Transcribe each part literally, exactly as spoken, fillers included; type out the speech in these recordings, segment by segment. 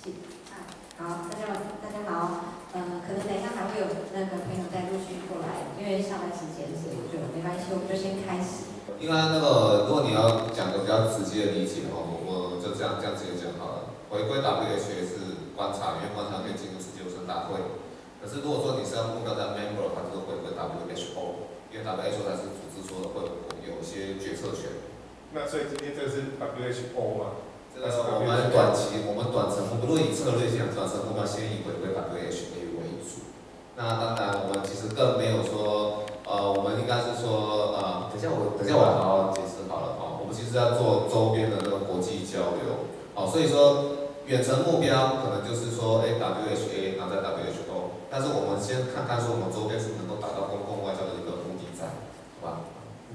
好，大家大家好，呃，可能等一下还会有那个朋友再陆续过来，因为上班时间，所以就没关系，我们就先开始。 应该那个，如果你要讲个比较直接的理解的话，我我就这样这样直接讲好了。回归 W H A 是观察，因为观察可以进入世界卫生大会。可是如果说你是要目标在 member， 它就是回归 W H O， 因为 W H O 它是组织所有会有一些决策权。 那所以今天这是 W H O 吗？ 这个我们短期，我们短程，如果以策略讲，短程目标先以回归 W H A 为主。那当然，我们其实更没有说，呃，我们应该是说，呃，等一下我，等一下我来好好解释好了哦。我们其实要做周边的那个国际交流，哦，所以说远程目标可能就是说，哎 ，W H A， 然后再 W H O， 但是我们先看看说我们周边是不是能够达到公共外交的一个目的在，好吧？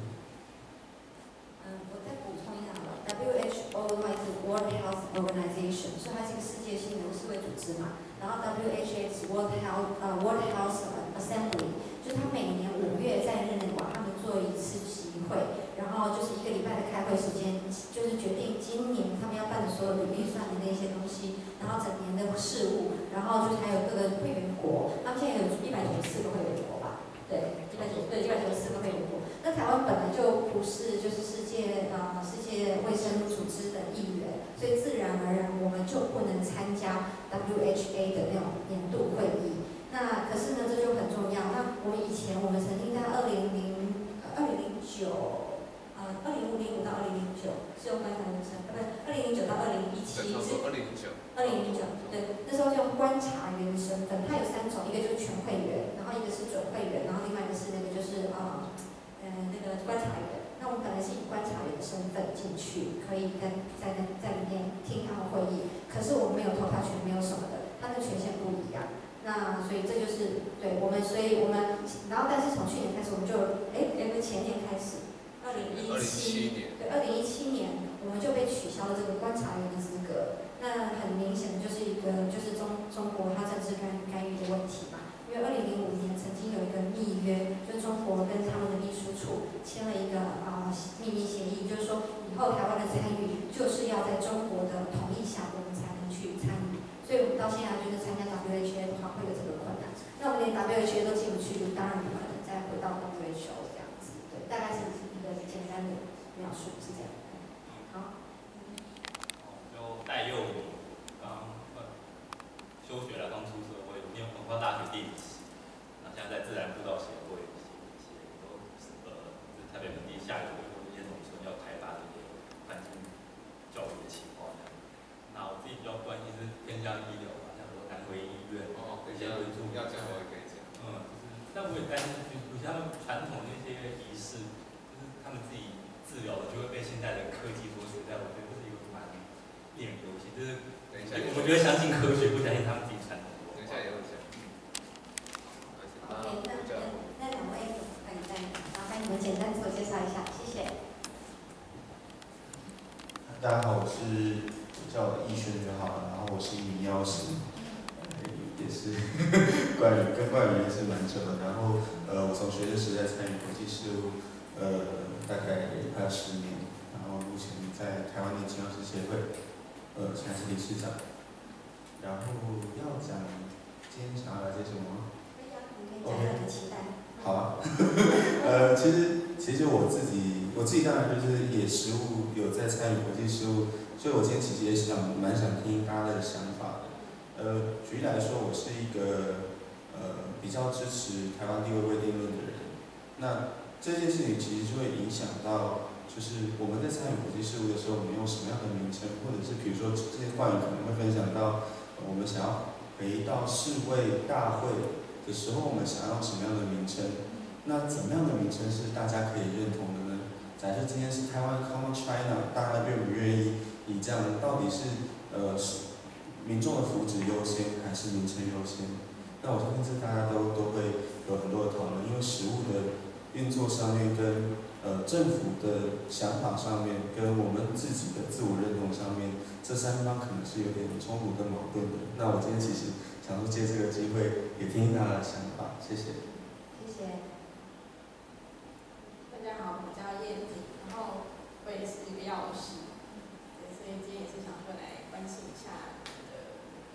W H O 的话是 World Health Organization， 所以它是一个世界性的世卫组织嘛。然后 W H A 是 World Health 呃 World Health Assembly， 就是它每年五月在日内瓦他们做一次集会，然后就是一个礼拜的开会时间，就是决定今年他们要办的所有的预算的那些东西，然后整年的事务，然后就是还有各个会员国，他们现在有一百九十四个会员国吧。对，一百九对一百九十四个会员国。那台湾本来就不是就是世界呃世界卫生组织的一员，所以自然而然我们就不能参加 W H A 的那种年度会议。那可是呢，这就很重要。那我们以前我们曾经在二零零二零零九呃二零零五到二零零九是用观察员身份，不是二零零九到二零一七是二零零九。 二零零九对，那时候是用观察员的身份，它有三种，一个就是全会员，然后一个是准会员，然后另外一个是那个就是啊呃那个观察员。那我们本来是以观察员的身份进去，可以跟在跟在里面听他们会议，可是我们没有投票权，没有什么的，他的权限不一样。那所以这就是对我们，所以我们然后但是从去年开始我们就哎哎不前年开始，二零一七对二零一七年我们就被取消了这个观察员的资格。那很明显的就是一个就是中中国它政治干干预的问题嘛，因为二零零五年曾经有一个密约，就是中国跟他们的秘书处签了一个啊、呃、秘密协议，就是说以后台湾的参与就是要在中国的同意下我们才能去参与，所以我们到现在就是参加 W H A 的话会有这个困难。那我们连 W H A 都进不去，当然不可能再回到 W H O 这样子，对，大概是一个简单的描述是这样。好。 带幼女刚呃休学了，刚出社会，念文化大学地理系，那现在在自然步道协会写一些都呃台北本地下游或一些农村要开发的一些环境教育的情况。那我自己比较关心是偏向医疗吧，像说南回医院哦， 一些文助要讲我也可以讲。 嗯，就是但我也担心，就像传统的一些仪式，就是他们自己治疗的就会被现在的科技所取代，我觉得这是一个蛮令人忧心，就是等一下， 我们觉得相信科学，不相信他们自己传统的文化。 等一下也会讲。 OK， 那那那两位可以再麻烦你们简单自我介绍一下，谢谢。 大家好，我是叫我逸轩就好了，然后我是一名药师，也是关于跟关于也是蛮久的，然后呃我从学生时代参与国际事务，呃大概也快十年，然后目前在台湾年轻药师协会。呃，现在是理事长，然后要讲今天想要了解什么？ 可以啊，你可以讲一下你的期待。 好啊，呃，其实其实我自己我自己当然就是也实务有在参与国际事务，所以我今天其实也想蛮想听大家的想法的。呃，举例来说，我是一个呃比较支持台湾地位未定论的人，那这件事情其实就会影响到。就是我们在参与国际事务的时候，我们用什么样的名称，或者是比如说这些话语可能会分享到，呃、我们想要回到世卫大会的时候，我们想要什么样的名称？那怎么样的名称是大家可以认同的呢？假设今天是台湾 Common China， 大家愿不愿意以这样到底是呃是民众的福祉优先，还是名称优先？那我相信这大家都都会有很多的讨论，因为实务的运作上面跟呃，政府的想法上面，跟我们自己的自我认同上面，这三方可能是有点冲突跟矛盾的。那我今天其实想说借这个机会，也听听大家的想法，谢谢。 谢谢。 大家好，我叫叶子，然后我也是一个药师，所以今天也是想说来关心一下你的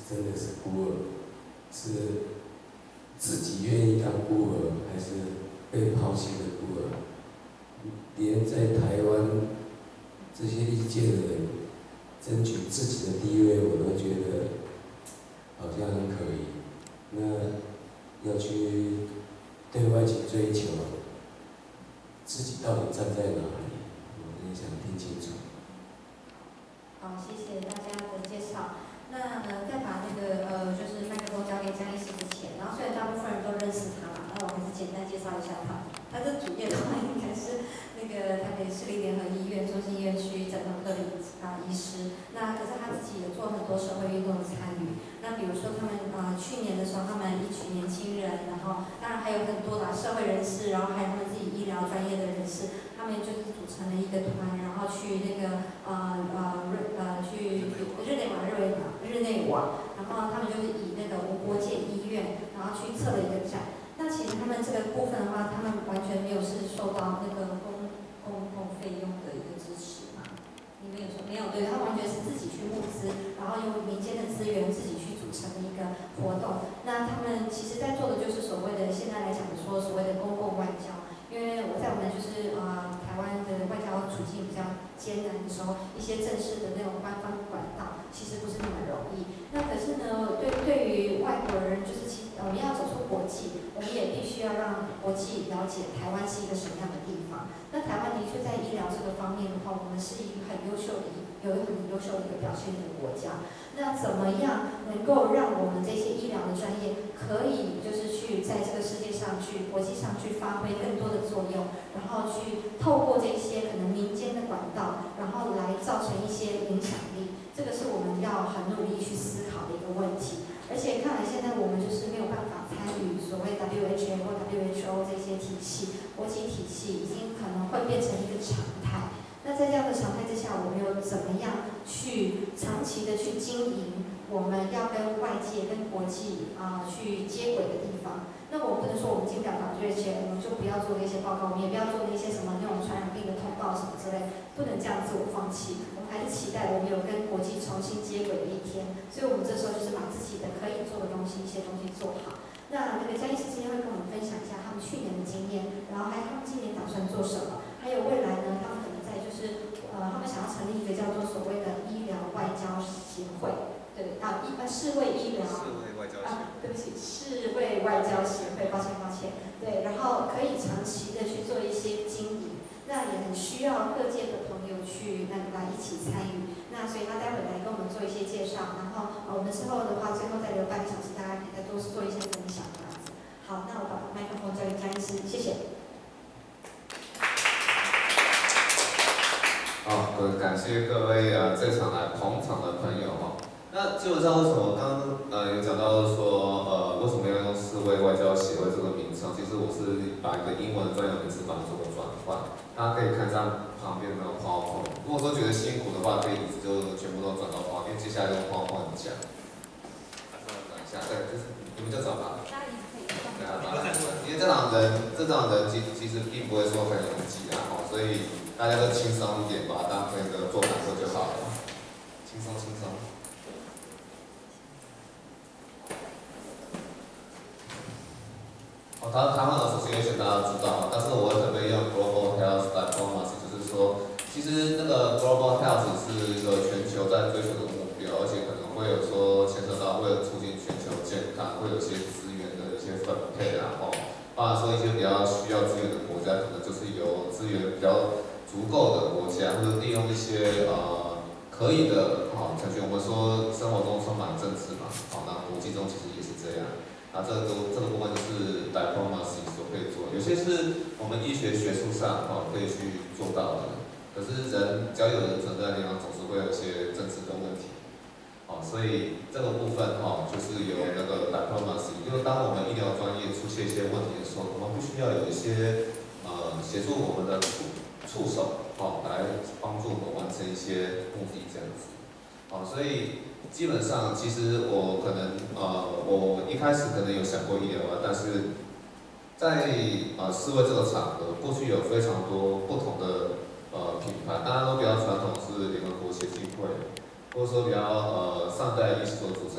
真的是孤儿，是自己愿意当孤儿，还是被抛弃的孤儿？连在台湾这些历届的人争取自己的地位，我都觉得好像很可疑。那要去对外去追求，自己到底站在哪里？我很想听清楚。 好，谢谢大家的介绍。那呃，在把那个呃，就是麦克风交给江医师之前，然后虽然大部分人都认识他嘛，那我还是简单介绍一下他。他的主业的话，应该是那个台北市立联合医院中心医院区整合科的啊医师。那可是他自己也做很多社会运动的参与。那比如说他们啊、呃、去年的时候，他们一群年轻人，然后当然还有很多啦社会人士，然后还有他们自己医疗专业的人士，他们就是组成了一个团，然后去那个呃呃日呃去日内瓦日内瓦日内瓦，然后他们就是以那个无国界医院，然后去测了一个站。那其实他们这个部分的话，他们完全没有是受到那个公公共费用的一个支持嘛？你们有说没有？对，他完全是自己去募资，然后用民间的资源自己去组成的一个活动。那他们其实在做的就是所谓的现在来讲的说所谓的公共外交。因为我在我们就是呃台湾的外交处境比较艰难的时候，一些正式的那种官方管道其实不是那么容易。那可是呢，对对于外国人，就是其我们要走出国际，我们也必须要让国际了解台湾是一个什么样的地方。那台湾的确在医疗这个方面的话，我们是一个很优秀的一有很优秀的一个表现的国家。那怎么样能够让我们这些医疗的专业可以就是去在这个世界上去国际上去发挥更多的作用，然后去透过这些可能民间的管道，然后来造成一些影响力，这个是我们要很努力去思考的一个问题。而且看来现在我们就是没有办法参与所谓 W H O 或 W H O 这些体系，国际体系已经可能会变成一个常态。那在这样的常态之下，我们又怎么样去长期的去经营我们要跟外界、跟国际啊、呃、去接轨的地方？那我们不能说我们进不了 W H O， 我们就不要做那些报告，我们也不要做那些什么那种传染病的通报什么之类，不能这样自我放弃。我们还是期待我们有跟国际重新接轨的一天。所以我们这时候就是把自己的可以做的东西，一些东西做好。那那个江医师今天会跟我们分享一下他们去年的经验，然后还有他们今年打算做什么，还有未来呢，他们可能在就是呃，他们想要成立一个叫做所谓的医疗外交协会，对啊，一般世卫医疗， 世卫外交协会啊，对不起，世卫外交协会，抱歉抱歉，对，然后可以长期的去做一些经营，那也很需要各界的朋友去那个来一起参与。那所以他待会来跟我们做一些介绍，然后呃我们之后的话，最后再留半个小时，大家可以再多做一些分享这样子。好，那我把麦克风交给江医师，谢谢。 好，呃，感谢各位呃这场来捧场的朋友哈。那基本上为什么刚刚呃有讲到说呃为什么要用世卫外交协会这个名称？其实我是把一个英文的专有名词把它做个转换，大家可以看上旁边的那个 PowerPoint。如果说觉得辛苦的话，可以就全部都转到 PowerPoint，因为接下来用 PowerPoint 讲。转一下，对，就是你们就找吧。对啊，因为这场人这场人其其实并不会说很拥挤啊，哦，所以大家都轻松一点，把它当成一个座谈会就好了，轻松轻松。哦，台台湾 Association 大家都知道，但是我特别用 Global Health Diplomacy， 就是说，其实那个 Global Health 是一个全球在追求的目标，而且可能会有说牵涉到为了促进全球健康，会有一些资源的一些分配啊，哦，包含说一些比较需要资源的国家，可能就是由资源比较足够的国家，或者利用一些呃可以的哦程序。我们说生活中充满政治嘛，好，那国际中其实也是这样。那这个这个部分就是 diplomacy 所可以做，有些是我们医学学术上哦可以去做到的，可是人只要有人存在的地方，总是会有一些政治的问题，哦，所以这个部分哈、哦、就是由那个 diplomacy， 就是当我们医疗专业出现一些问题的时候，我们必须要有一些呃协助我们的触触手哦来帮助我们完成一些目的这样子，哦，所以。基本上，其实我可能呃，我一开始可能有想过医疗啊，但是在呃世卫这个场合，过去有非常多不同的呃品牌，大家都比较传统是联合国协进会，或者说比较呃上代医师所组成的医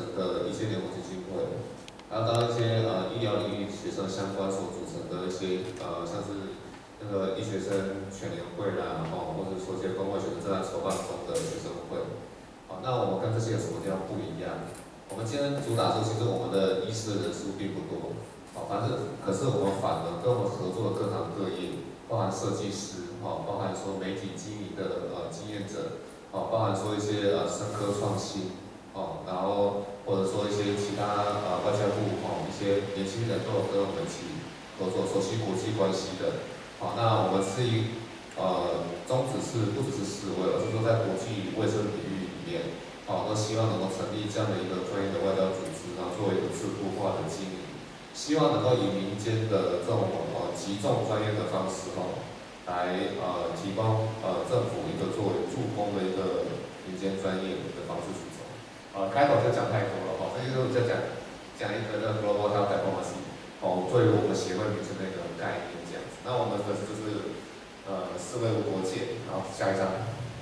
医健联盟基金会，还有到一些呃医疗领域学生相关所组成的一些呃像是那个医学生全联会啦，然后或者说一些公会学生正在筹办中的学生会。好，那我们跟这些有什么地方不一样？我们今天主打说，其实我们的医师人数并不多，好，反正可是我们反而跟我们合作的各行各业，包含设计师，好，包含说媒体经营的呃经验者，好，包含说一些呃生科创新，哦，然后或者说一些其他呃外交部哦一些年轻人都有跟我们一起合作，熟悉国际关系的，好，那我们是以呃宗旨是不只是示威，而是说在国际卫生领域里面。好，都希望能够成立这样的一个专业的外交组织，然后作为一个制度化的经营，希望能够以民间的这种呃集众专业的方式哦，来呃提供呃政府一个作为助攻的一个民间专业的方式去走。呃，开头就讲太多了哈，这就是在讲讲一个那个 global health diplomacy 哦，对于我们协会名称的一个概念这样子。那我们的就是呃四位无国界，然后下一张。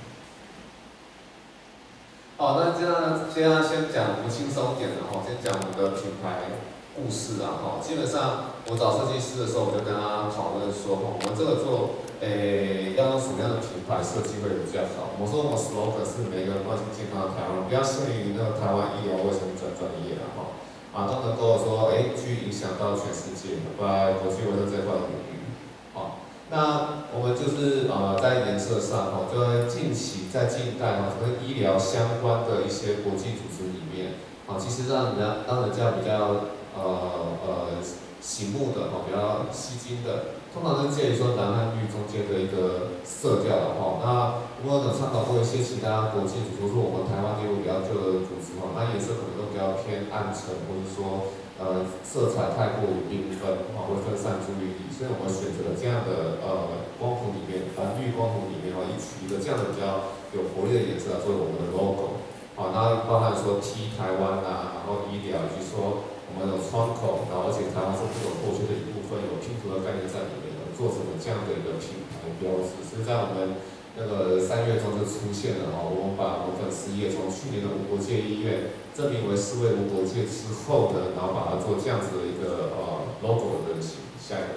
好，那这样接下来先讲我们轻松点的哈，先讲我们的品牌故事啊哈。基本上我找设计师的时候，我就跟他讨论说，我们这个做诶要用什么样的品牌设计会比较好。我说我们 slogan 是每个人关心健康的台湾，不要限于那个台湾医疗卫生专专业啊哈，啊都能够说诶去影响到全世界，在国际卫生这块的领域，好。那我们就是呃在颜色上哈，就在近期在近代哈，跟医疗相关的一些国际组织里面，啊，其实让人家让人家比较呃呃醒目的哈，比较吸睛的，通常是介于说蓝和绿中间的一个色调的哈。那如果有参考过一些其他国际组织，或是我们台湾业务比较旧的组织哈，那颜色可能都比较偏暗沉，或者说。呃，色彩太过于缤纷，啊，会分散注意力，所以我们选择了这样的呃光谱里面，蓝绿光谱里面哦，一取一个这样的比较有活力的颜色来作为我们的 logo， 好，那包含说 T 台湾啊，然后医疗，以及说我们有窗口，然后而且台湾是不可或缺的一部分，有拼图的概念在里面，做成了这样的一个品牌标志，所以在我们那个三月中就出现了哈，我们把我们粉丝页从去年的无国界医院证明为四位无国界之后呢，然后把它做这样子的一个呃 logo 的形。下一个，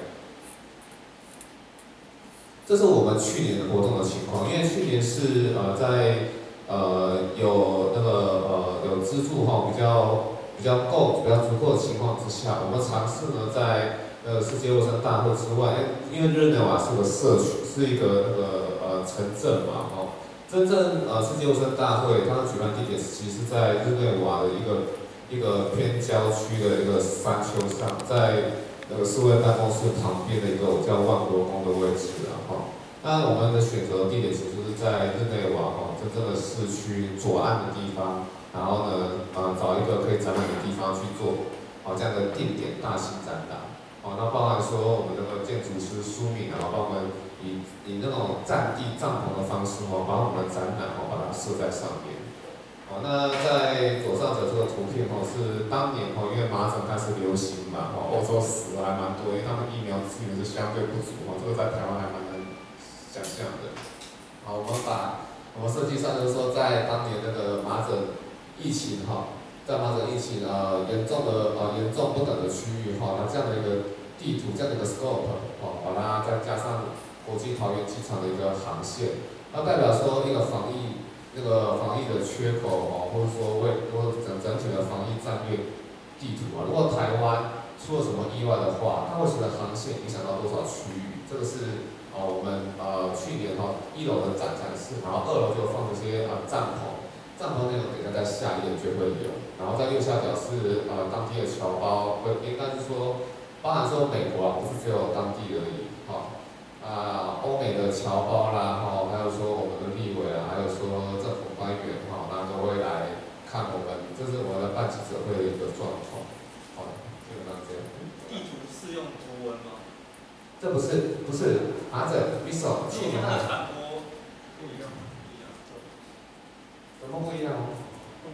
这是我们去年的活动的情况，因为去年是呃在呃有那个呃有资助哈比较比较够比较足够的情况之下，我们尝试呢在呃世界卫生大会之外，因为日内瓦是个社区，是一个那个。呃，城镇嘛，哦，真正呃世界卫生大会，它的举办地点其实是在日内瓦的一个一个偏郊区的一个山丘上，在那个世卫办公室旁边的一个我叫万国宫的位置啊，哈。那我们的选择地点其实就是在日内瓦哈真正的市区左岸的地方，然后呢，呃，找一个可以展览的地方去做，好这样的定点大型展览，好，那包含说我们那个建筑师苏敏啊，包括以以那种占地帐篷的方式哦，把我们的展览哦把它设在上面。好，那在左上角这个图片哦，是当年哦，因为麻疹开始流行嘛，哦，欧洲死了还蛮多，因为他们疫苗资源是相对不足哦，这个在台湾还蛮难想象的。好，我们把我们设计上就是说，在当年那个麻疹疫情哈，在麻疹疫情呃严重的呃严重不等的区域哈，那这样的一个地图，这样的一个 scope 哦，把它再加上。国际桃园机场的一个航线，那代表说一个防疫那个防疫的缺口哦，或者说为或者整整体的防疫战略地图啊，如果台湾出了什么意外的话，它会随着航线影响到多少区域？这个是呃我们呃去年哈、哦、一楼的展展示，然后二楼就放一些呃帐篷，帐篷内容等一下在下一页就会有，然后在右下角是呃当地的侨胞，不应该是说包含说美国啊，不是只有当地而已，哈、哦。啊，欧美的侨胞啦，哈，还有说我们的立委啊，还有说政府官员哈，那都会来看我们，这是我们的办记者会的一个状况。好，基本上这样。 地图是用图文吗？ 这不是，不是，麻疹、B I S O， 去年它的传播不一样，不一样。 怎么不一样哦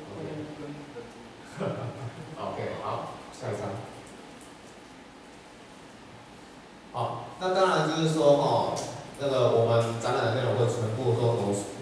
？OK， 好，下一张。好，那当然就是说哈、哦，那个我们展览的内容会全部都浓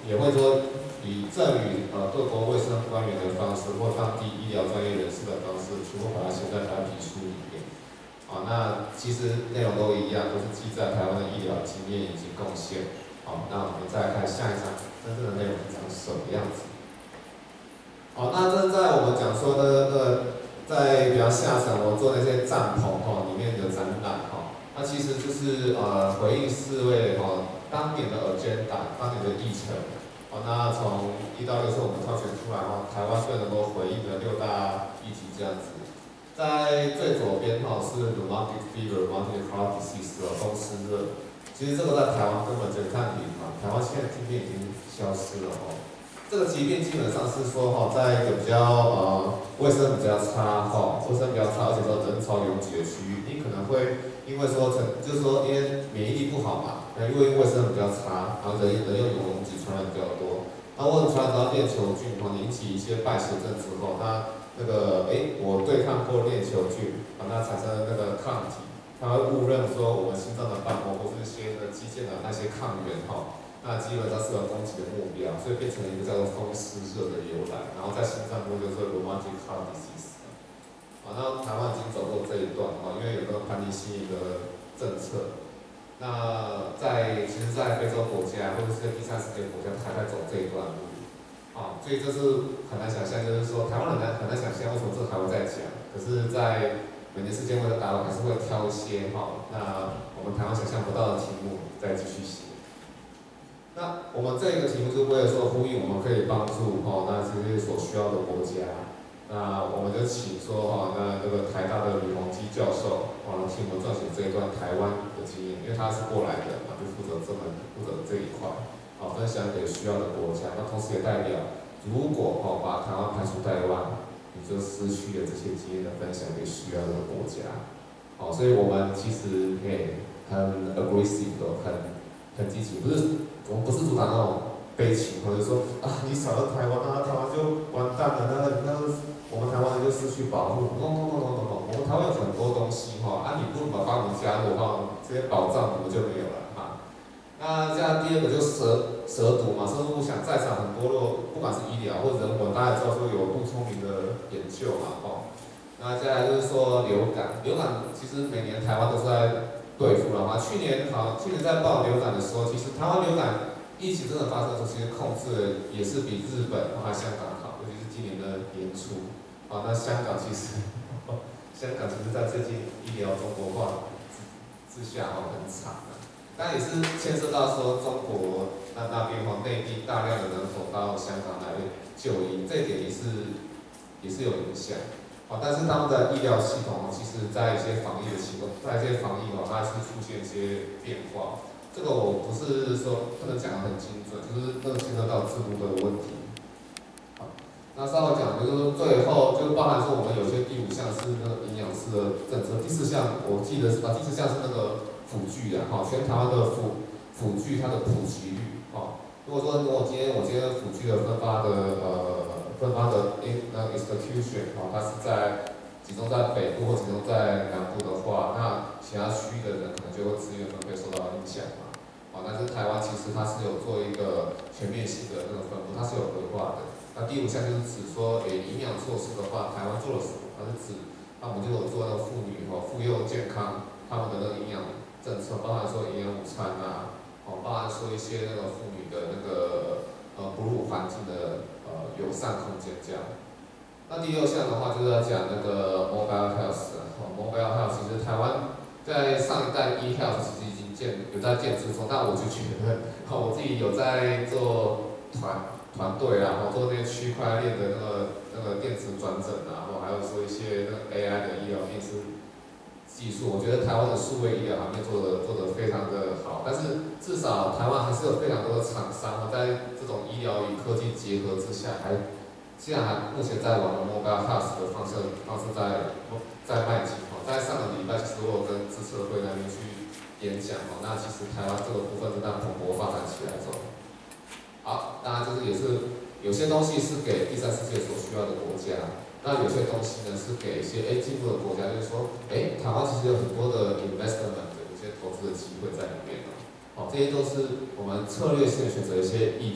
也会说以赠予呃各国卫生官员的方式，或当地医疗专业人士的方式，全部把它写在白皮书里面。啊，那其实内容都一样，都是记载台湾的医疗经验以及贡献。好，那我们再看下一章，真正的内容是长什么样子？好，那这在我们讲说的那个，在比较下层，我做那些帐篷哈，里面的展览哈，那其实就是呃回应四位哈当年的 agenda， 当年的议程。好，那从一到六是我们挑选出来哈，台湾最能够回应的六大议题这样子。在最左边哈是 rheumatic fever、rheumatic heart disease 的风湿热。其实这个在台湾根本就看不到，台湾现在疾病已经消失了哦。这个疾病基本上是说哈，在一个比较呃卫生比较差哈，卫生比较差，而且说人潮拥挤的区域，你可能会因为说成就是说因为免疫力不好嘛，因为卫生比较差，然后人人又拥挤，传染比较多。那或者传染到链球菌哈，引起一些败血症之后，那那个哎，我对抗过链球菌，让它产生那个抗体。他会误认说我们心脏的瓣膜或是一些的肌腱的那些抗原哈，那基本上是有攻击的目标，所以变成一个叫做风湿热的由来，然后在心脏部就是 rheumatic heart disease。啊，那台湾已经走过这一段哈，因为有个盘尼西林的政策。那在其实，在非洲国家或者是第三世界国家，还在走这一段路。啊，所以这是很难想象，就是说台湾人很难想象为什么这还会在讲，可是，在每年世界会的大陆还是会挑一些哈，那我们台湾想象不到的题目再继续写。那我们这个题目是为了说呼吁我们可以帮助哈，那这些所需要的国家。那我们就请说哈，那这个台大的吕宏基教授啊，替我们撰写这一段台湾的经验，因为他是过来的嘛，就负责这门负责这一块，好分享给需要的国家。那同时也代表，如果哈把台湾排除在外，你就失去了这些经验的分享给需要的国家，好，所以我们其实诶很 aggressive 的，很很积极，不是我们不是主打那种悲情，或者说啊你少了台湾，那台湾就完蛋了，那那我们台湾人就失去保护。no no no no no， 我们台湾有很多东西哈，啊你不把把我们加入的话，这些保障我们就没有了哈。那这样第二个就是蛇蛇毒嘛，蛇毒我想在场很多的，不管是医疗或者人文，大家也知道说有杜聪明的研究嘛，吼。那接下来就是说流感，流感其实每年台湾都是在对付了嘛。去年好，去年在报流感的时候，其实台湾流感疫情真的发生的时候，其实控制的也是比日本还有香港好，尤其是今年的年初。啊，那香港其实，香港其实在最近医疗中国化之下哦很惨的。但也是牵涉到说中国那那边哈内地大量的人口到香港来就医，这一点也是也是有影响。好，但是他们的医疗系统其实在一些防疫的情况，在一些防疫哦，它还是出现一些变化。这个我不是说不能讲得很精准，就是那个牵涉到制度的问题。好，那稍微讲就是最后就包含说我们有些第五项是那个营养师的政策，第四项我记得是啊，第四项是那个。辅具啊，哈，全台湾的辅辅具它的普及率，哈，如果说我今天我今天辅具的分发的呃分发的 in 呃 institution， 哈，它是在集中在北部或集中在南部的话，那其他区域的人可能就会资源分配受到影响嘛，好，但是台湾其实它是有做一个全面性的那个分布，它是有规划的。那第五项就是指说，诶，营养措施的话，台湾做了什么？它是指，那我们就有做那个妇女哈妇幼健康他们的那个营养。政策包含说营养午餐啊，哦，包含说一些那个妇女的那个呃哺乳环境的呃友善空间这样。那第六项的话就是要讲那个 mobile health， 哦 mobile health 其实台湾在上一代 e health 其实已经建有在建制中，但我就觉得，哦，我自己有在做团团队啊，然后做那些区块链的那个那个电子转诊啊，然后还有说一些那个 A I 的医疗辨识。技术，我觉得台湾的数位医疗行业做的做得非常的好，但是至少台湾还是有非常多的厂商在这种医疗与科技结合之下，还既然还目前在往 mobile health 的方向方式在在迈进哈，在上个礼拜其实我有跟资策会那边去演讲哈，那其实台湾这个部分是在蓬勃发展起来中。好，当然就是也是有些东西是给第三世界所需要的国家。那有些东西呢是给一些哎进步的国家，就是说，哎，台湾其实有很多的 investment 的一些投资的机会在里面的，好，这些都是我们策略性选择一些议题，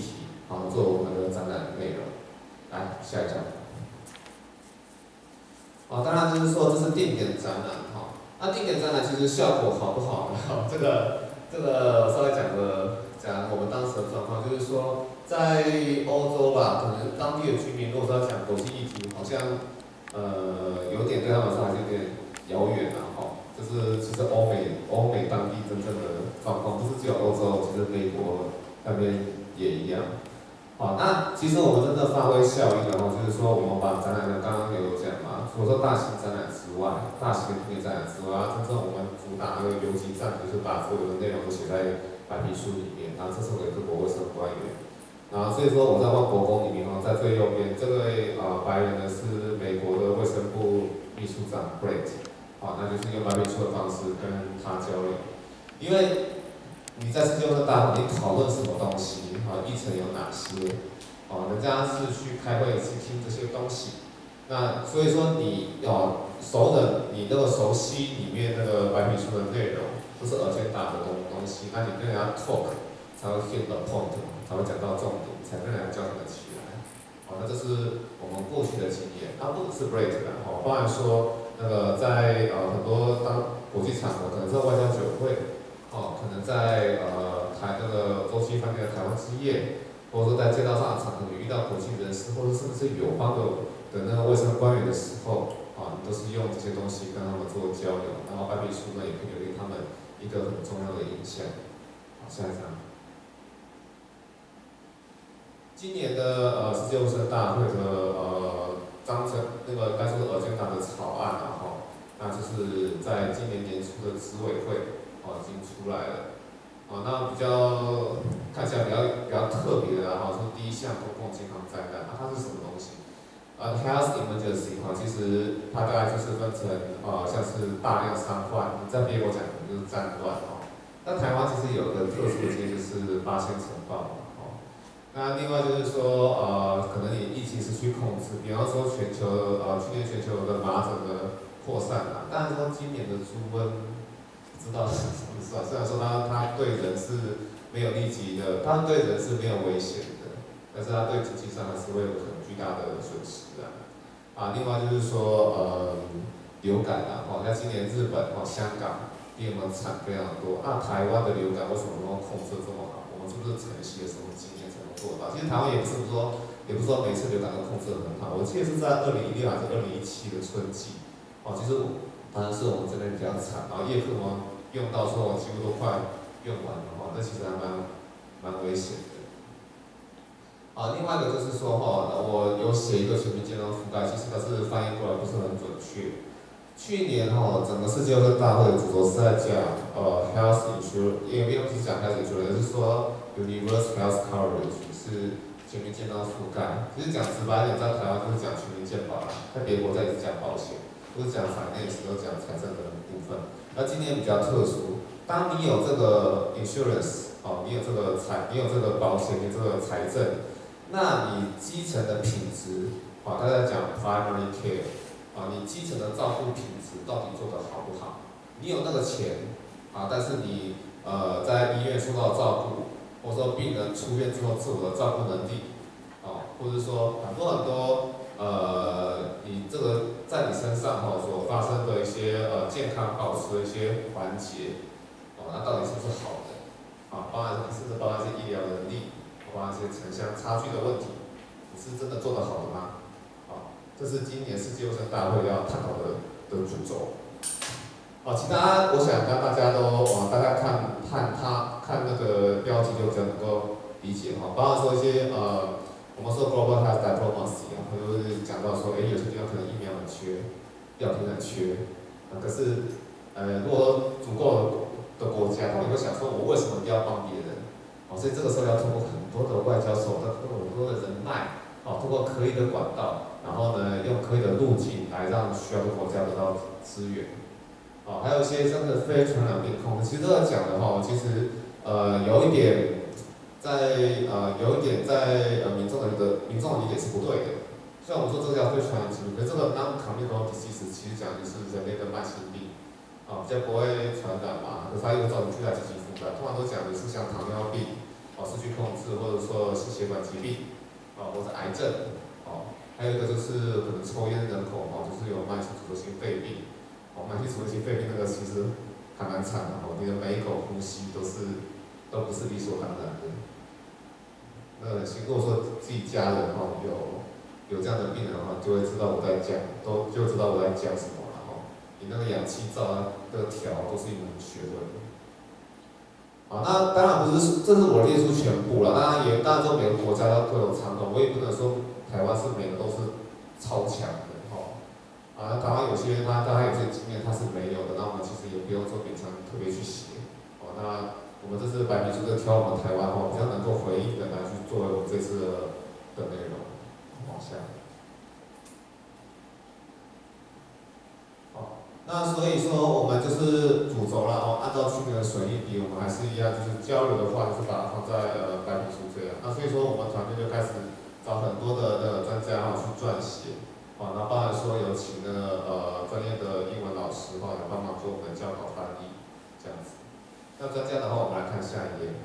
好做我们的展览内容。来下一张。哦，当然就是说这是定点展览哈。那定点展览其实效果好不好呢？这个这个稍微讲个讲我们当时的状况，就是说在欧洲吧，可能当地的居民如果说要讲国际议题，好像呃有点对他们说还是有点遥远啊哈。就是其实欧美欧美当地真正的状况，不是只有欧洲，其实美国那边也一样。好，那其实我们真的发挥效益的话，就是说我们把展览的刚刚有讲嘛，除了说大型展览之外，大型的定点展览之外，真正我们主打那个游击战，就是把所有的内容都写在白皮书里面，然后这是给各国卫生官员。然后所以说我在万国宫里面哦，在最右边这位啊、呃、白人呢是美国的卫生部秘书长 Brett， 好，那就是用白皮书的方式跟他交流，因为你在世界卫生大会你讨论什么东西？啊，议程有哪些？哦，人家是去开会去听这些东西。那所以说你哦熟人，你那个熟悉里面那个白皮书的内容，都是而且打的东东西，那你跟人家 talk 才会 hit the point， 才会讲到重点，才跟人家交谈得起来。哦，那这是我们过去的经验。那不只是 Brett 的哦，包含说那个在呃很多当国际场合，可能在外交酒会。哦，可能在呃台那个洲际饭店的台湾之夜，或者说在街道上的场合，你遇到国际人士，或者甚至是友邦的的那个卫生官员的时候，啊，你都是用这些东西跟他们做交流，然后白皮书呢也可以留给他们一个很重要的印象。好，下一张。今年的呃世界卫生大会的呃章程那个该说是 agenda 的草案啊，哈，那就是在今年年初的执委会。哦，已经出来了。哦，那比较看起来比较比较特别的哈，是第一项公共健康灾难，那它是什么东西？呃 ，health emergency 哈，其实它大概就是分成呃像是大量伤患，在别国讲可能就是战乱哦。那台湾其实有个特殊的经验就是八仙尘爆哦。那另外就是说呃，可能你疫情失去控制，比方说全球呃去年全球的麻疹的扩散啊，但是说今年的猪瘟。知道是什么意思啊？虽然说它它对人是没有立即的，它对人是没有危险的，但是它对经济上还是会有很巨大的损失啊。啊，另外就是说呃流感啊，哦，在今年日本哦香港比我们惨非常多。啊，台湾的流感为什么能够控制这么好？我们是不是承袭了什么经验才能做到？其实台湾也不是说也不是说每次流感都控制得很好，我记得是在二零一六还是二零一七的春季，哦，其实我。当然是我们这边比较惨，然后叶克膜用到说几乎都快用完了哈，那其实还蛮蛮危险的。啊，另外一个就是说哈，我有写一个全民健康覆盖，其实它是翻译过来不是很准确。去年哈，整个世界卫生大会的主轴是在讲呃 health insurance， 因为并不是讲 health insurance， 是说 universal health coverage 是全民健康覆盖。其实讲直白一点，在台湾就是讲全民健保啦，在别国在也是讲保险。不是讲finance，都讲财政的部分。那今年比较特殊，当你有这个 insurance， 哦，你有这个财，你有这个保险，你有这个财政，那你基层的品质，哦，大家讲 primary care， 啊，你基层的照顾品质到底做得好不好？你有那个钱，啊，但是你呃在医院受到照顾，或者说病人出院之后自我的照顾能力，哦，或者说很多很多。呃，你这个在你身上哈、哦、所发生的一些呃健康保持的一些环节，哦，那到底是不是好的？啊，包含甚至包含一些医疗能力，包含一些城乡差距的问题，你是真的做得好的吗？啊，这是今年世界卫生大会要探讨的的主轴。哦，其他我想让大家都哦，大家看看他看那个标题就比较能够理解哈，包含说一些呃。我们说 global health diplomacy 啊，就是讲到说，哎，有些地方可能疫苗很缺，药品很缺，啊，可是，呃，如果足够的国家，他们会想说，我为什么一定要帮别人？哦，所以这个时候要通过很多的外交手段，通过很多的人脉，哦，通过可以的管道，然后呢，用可以的路径来让需要的国家得到资源。哦，还有一些真的非传染病控制，其实都在讲的哈，其实呃有一点。在呃有一点在呃民众的一个民众的理解是不对的。虽然我们说这个叫非传染疾病，可是这个 non-communicable disease 其实讲的是人类的慢性病，啊比较不会传染嘛，可是它又造成巨大经济负担。通常都讲的是像糖尿病， 哦失去控制，或者说心血管疾病，哦或者癌症，哦还有一个就是可能抽烟人口哦，就是有慢性阻塞性肺病，哦慢性阻塞性肺病那个其实还蛮惨的哦，你的每一口呼吸都是都不是理所当然的。那如果说自己家人哈有有这样的病人的话，就会知道我在讲，都就知道我在讲什么了哈。你那个氧气罩啊的调都是一门学问。好，那当然不是，这是我列出全部了。当然也，当然说每个国家都有长短，我也不能说台湾是每个都是超强的哈。啊，那台湾有些他他有些经验他是没有的，那我们其实也不用说勉强特别去写。哦，那我们这次白皮书就挑我们台湾哈比较能够回应的来去作为我们这次的的内容。往下。好，那所以说我们就是主轴了哦，按照去年的损益比，我们还是一样，就是交流的话，就是把它放在呃白皮书这样。那所以说我们团队就开始找很多的那个专家哈去撰写，啊，那包含说有请那个呃专业的英文老师哈来帮忙做我们的校稿翻译，这样子。那专家的话，我们来看下一页。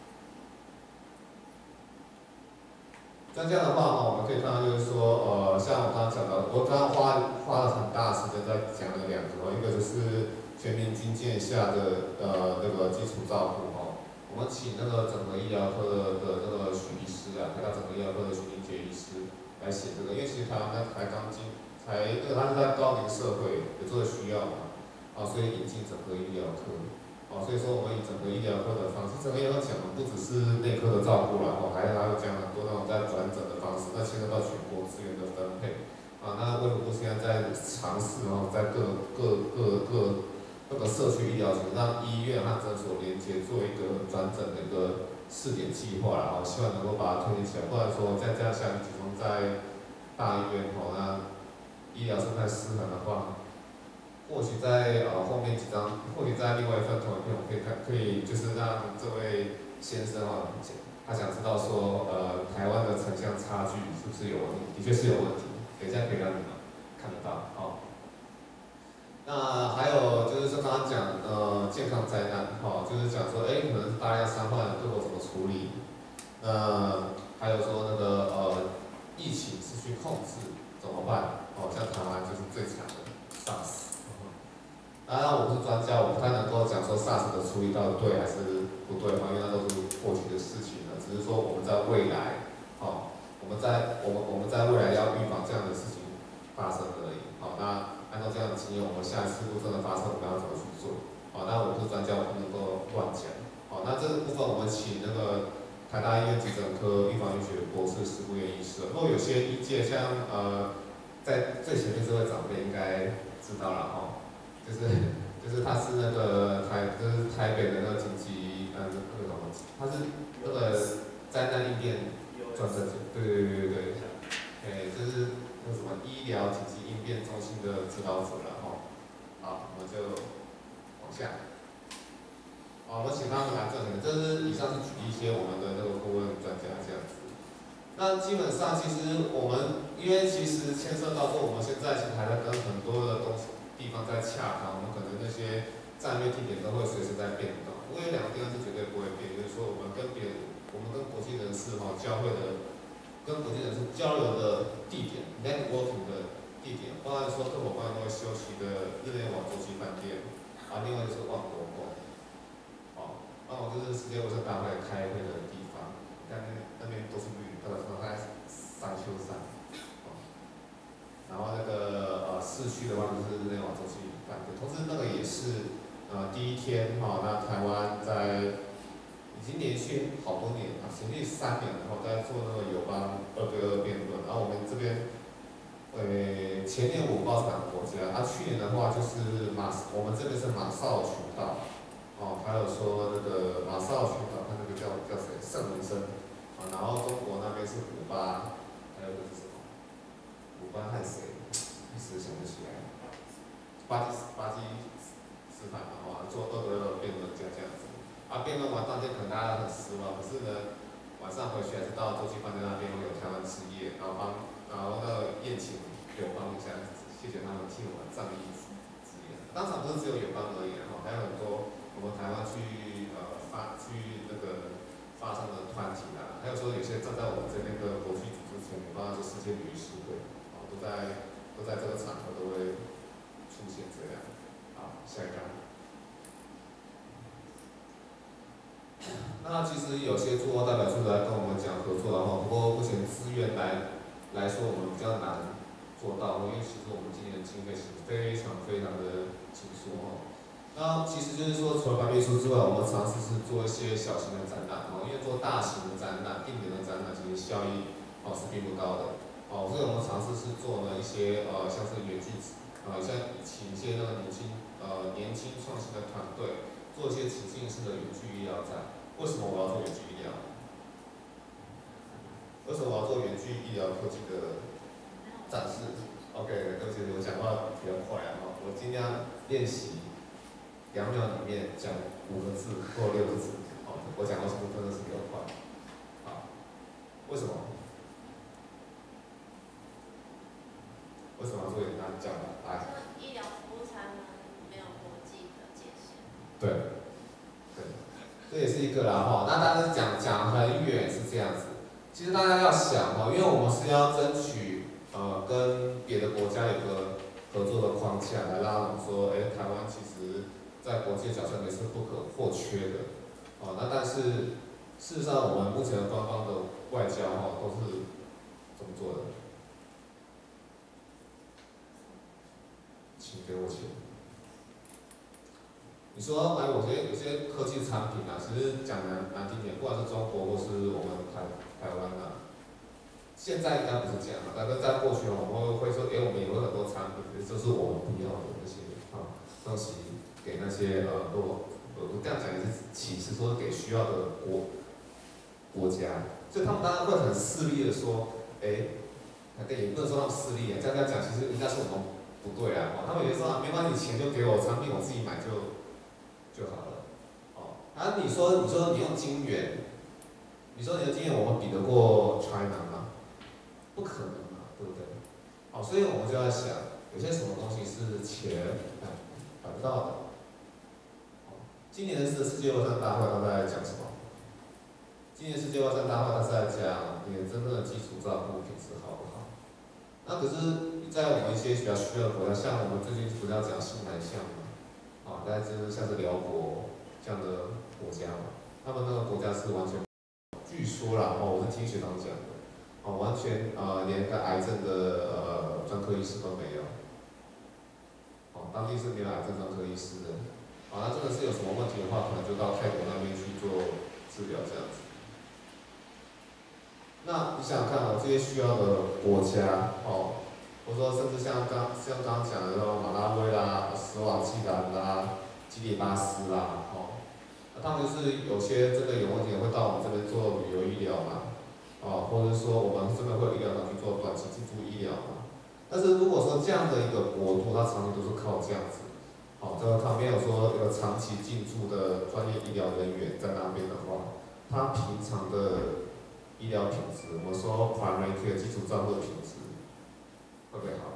专家的话哈，我们可以看到就是说，呃，像我刚刚讲的，我刚刚花花了很大的时间在讲了两个，一个就是全民军舰下的呃那个基础照顾哈，我们请那个整合医疗科的的那个许医师啊，台大整合医疗科的许明杰医师来写这个，因为其实台湾那才刚进，才那个他是在高龄社会有这个需要嘛，啊，所以引进整合医疗科。哦，所以说我们以整个医疗科的方式，整个医疗讲的不只是内科的照顾啦，哦，还还有讲很多那种在转诊的方式，那牵涉到全国资源的分配。啊，那卫福部现在在尝试哦，在各各各各各个社区医疗群，让医院和诊所连接，做一个转诊的一个试点计划，然后希望能够把它推进起来，不然说再这样下去集中在大医院哦，那医疗生态失衡的话。或许在呃后面几张，或许在另外一份同一篇，我可以看，可以就是让这位先生啊，他想知道说，呃，台湾的城乡差距是不是有问题？的确是有问题，等一下可以让你们看得到，好。那还有就是说刚刚讲呃健康灾难，哈、哦，就是讲说，哎，可能大量伤患对我怎么处理？那还有说那个呃疫情失去控制怎么办？哦，像台湾就是最强的 SARS。当然，我不是专家，我不太能够讲说 SARS 的处理到底对还是不对嘛，因为那都是过去的事情了。只是说我们在未来，哦，我们在我们我们在未来要预防这样的事情发生而已。好，那按照这样的经验，我们下一次如果真的发生，我们要怎么去做？好，那我不是专家，我不能够乱讲。好，那这个部分我们请那个台大医院急诊科预防医学博士石步元医师。如果有些医界像呃，在最前面这位长辈应该知道了哈。就是就是他是那个台就是台北的那个经济呃那个什么，他是那个灾难应变专责，对对对对对，哎就是那什么医疗紧急应变中心的指导者了哈。好，我们就往下。好，我们请他们来证明，这是以上是举例一些我们的那个顾问专家这样子。那基本上其实我们因为其实牵涉到说我们现在其实还在跟很多的东西。地方在洽谈，我们可能那些战略地点都会随时在变动。不过有两个地方是绝对不会变，就是说我们跟别人，我们跟国际人士哈交汇的，跟国际人士交流的地点 ，networking 的地点，包含说客户方都会休息的日内瓦洲际饭店，啊，另外就是万国宫，好，万国就是世界卫生大会开会的地方，但那那边都是绿，大概大概三休三。然后那个呃市区的话就是日内瓦洲际饭店，同时那个也是呃第一天哈、哦，那台湾在已经连续好多年啊，连续三年然后在做那个友邦二对二辩论，然后我们这边呃前年我不知道是哪个国家，啊去年的话就是马我们这边是马绍尔群岛，哦还有说那个马绍尔群岛，它那个叫叫谁圣文森，啊然后中国那边是古巴，还有个是什么？古巴和谁？一时想不起来。巴基巴基斯坦嘛，哇，做二对二辩论家这样子。啊，辩论完当天可能大家很失望，可是呢，晚上回去还是到洲际饭店那边会有台湾之夜，然后帮，然后那个宴请友邦一下，谢谢他们替我们仗义支援。当场不是只有友邦而已哈，还有很多我们台湾去呃发去那个发生的团体啦，还有说有些站在我们这边的国际组织前面，包括说世界旅事会，啊，都在都在这个场合都会出现这样。好，下一张。那其实有些驻欧代表处来跟我们讲合作的话，不过目前资源来来说，我们比较难做到，因为其实我们今年的经费是非常非常的紧缩哦。那其实就是说，除了白皮书之外，我们尝试是做一些小型的展览哦，因为做大型的展览、定点的展览，其实效益哦是并不高的哦，所以我们尝试是做了一些呃像是远距呃像请一些那个年轻呃年轻创新的团队，做一些情境式的远距医疗展。为什么我要做远距医疗？为什么我要做远距医疗科技的展示 ？OK， 对不起，我讲话比较快啊，我尽量练习两秒里面讲五个字或六个字。好，我讲话速度真的是比较快。好，为什么？为什么要做简单讲的？来。 医疗服务才能没有国际的界限。 对。这也是一个啦哈，那当然讲讲很远是这样子。其实大家要想哈，因为我们是要争取呃跟别的国家有个合作的框架，来让我们说，哎，台湾其实在国际角色也是不可或缺的。哦，那但是事实上我们目前的官方的外交哈都是怎么做的？请给我钱。你说，哎，有些有些科技产品啊，其实讲难难听点，不管是中国或是我们台台湾啊，现在应该不是这样的，但是在过去我们会说，哎，我们有很多产品，就是我们不要的那些啊东西，给那些呃，我我这样讲也是歧视，说给需要的国国家，所以他们当然会很势利的说，哎，对，也不能说他们势利啊，这样这样讲，其实应该是我们不对啊，他们也说啊，没关系，钱就给我，产品我自己买就。就好了，哦，啊，你说你说你用金元，你说你的金元我们比得过 China 吗？不可能嘛，对不对？哦，所以我们就要想，有些什么东西是钱买买不到的。哦，今年的世世界卫生大会他在讲什么？今年世界卫生大会他是在讲你的真正的基础照顾品质好不好？那可是，在我们一些比较需要的国家，像我们最近不是要讲新南向嘛？啊，大概就是像是辽国这样的国家嘛，他们那个国家是完全，据说啦，哦，我是听学长讲的，哦，完全呃连个癌症的呃专科医师都没有，哦，当地是没有癌症专科医师的，啊，那真的是有什么问题的话，可能就到泰国那边去做治疗这样子。那你想想看哦，这些需要的国家，哦。或者说，甚至像刚像刚刚讲的那种马拉维啦、斯瓦季兰啦、基里巴斯啦，哦，那他们就是有些真的有问题会到我们这边做旅游医疗嘛，哦，或者说我们真的会有医疗上去做短期进驻医疗嘛。但是如果说这样的一个国度，它长期都是靠这样子，哦，这个它没有说有长期进驻的专业医疗人员在那边的话，它平常的医疗品质，我们说 primary care 基础照护的品质。会不会好？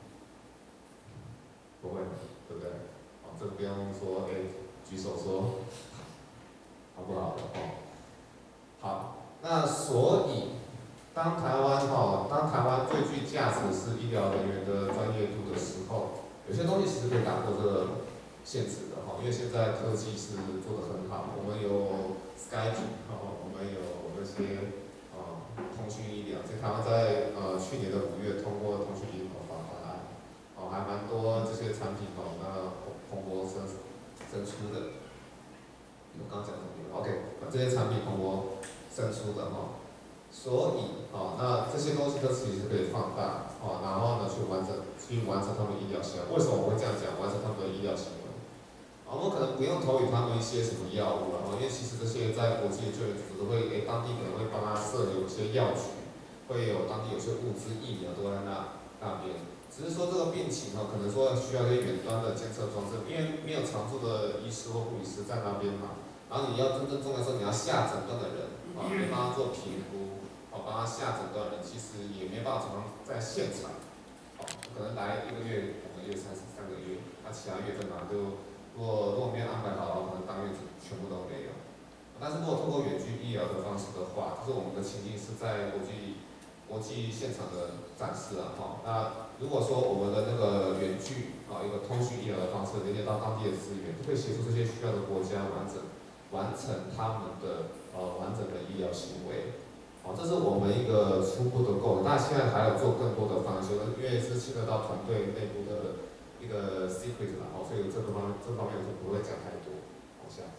不会，对不对？哦，这个不用说，哎，举手说好不好的哦。好，那所以当台湾哈，当台湾最具价值是医疗人员的专业度的时候，有些东西其实可以打破这个限制的哈，因为现在科技是做得很好，我们有 Skype， 哦，我们有那些。呃，通讯医疗，在台湾在呃去年的五月通过通讯医疗法案，哦，还蛮多这些产品哦，那蓬勃生生出的。我刚刚讲什么 ？OK， 把这些产品蓬勃生出的哈、哦，所以哦，那这些东西都其实可以放大哦，然后呢去完成去完成他们医疗行为。为什么我会这样讲？完成他们的医疗行为？我们可能不用投予他们一些什么药物了，因为其实这些在国际的救援组织会，诶，当地可能会帮他设有一些药局，会有当地有些物资、疫苗都在那那边。只是说这个病情哦，可能说需要一些远端的监测装置，因为没有常驻的医师或护理师在那边嘛。然后你要真正重要说你要下诊断的人，啊，没帮他做评估，哦，帮他下诊断的人，其实也没办法常常在现场，哦，可能来一个月、两个月、三三个月，那其他月份嘛就。如果如果没有安排好，可能当月全部都没有。 但是如果透过远距医疗的方式的话，就是我们的情境是在国际国际现场的展示啊，哈。那如果说我们的那个远距啊一个通讯医疗的方式连接到当地的资源，就可以协助这些需要的国家完整完成他们的呃完整的医疗行为。好，这是我们一个初步的构想。那现在还有做更多的方修，因为是牵涉到团队内部的一个 secret 啦，所以这个方这方面我就不会讲太多。往下。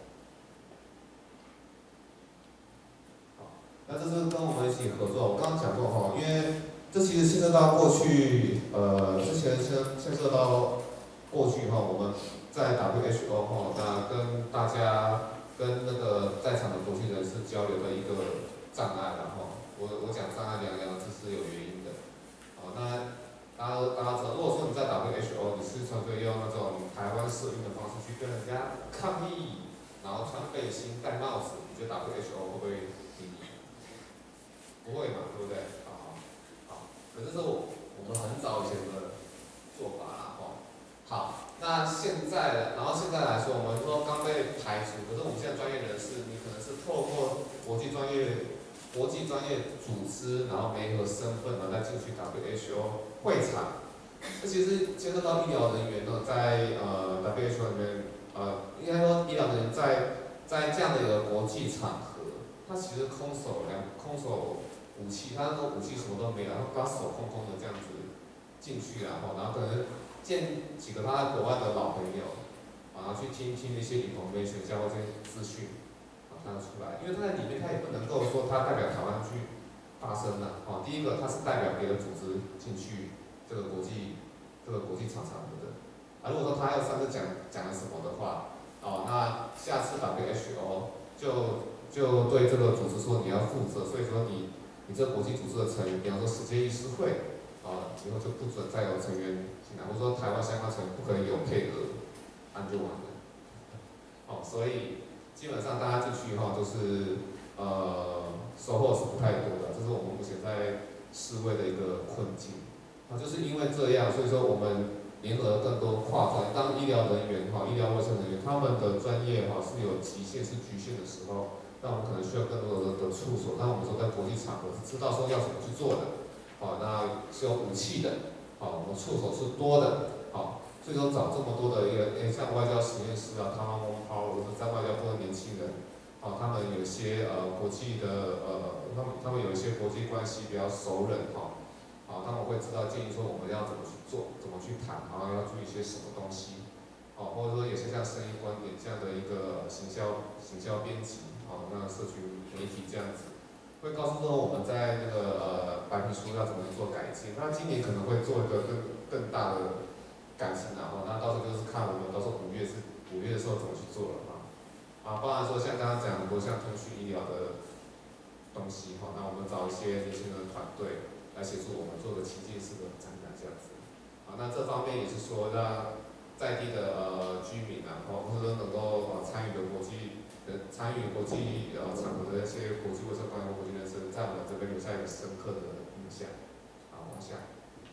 那这是跟我们一起合作，我刚刚讲过哈，因为这其实牵涉到过去，呃，之前牵牵涉到过去哈，我们在 W H O 哈，那跟大家跟那个在场的国际人士交流的一个障碍然后，我我讲障碍两两个字是有原因的，好，那大家大家知道，如果说你在 W H O 你是纯粹用那种台湾社运的方式去跟人家抗议，然后穿背心戴帽子，你觉得 W H O 会不会听你？不会嘛，对不对？好，好，可是这是我我们很早以前的做法啦，吼。好，那现在，然后现在来说，我们说刚被排除，可是我们现在专业人士，你可能是透过国际专业、国际专业组织，然后媒合身份，然后再进去 W H O 会场。这其实牵涉到医疗人员呢，在呃 W H O 里面，呃，应该说医疗人员在在这样的一个国际场合，他其实空手两空手。武器，他那个武器什么都没有，然后把手空空的这样子进去，然后然后可能见几个他在国外的老朋友，然后去听听一些information，交换这些资讯，啊，他出来，因为他在里面他也不能够说他代表台湾去发声了，啊，第一个他是代表别的组织进去这个国际这个国际场场合的，啊，如果说他要上次讲讲了什么的话，哦，那下次 W H O 就就对这个组织说你要负责，所以说你。你这国际组织的成员，比方说世界医师会，啊，以后就不准再有成员进来，或者说台湾相关成员不可以有配额，那就完了。哦，所以基本上大家进去以后都是呃收获是不太多的，这是我们目前在示威的一个困境。啊，就是因为这样，所以说我们联合更多跨专业，当医疗人员哈、医疗卫生人员他们的专业哈是有极限、是局限的时候。那我们可能需要更多的的触手，那我们说在国际场合是知道说要怎么去做的，好，那是有武器的，好，我们触手是多的，好，所以说找这么多的一个，诶，像外交实验室啊，他们包括在外交部的年轻人，好，他们有一些呃国际的呃，他们他们有一些国际关系比较熟人，哈，好，他们会知道建议说我们要怎么去做，怎么去谈，然后要注意一些什么东西，好，或者说有些像声音观点这样的一个行销行销编辑。好，那社群媒体这样子，会告诉说我们在那个呃白皮书要怎么做改进。那今年可能会做一个更更大的改进，然后那到时候就是看我们到时候五月是五月的时候怎么去做了嘛。啊，包含说像刚刚讲很多像通讯医疗的东西哈，那我们找一些年轻人的团队来协助我们做个情境式的展览这样子。啊，那这方面也是说让在地的呃居民啊，或者说能够呃参与的国际。参与国际呃场合的一些国际卫生官员、国际人士，在我们这边留下一个深刻的印象。好，往下。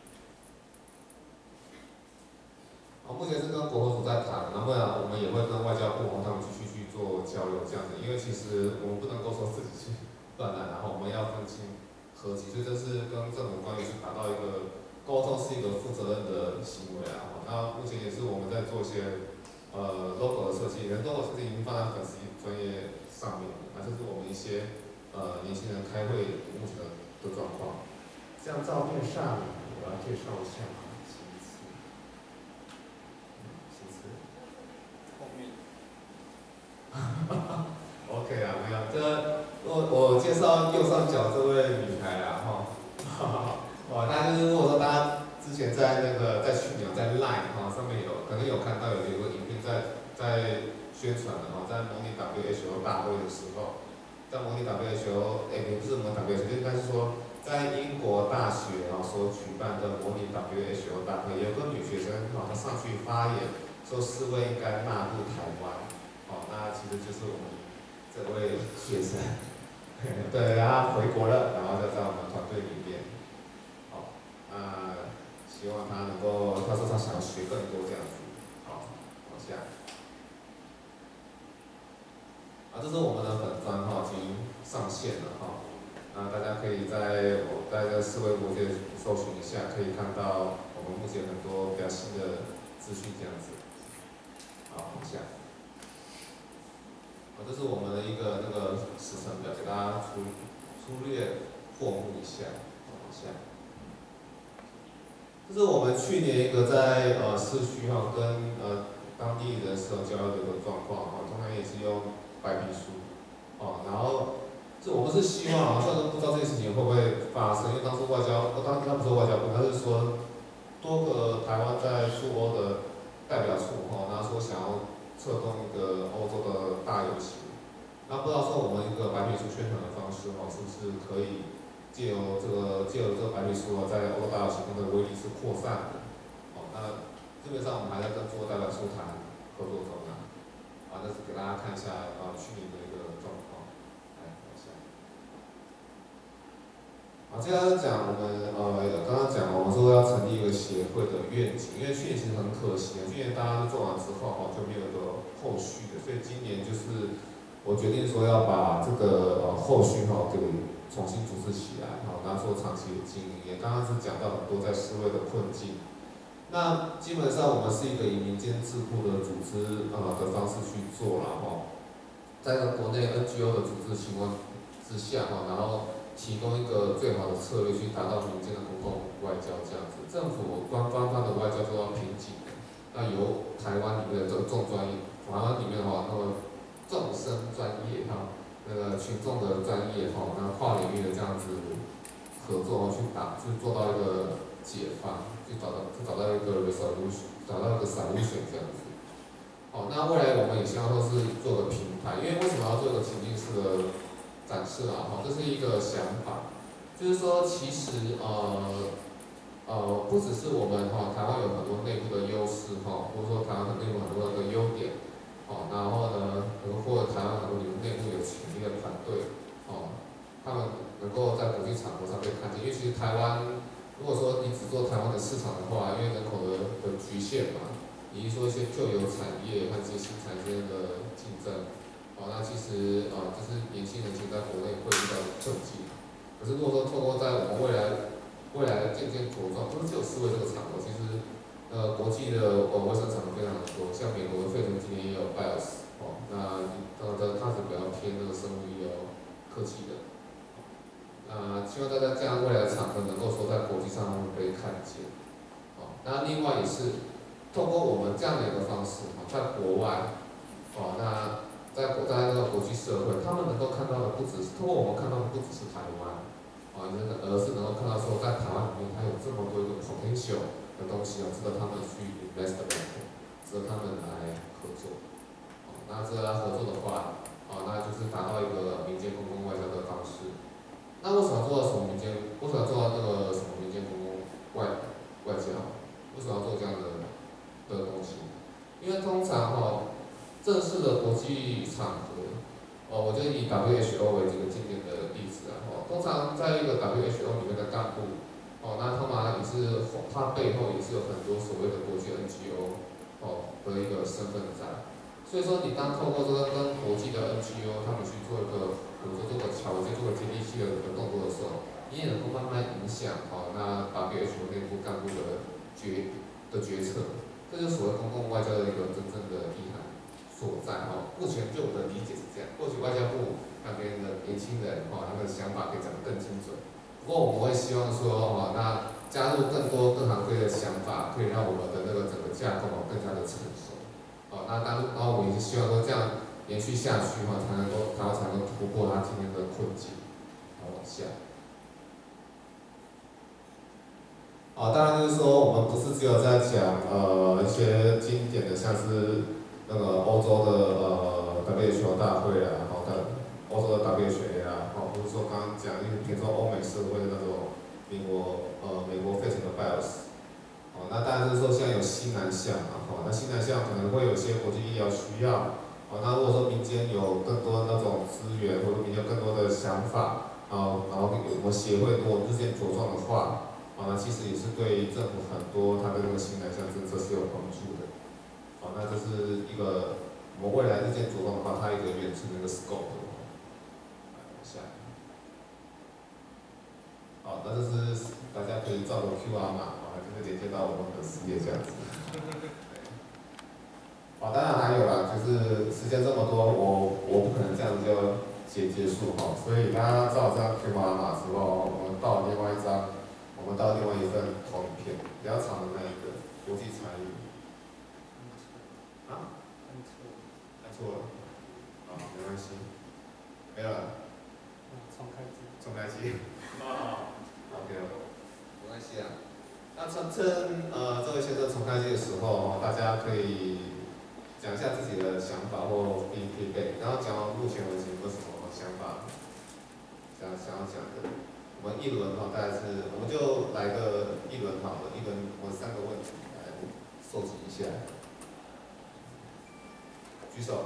好，目前是跟国合署在谈，然后呢，我们也会跟外交部他们继续去做交流这样子，因为其实我们不能够说自己去断缆，然后我们要分清合集，所以这是跟政府官员是达到一个沟通，是一个负责任的行为啊。那目前也是我们在做一些。呃 ，logo 的设计，人 logo 设计已经放在粉丝专业上面了，那这是我们一些呃年轻人开会目前的的状况。这样照片上我要介绍一下其次，其次，后面，OK 啊，没有，这我我介绍右上角这位女孩啦，哈，哇，那就是如果说大家之前在那个在去年在 Line 哈上面有可能有看到有有个影片。在在宣传的哈，在模拟 W H O 大会的时候，在模拟 W H O， 哎，也不是模拟 W H O， 应该是说在英国大学啊所举办的模拟 W H O 大会，有个女学生哈，她上去发言，说世卫应该纳入台湾，好，那其实就是我们这位学生，对，然后回国了，然后就在我们团队里面，好，啊，希望她能够，她说她想要学更多这样子。啊，这是我们的粉砖上线了哈。那大家可以在我在这个世卫国界搜寻一下，可以看到我们目前很多比较新的资讯这样子。好，往下。好，这是我们的一个那个时程表，给大家粗粗略过目一下。往下。这是我们去年一个在呃市区哈跟呃当地人士有交流的一个状况哈，通常也是用白皮书，哦，然后。这我们是希望啊，虽然说不知道这件事情会不会发生，因为当初外交，当他不是外交部，他是说多个台湾在驻欧的代表处哈，然后说想要策动一个欧洲的大游行，那不知道说我们一个白皮书宣传的方式哈，是不是可以借由这个借由这个白皮书啊，在欧洲大游行中的威力是扩散的，哦，那基本上我们还在跟驻欧代表处谈合作中啊，啊，这是给大家看一下啊去年的一个状况。好，接下来讲我们呃刚刚讲我们说要成立一个协会的愿景，因为去年其实很可惜，去年大家都做完之后哈就没有一个后续的，所以今年就是我决定说要把这个呃后续哈给重新组织起来，好，然后做长期的经营。也刚刚是讲到很多在世卫的困境，那基本上我们是一个以民间智库的组织呃的方式去做了哈，在国内 N G O 的组织情况之下哈，然后提供一个最好的策略去达到民间的公共外交这样子。政府官方方的外交做到瓶颈的，那由台湾里面的这个重专业，台湾里面的话，那么众生专业哈，那个群众的专业哈，那跨领域的这样子合作去打，去做到一个解放，去找到去找到一个 resolution， 找到一个 solution 这样子。好，那未来我们也希望说是做个平台，因为为什么要做一个情境式的展示啊？哈，这是一个想法，就是说其实呃呃不只是我们哈台湾有很多内部的优势哈，或者说台湾内部很多的优点，哦，然后呢，或者台湾很多内部有潜力的团队，哦，他们能够在国际场合上被看见，因为其实台湾如果说你只做台湾的市场的话，因为人口的的局限嘛。以及说一些旧有产业和这些新产业之间的竞争，哦，那其实啊、呃，就是年轻人其实在国内会遇到困境。可是如果说透过在我们未来未来的渐渐茁壮，不是只有世卫这个场合，其实呃国际的呃卫生场合非常的多，像美国的费城今年也有 B I O S， 哦，那呃的它是比较偏那个生物医疗科技的。啊、呃，希望大家这样未来的场合能够说在国际上被看见。哦，那另外也是。透过我们这样的一个方式，在国外，哦，那在国在那个国际社会，他们能够看到的不只是，透过我们看到的不只是台湾，哦，而是能够看到说，在台湾里面，它有这么多一个 potential 的东西啊，值得他们去 investment， 值得他们来合作。哦，那这来合作的话，哦，那就是达到一个民间公共外交的方式。那为什么做到什么民间？为什么做到这个什么民间公共外外交？为什么要做这样的？的东西，因为通常哈、哦，正式的国际场合，哦，我就以 W H O 为这个经典的例子啊，哦，通常在一个 W H O 里面的干部，哦，那他们也是，他背后也是有很多所谓的国际 N G O， 哦的一个身份在，所以说你当透过这个跟国际的 N G O 他们去做一个，比如说做个桥接、做个接地气的一个动作的时候，你也能够慢慢影响哦，那 W H O 内部干部的决的决策。这就是所谓公共外交的一个真正的意涵所在哦。目前就我的理解是这样，或许外交部那边的年轻人哦，他们的想法可以讲得更精准。不过我们会希望说哦，那加入更多各行各业的想法，可以让我们的那个整个架构哦更加的成熟。哦，那当然后我们也是希望说这样延续下去哈，才能够台湾才能够突破它今天的困境。好，往下。啊，当然就是说，我们不是只有在讲呃一些经典的，像是那个欧洲的呃 W H O 大会啊，好的，欧洲的 W H A 啊，好，或者说刚刚讲，就是比如说欧美社会的那种美国呃美国费城的 B I O S， 哦，那当然就是说现在有西南向嘛，哦，那西南向可能会有一些国际医疗需要，哦，那如果说民间有更多那种资源，或者民间有更多的想法，啊，然后有我们协会如果日渐茁壮的话。啊，那其实也是对政府很多它的那个新南向政策是有帮助的。好，那这是一个我们未来日渐茁壮的话，它一个远程的一个 scope。 下。好，那就是大家可以照个 Q R 码，啊，就是连接到我们的事业这样子。啊，当然还有啦，就是时间这么多，我我不可能这样就结结束哈，所以大家照这张 Q R 码之后，我们到另外一张，我们到另外一份投影片，比较长的那一个国际参与。啊？看错了。啊，没关系，没有了。 重开机。 重开机。 啊。 OK， 没关系啊。那趁趁呃这位先生重开机的时候，大家可以讲一下自己的想法或 feedback， 然后讲到目前为止有没有什么想法想想要讲的。我们一轮哈，大概是我们就来个一轮好了，一轮我三个问题来收集一下。举手。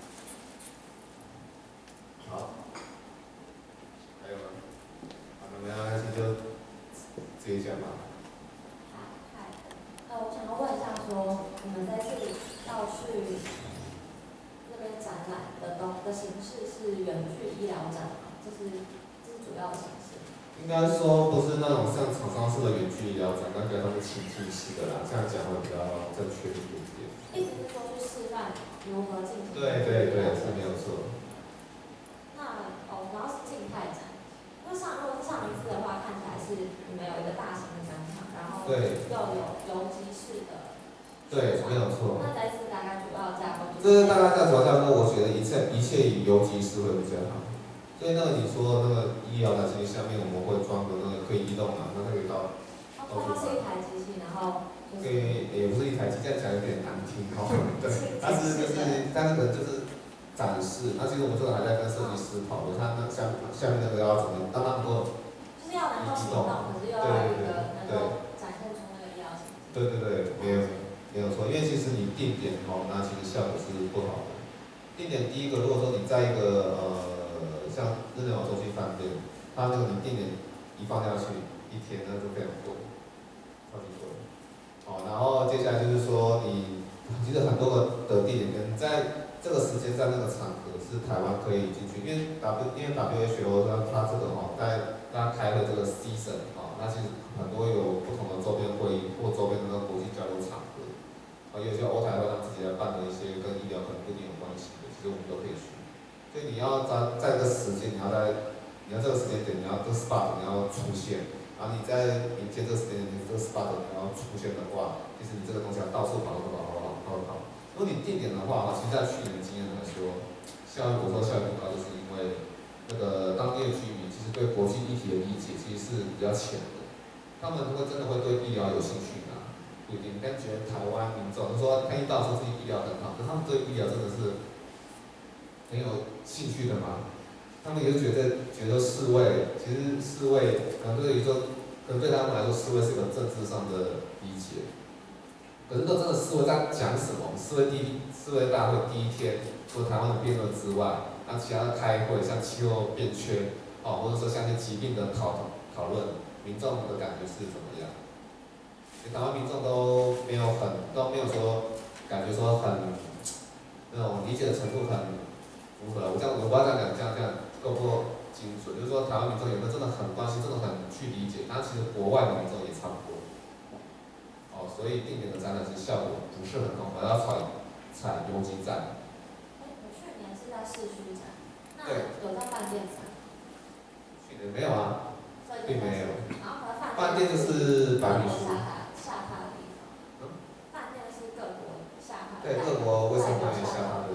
好。还有吗？好，那没关系就直接讲吧。 嗨，呃，我想要问一下说，你们这次要去那边展览的东的形式是远距医疗展吗？这是这是主要的形式。 应该说不是那种像厂商式的远距医疗展，那个他们情境式的啦，这样讲会比较正确一点点。 意思是说去示范如何进行。 对对对，是没有错。 那哦，然后是静态展，因为上如果是上一次的话，看起来是你们有一个大型的展场，然后对又有游击式的。 对，没有错。 那这次大概主要架构就是。 这大概在主要架构，我觉得一切一切以游击式会比较好。所以那个你说那个医疗的机器下面我们会装个那个可以移动嘛，那可以到。 哦，它是一台机器，然后。 可以，也不是一台机，这样讲有点难听哦。对，它是就是，但那个就是展示。那其实我们这个还在跟设计师讨论，它那下下面那个要怎么让它能够。 就是要能够行动，可是又要一个能够展现出那个医疗形式。 对对对，没有没有错，因为其实你定点哦，那其实效果是不好的。定点第一个，如果说你在一个呃像日内瓦洲际饭店，它那个你定点一放下去，一天那就非常多，超级多。好，然后接下来就是说你其实很多个的地点跟在这个时间在那个场合是台湾可以进去，因为 W 因为 W H O 它它这个哈在它开的这个 season 啊，那其实很多有不同的周边会议或周边的那个国际交流场合，啊有些欧台会他们自己来办的一些跟医疗可能不一定有关系的，其实我们都可以去。所以你要在在这个时间，你要在你要这个时间点，你要这个 spot 你要出现。然后你在迎接这个时间，你这个 spot 你要出现的话，其实你这个东西要到处跑，到处跑，跑跑跑跑跑。如果你定点的话，其实在去年的经验来说，效益我说效益不高，就是因为那个当地的居民其实对国际议题的理解其实是比较浅的，他们会真的会对医疗有兴趣吗？不一定。但觉得台湾民众就说看医到说自己医疗很好，可是他们对医疗真的是很有兴趣的吗？他们也是觉得觉得侍卫，其实侍卫可能对于说，可能对他们来说，侍卫是个政治上的理解。可是，那真的侍卫在讲什么？侍卫第一侍卫大会第一天，除了台湾的辩论之外，那其他的开会，像气候变迁，哦，或者说像一些疾病的讨讨论，民众的感觉是怎么样？台湾民众都没有很都没有说感觉说很那种理解的程度很符合。我这样我不要这样讲，这样这样。够不够精准？就是说，台湾民众有没有真的很关心，真的很去理解？那其实国外的民众也差不多。哦，所以定点的展览其实效果不是很好，而要采采游击战。 哎，我去年是在市区展，那对有在饭店展？ 去年没有啊，并没有。 然后和饭饭店就是白皮书。 下榻下榻的地方。嗯。饭店是各国下榻。 对，各国卫生官员下榻的。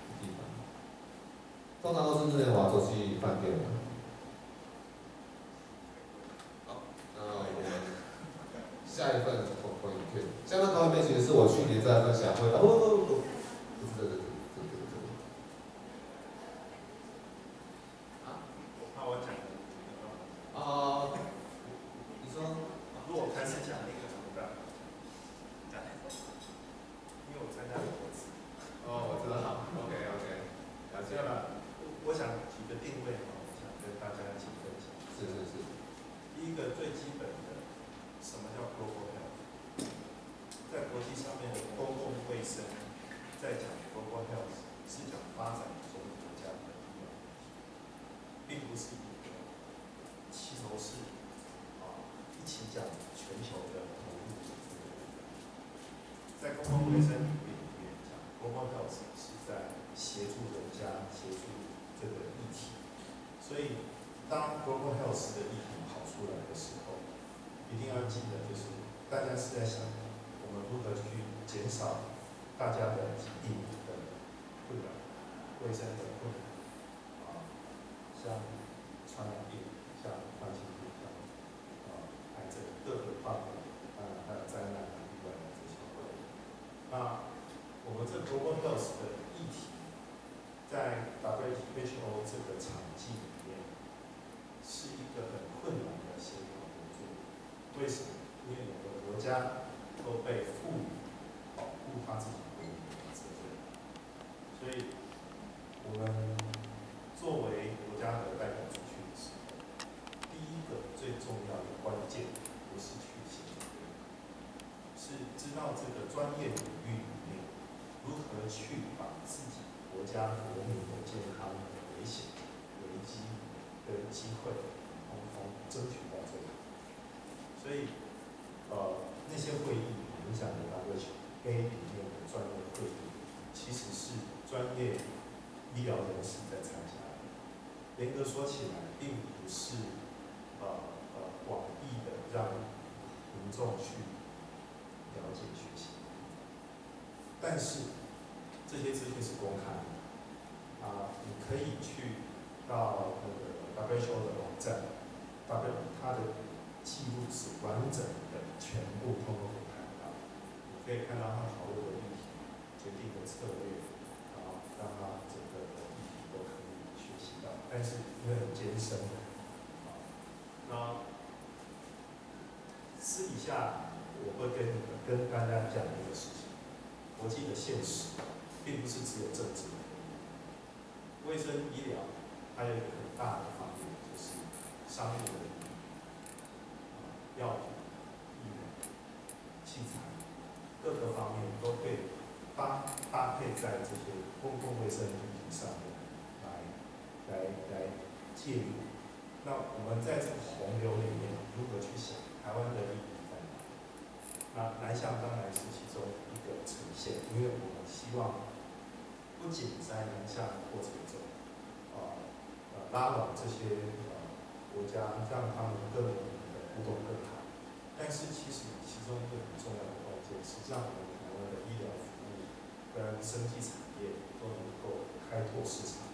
通常都是日内瓦洲际饭店的。好，那我们下一份投投影片，下份投影片其实是我去年在分享会，哦不不不，不是这个这个这个这个。 啊？我怕我讲的。 啊，你说？ 如果开始讲那个怎么办？因为我参加很多次。 哦，我知道。OK OK， 了解了。 我想提个定位哈，我想跟大家一起分享。 是是是。 第一个最基本的，什么叫 global health？ 在国际上面的公共卫生，在讲 global health 是讲发展中国家的医疗。 并不是一个齐头式啊一起讲全球的投入。在公共卫生领域里面讲，公共 health 是在协助人家协助这个议题，所以当 global health 的议题跑出来的时候，一定要记得，就是大家是在想我们如何去减少大家的疾病的困扰、卫生的困扰啊，像传染病、像慢性病、像啊癌症各个范围，当然还有灾难啊、意外的这些。那我们这 global health 的议题，在 W H O 这个场景里面，是一个很困难的协调合作。为什么？因为每个国家都被赋予保护他自己国民的责任，所以我们作为国家的代表出去的时候，第一个最重要的关键不是去协调，是知道这个专业领域里面如何去把自己国家国民的健康的危险、危机跟机会，通通争取到最好。所以，呃，那些会议影响的 W H A 里面的专业会议，其实是专业医疗人士在参加的。严格说起来，并不是呃呃广义的让民众去了解学习，但是这些资讯是公开的啊，你可以去到那个 W H O 的网站 ，W 它的记录是完整的，全部通通可以看到。你可以看到他讨论的议题、决定的策略，然后让他整个的议题都可以学习到。但是因为很艰深的，啊，那私底下我会跟你们跟大家讲一个事情：国际的现实并不是只有政治的，卫生医疗还有一个很大的方面就是商业的领域。药品、疫苗、器材各个方面都会搭搭配在这些公共卫生议题上面来来来介入。那我们在这个洪流里面如何去想台湾的利益在哪里？那南向当然是其中一个呈现，因为我们希望不仅在南向的过程中，啊呃拉拢这些呃国家，让他们更互动更好，但是其实其中一个很重要的关键是让我们台湾的医疗服务跟生技产业都能够开拓市场。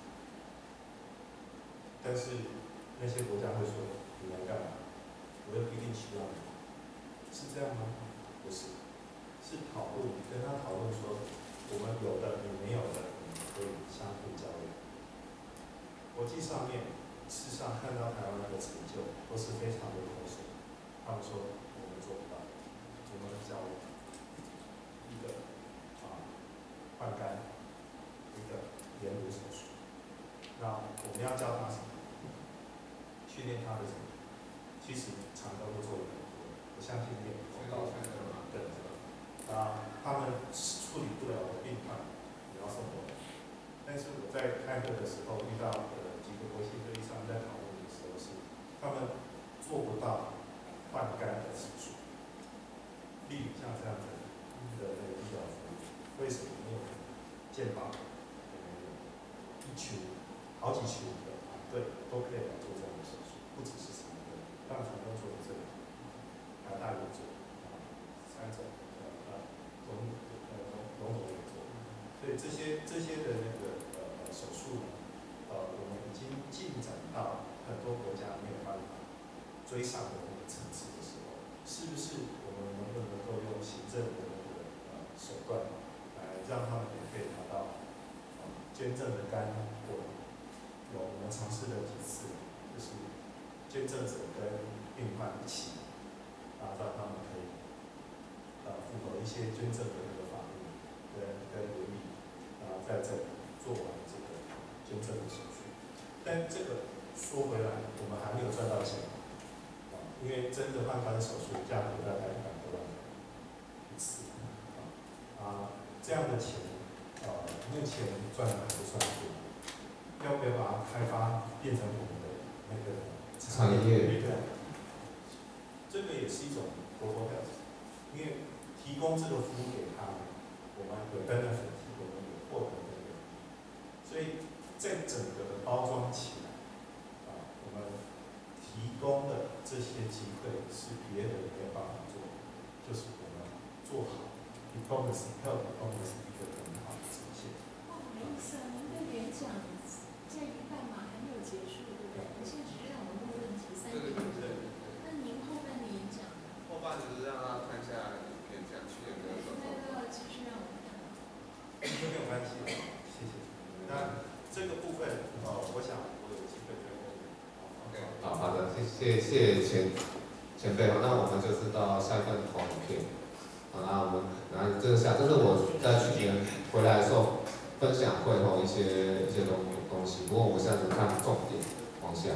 但是那些国家会说你来干嘛？我又不一定需要你，是这样吗？不是，是讨论，跟他讨论说我们有的你没有的，你可以相互交流。国际上面事实上看到台湾的成就都是非常的口水。他们说我们做不到，我们教一个啊换肝，一个眼乳手术。那我们要教他什么？训练他的什么？其实常常都做得很多，我相信你也知道对啊，他们处理不了的病患，你要送过来。但是我在开会的时候遇到的几个国际会议上在讨论的时候是，他们做不到换肝的手术，例如像这样的的那个医疗服务，为什么？因为健保呃一群好几群的团队都可以来做这样的手术，不只是长庚，当然长庚做的这个，台大也做，啊，三种呃呃龙呃龙龙总也做，所以这些这些的那个呃手术呢，呃我们已经进展到很多国家没有办法追上的那个层次的时候，是不是我们能不能够用行政的那个呃手段来让他们也可以拿到呃捐赠的肝过来？有我们尝试了几次，就是捐赠者跟病患一起，啊让他们可以呃符合一些捐赠的那个法律跟跟伦理，啊在这里做完这个捐赠的手续。但这个说回来，我们还没有赚到钱。因为真的换肝手术价格大概一百多万一次，啊，这样的钱，呃，目前赚的还不算多， 要不要把它开发变成我们的那个产业？ 对，这个也是一种 global health， 因为提供这个服务给他们，我们有 benefit， 我们有获得的人，所以在整个的包装起来，啊，我们提供的这些机会是别人没有办法做的，就是我们做好 diplomacy health diplomacy 一个很好的呈现。 哦，没意思啊，您的演讲在一半嘛，还没有结束，对不对？现在只是让我问问题，三点五。那您后半的演讲？ 后半就是让他看一下影片，这样去年的时候。 那都要继续让我看。 没有关系，谢谢。那这个部分，呃，我想我有机会再问。 OK， 好好的，谢谢谢谢前前辈好，那我们就是到下一份投影片。好，那我们然后这个下，这是我在去年回来的时候分享会后一些一些东东西。不过我们现在只看重点，往下，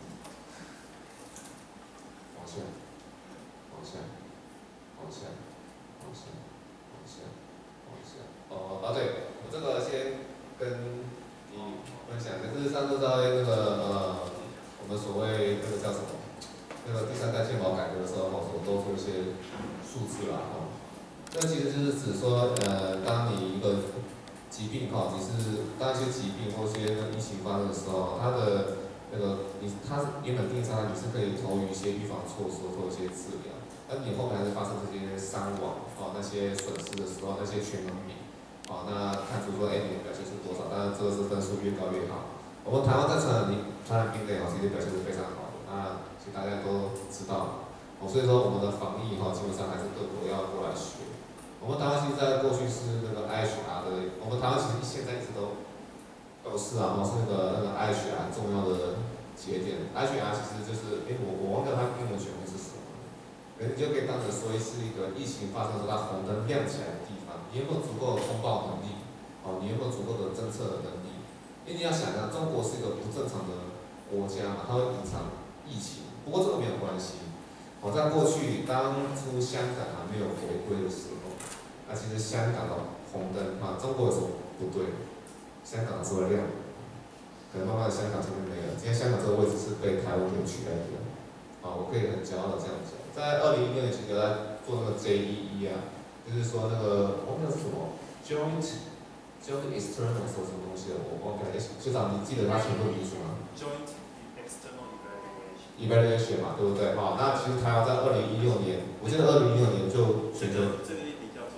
往下，往下，往下，往下，往下，往下。哦啊，对，我这个先跟你分享，就是上次在那个呃，我们所谓那个叫什么？那个第三代健保改革的时候，所都出一些数字啦，哈。这其实就是指说，呃，当你一个疾病哈，你是当一些疾病或一些疫情发生的时候，它的那个你它原本定义上你是可以投予一些预防措施做一些治疗，但你后面还是发生这些伤亡哦，那些损失的时候，那些全能比，哦，那看出说，哎，你的表现是多少？当然这个是分数越高越好。我们台湾在传染病传染病类哦，其实表现是非常好的，那其实大家都知道，哦，所以说我们的防疫哈，基本上还是各国要过来学。我们台湾其实在过去是那个 I H R 的，我们台湾其实现在一直都都是啊，是那个那个 I H R 重要的节点。I H R 其实就是，哎，我我忘掉它英文全名是什么，可你就可以当成说是一个疫情发生时候它红灯亮起来的地方，你有没有足够的通报能力？哦，你有没有足够的侦测的能力？因为你要想想，中国是一个不正常的国家嘛，它会隐藏疫情，不过这个没有关系。哦，在过去当初香港还没有回归的时候。那、啊、其实香港的红灯啊，中国有什么不对？香港是会亮，可能慢慢的香港这边没有。今天香港这个位置是被台湾给取代掉，啊，我可以很骄傲的这样讲。在二零一六年其实在做那个 J E E 啊，就是说那个我忘记是什么 Joint Joint External 什么东西的，我忘记了。学长，你记得它全部名字吗 ？Joint External Evaluation。 Evaluation 嘛，对不对？好，那其实台湾在二零一六年，我记得二零一六年就选择。 这个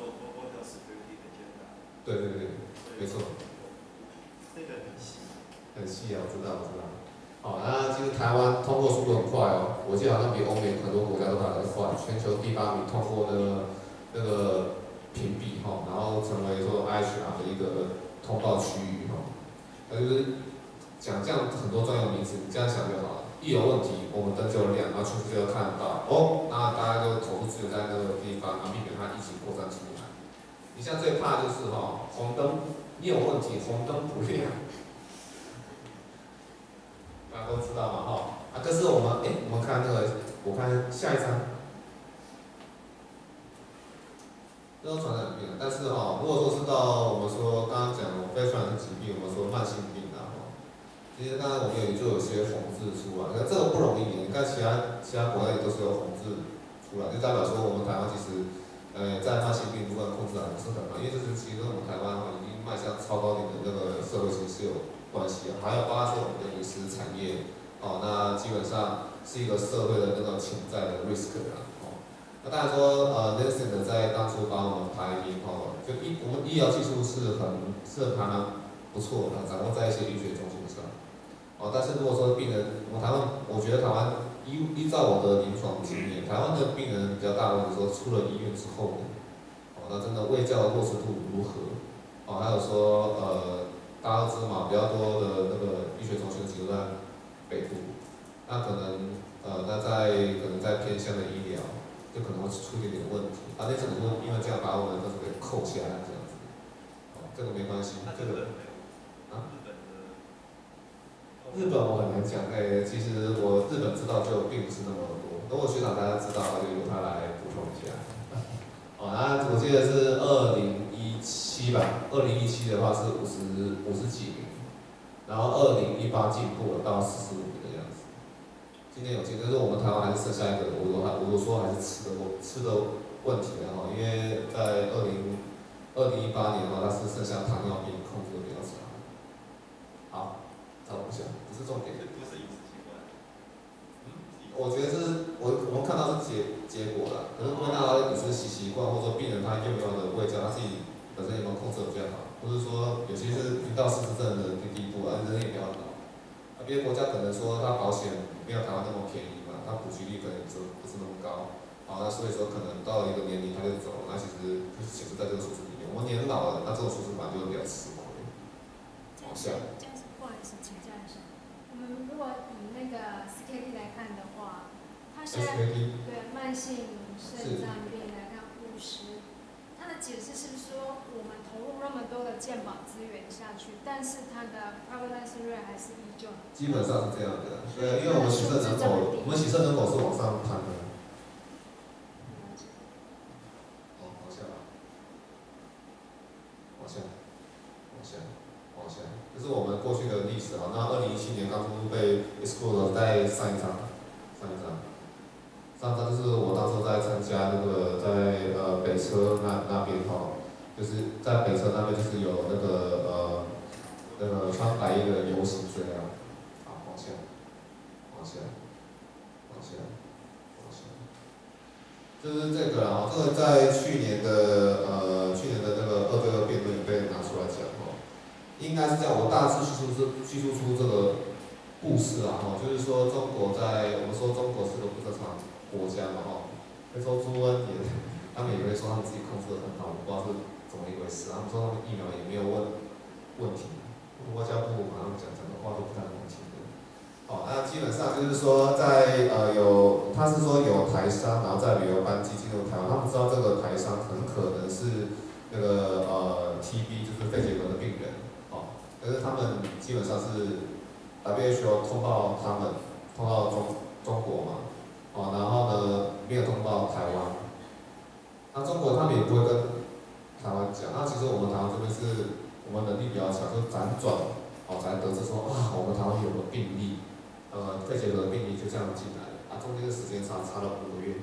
对对对，没错。 这个很细。 很细啊，我知道，我知道。好，那其实台湾通过速度很快哦，我记得好像比欧美很多国家都还要快，全球第八名通过那个那个评比哈，然后成为说 I H R 的一个通报区域哈。那就是讲这样很多专有名词，你这样想就好了。一有问题，我们灯就亮，然后全世界都看得到。哦，那大家就投入资源在那个地方，然后避免它疫情扩散出来。你像最怕就是哈、哦，红灯，你有问题，红灯不亮，大家都知道嘛哈。啊，可是我们哎，我们看那个，我看下一张，这都传染病，但是哈、哦，如果说是到我们说刚刚讲非传染疾病，我们说慢性病啊哈，其实刚才我们有就有些红字出来，那这个不容易，你看其他其他国家也都是有红字出来，就代表说我们台湾其实。呃，在慢性病部分控制还不是很好，因为这是其实跟我们台湾哈已经迈向超高龄的那个社会其实是有关系的，还有包括说我们的饮食产业，哦，那基本上是一个社会的那个潜在的 risk 啦，哦，那当然说呃 Nelson 在当初把我们排名哦，就医我们医疗技术是很是还蛮不错的，掌握在一些医学中心上，哦，但是如果说病人，我们台湾，我觉得台湾。依依照我的临床经验，台湾的病人比较大的问题说，出了医院之后呢，哦，那真的卫教的落实度如何？哦，还有说呃，大家都知道嘛，比较多的那个医学中心集中在北部，那可能呃，那在可能在偏乡的医疗，就可能会出一点点问题，啊，那只能说因为这样把我们的分数给扣下来这样子，哦，这个没关系，这个啊。日本我很难讲，哎、欸，其实我日本知道就并不是那么多。如果学长大家知道，就由他来补充一下。哦，那我记得是二零一七吧，二零一七的话是五十五十几名， 然后二零一八进步了到四十五个的样子。今年有进，但是我们台湾还是剩下一个，我我还我说还是吃的吃的问题的哈，因为在二零二零一八年的话，它是剩下糖尿病控制的比较差。好，再往下，不是重点。 不是饮食习惯。 嗯，我觉得是我我们看到是结结果了，可是问到饮食习习惯，或者说病人他用药的胃教，他自己本身有没有控制的比较好，或者说有些是已到失智症的地步，啊，人也比较老。啊，别的国家可能说它保险没有台湾那么便宜嘛，它普及率可能就不是那么高。好，那所以说可能到了一个年龄他就走了，那其实就是显示在这个数字里面。我们年老了，那这种数字本来就会比较吃亏。往下。 这样子，不好意思，请教一下，我们如果以那个 C K D 来看的话，它现在对慢性肾脏病来看五十，它的解释是不是说我们投入那么多的健保资源下去，但是它的 prevalence rate 还是依旧？ 基本上是这样的，对，因为我们洗肾人口，我们洗肾人口是往上攀的。往下，往下，往下，这是我们过去的历史啊。那二零一七年当初被 exclude 在上一章，上一章，上一章就是我当时在参加那个在呃北车那那边哈，就是在北车那边就是有那个呃那个穿白衣的游行这样。好，往下，往下，往下，往下。就是这个啊，这个在去年的呃去年的那个二对二辩论被拿出来讲哦，应该是这样，我大致叙述是叙述出这个故事啊哈，就是说中国在我们说中国是个不正常国家嘛哈，会说朱恩也，他们也会说他们自己控制得很好，我不知道是怎么一回事，他们说他们疫苗也没有问问题，外交部马上讲讲的话都不太能听的。好，那基本上就是说在，在呃有，他是说有台商，然后在旅游班机进入台湾，他们知道这个台商很可能是那个呃 T B， 就是肺结核的病人，哦，可是他们基本上是 W H O 通报他们，通报中中国嘛，哦，然后呢没有通报台湾，那中国他们也不会跟台湾讲，那其实我们台湾这边是我们能力比较强，就辗转，哦才得知说啊我们台湾有个病例。呃，肺结核的病例就这样进来了，啊，中间的时间差差了五个月，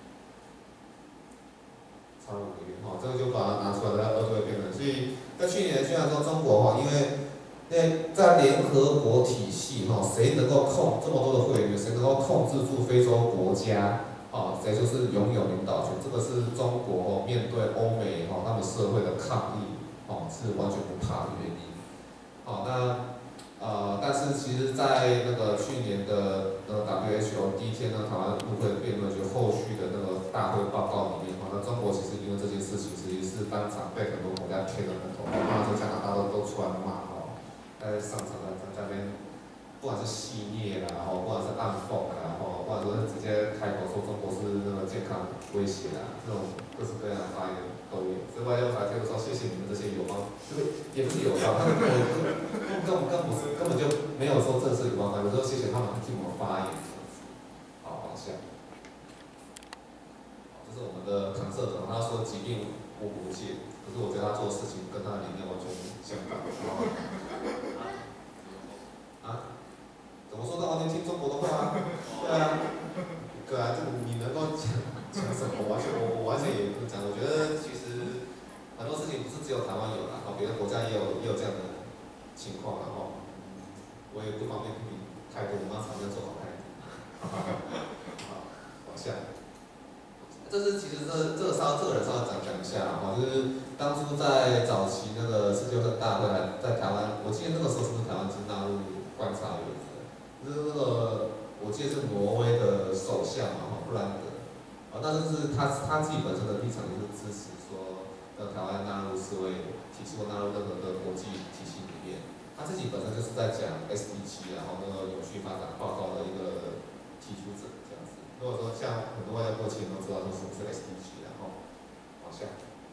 差了五个月，哈、哦，这个就把它拿出来在二对二辩论。所以在去年虽然说中国哈，因为那在联合国体系哈，谁能够控这么多的会员，谁能够控制住非洲国家，啊，谁就是拥有领导权，这个是中国哦面对欧美哈他们社会的抗议，哦是完全不怕的原因，好、那。呃，但是其实，在那个去年的那个 W H O 第一天呢，台湾部会辩论就后续的那个大会报告里面，哈，那中国其实因为这件事情，其实是当场被很多国家贴了人头，骂说加拿大都都出来骂哈，在上场在在那边，不管是戏谑啦，哈，不管是暗讽啦，哈，或者说是直接开口说中国是那个健康威胁啦，这种各式各样的发言都有。所以外交部就说谢谢你们这些友邦，就是也不是友邦，他们根本根本根本不是根本就没有说正式友邦发言，说谢谢他们替我们发言。好，往下。好，这是我们的唐社长，他说疾病无国界，可是我觉得他做的事情跟他的理念完全相反。啊？怎么说？他完全听中国的话啊？对啊，对啊，这你能够讲讲什么？完全我我完全也不讲。我觉得其实很多事情不是只有台湾有啦，然后别的国家也有也有这样的情况，然后我也不方便批评太多，我们要常常做好态度。好，往下。这是其实这这个稍这个人稍微讲讲一下哈，就是当初在早期那个世界卫生大会还在台湾，我记得那个时候是不是台湾是纳入观察员的？就是那个我记得是挪威的首相嘛哈，布兰德，啊，那就是他他自己本身的立场就是支持说，呃，台湾纳入世卫体系或纳入任何的国际体系里面。他自己本身就是在讲 S D G， 然后那个永续发展报告的一个提出者这样子。如果说像很多外交国际人都知道说什么是 S D G， 然后往下，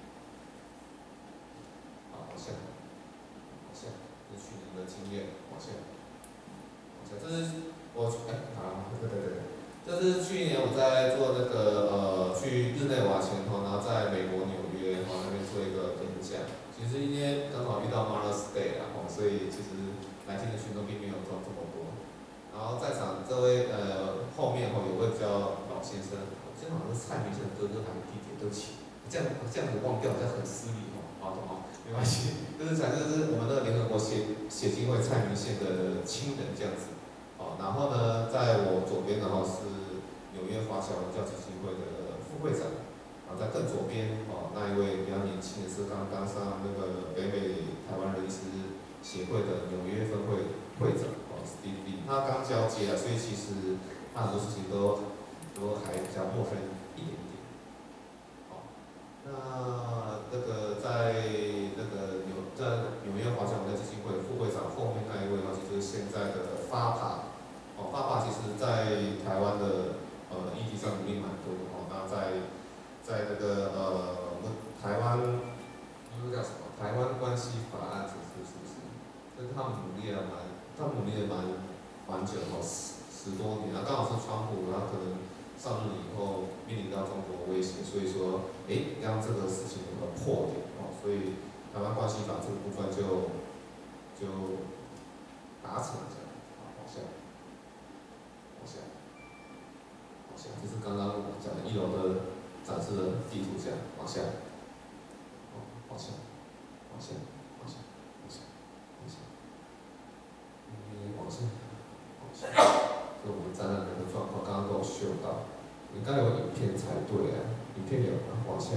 好，往下，往下，这是去年的经验，往下，往下，这是我哎啊，对对对，这是去年我在做那个呃去日内瓦前后，然后在美国纽约然后那边做一个演讲。其实因为刚好遇到 Mother's Day 啊，所以其实来听的群众并没有这这么多。然后在场这位呃后面哈有位比较老先生，先生好像是蔡明宪的哥哥还是弟弟，对不起，这样这样子忘掉，好像很失礼哦，好懂哦，没关系，就是反正就是我们那个联合国协协进会蔡明宪的亲人这样子。哦，然后呢，在我左边的话是纽约华侨教基金会的副会长，然后在更左边哦那一位比较年轻的是刚刚上那个北美台湾人医师协会的纽约分会会长哦 Steve Lee， 他刚交接啊，所以其实他很多事情都都还比较陌生一点点。好，那那个在那个纽在纽约华侨教基金会副会长后面那一位呢，就是现在的发帕。哦，发帕其实在台湾的呃议题上努力蛮多的哦。那在在那个呃台湾那个叫什么台湾关系法案是是是不是？就是他们努力了蛮，他们努力了蛮蛮久的哦，十十多年。那刚好是川普，他可能上任以后面临到中国威胁，所以说，哎，让这个事情有个破点哦，所以台湾关系法这个部分就就达成了这样。好，往下。往下，往下，这是刚刚我讲的一楼的展示的地图，这样往下，哦，往下，往下，往下，往下，往下，嗯，往下，往下，这我们展览人的状况，刚刚都有秀到，应该有影片才对啊，影片有吗？往下，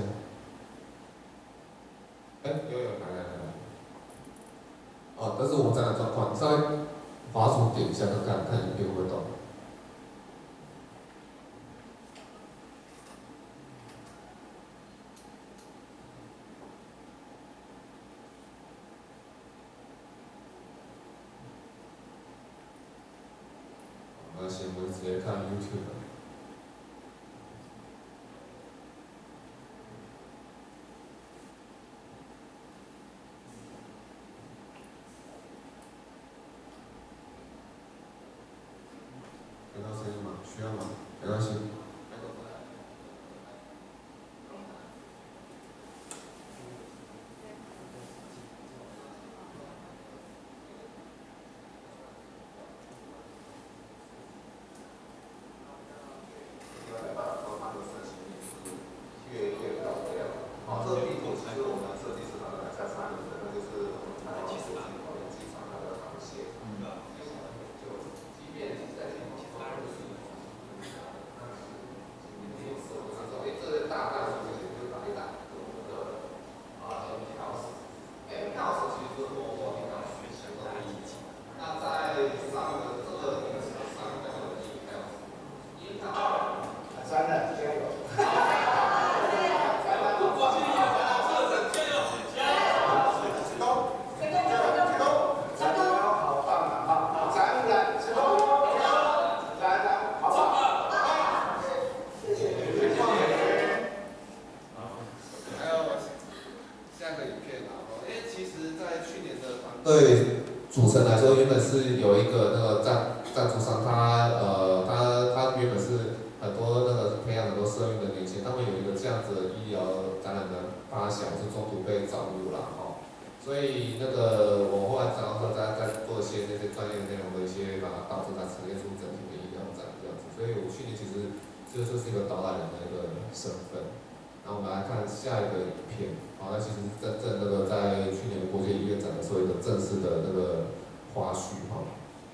哎，有有，来来来来，哦，这是我们展览状况，你稍微滑鼠点一下看看，看影片会不会动。没关系，我们直接看 YouTube。听到声音吗？需要吗？没关系。好，这个地图其实我们设计师团队在参与的，那就是我们台湾国际国际机场那个航线。嗯。就即便在进口方面是，那是，那是我说，哎，这个大大数据就打一打，我们的啊 M P L S，M P L S 其实就是我我平常学习的一级。那在上的这个名词上面的 E P L S，E P L S，真的加油。对组成来说，原本是有一个那个赞赞助商，他呃他他原本是很多那个培养很多社运的年轻人，他们有一个这样子的医疗展览的发想，是中途被找入了哈。所以那个我后来找到说，大家在做一些那些专业内容的一些，把它导致它呈现出整体的医疗展这样子。所以我去年其实这就是一个导览人的一个身份。然后我们来看下一个影片，好，那其实真正那个在去年国际医院展的时候一个正式的那个花絮哈。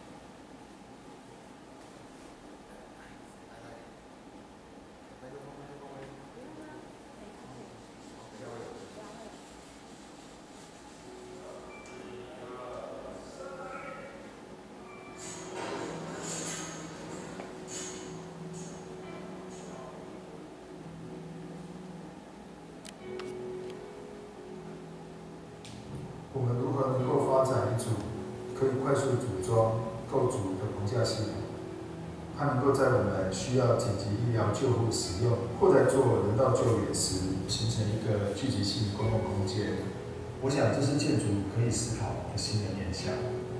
我们如何能够发展一组可以快速组装、构筑的棚架系统？它能够在我们需要紧急医疗救护使用或在做人道救援时，形成一个聚集性公共空间。我想这是建筑可以思考的新的面向。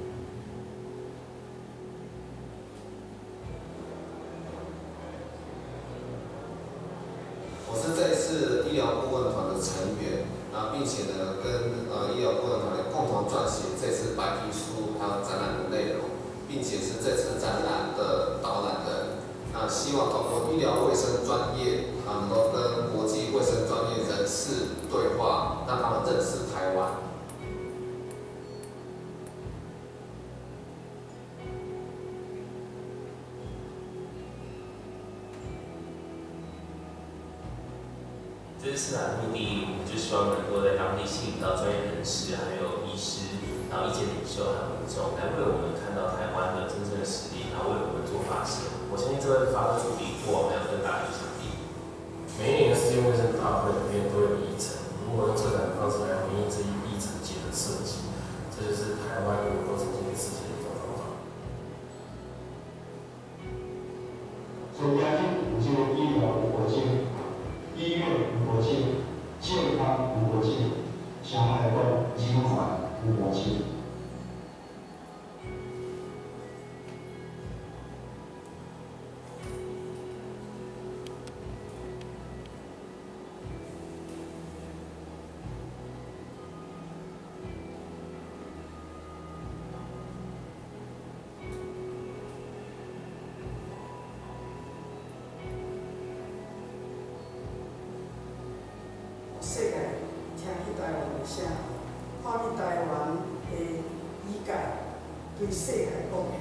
我是这一次医疗顾问团的成员，啊，并且呢，跟呃医疗顾问团队共同撰写这次白皮书，还还有展览的内容，并且是这次展览的导览人。那希望通过医疗卫生专业，啊，能够跟国际卫生专业人士对话，让他们认识台湾。 这次展的目的，我们就希望能够在当地吸引到专业人士，还有医师，然后意见领袖还有民众，来为我们看到台湾的真正的实力，然后为我们做发现。我相信这会发挥出比过往还有更大的影响力。 每一年的世界卫生大会里面都有议程，如何用策展的方式来回应这一议程节的设计，这就是台湾能够呈现给世界的一种方法。 所以，亚洲有这个医疗无国境，医院无国境，健康无国境，上海的人权无国境。 世界听去台湾的声，看去台湾的理解对世界讲的。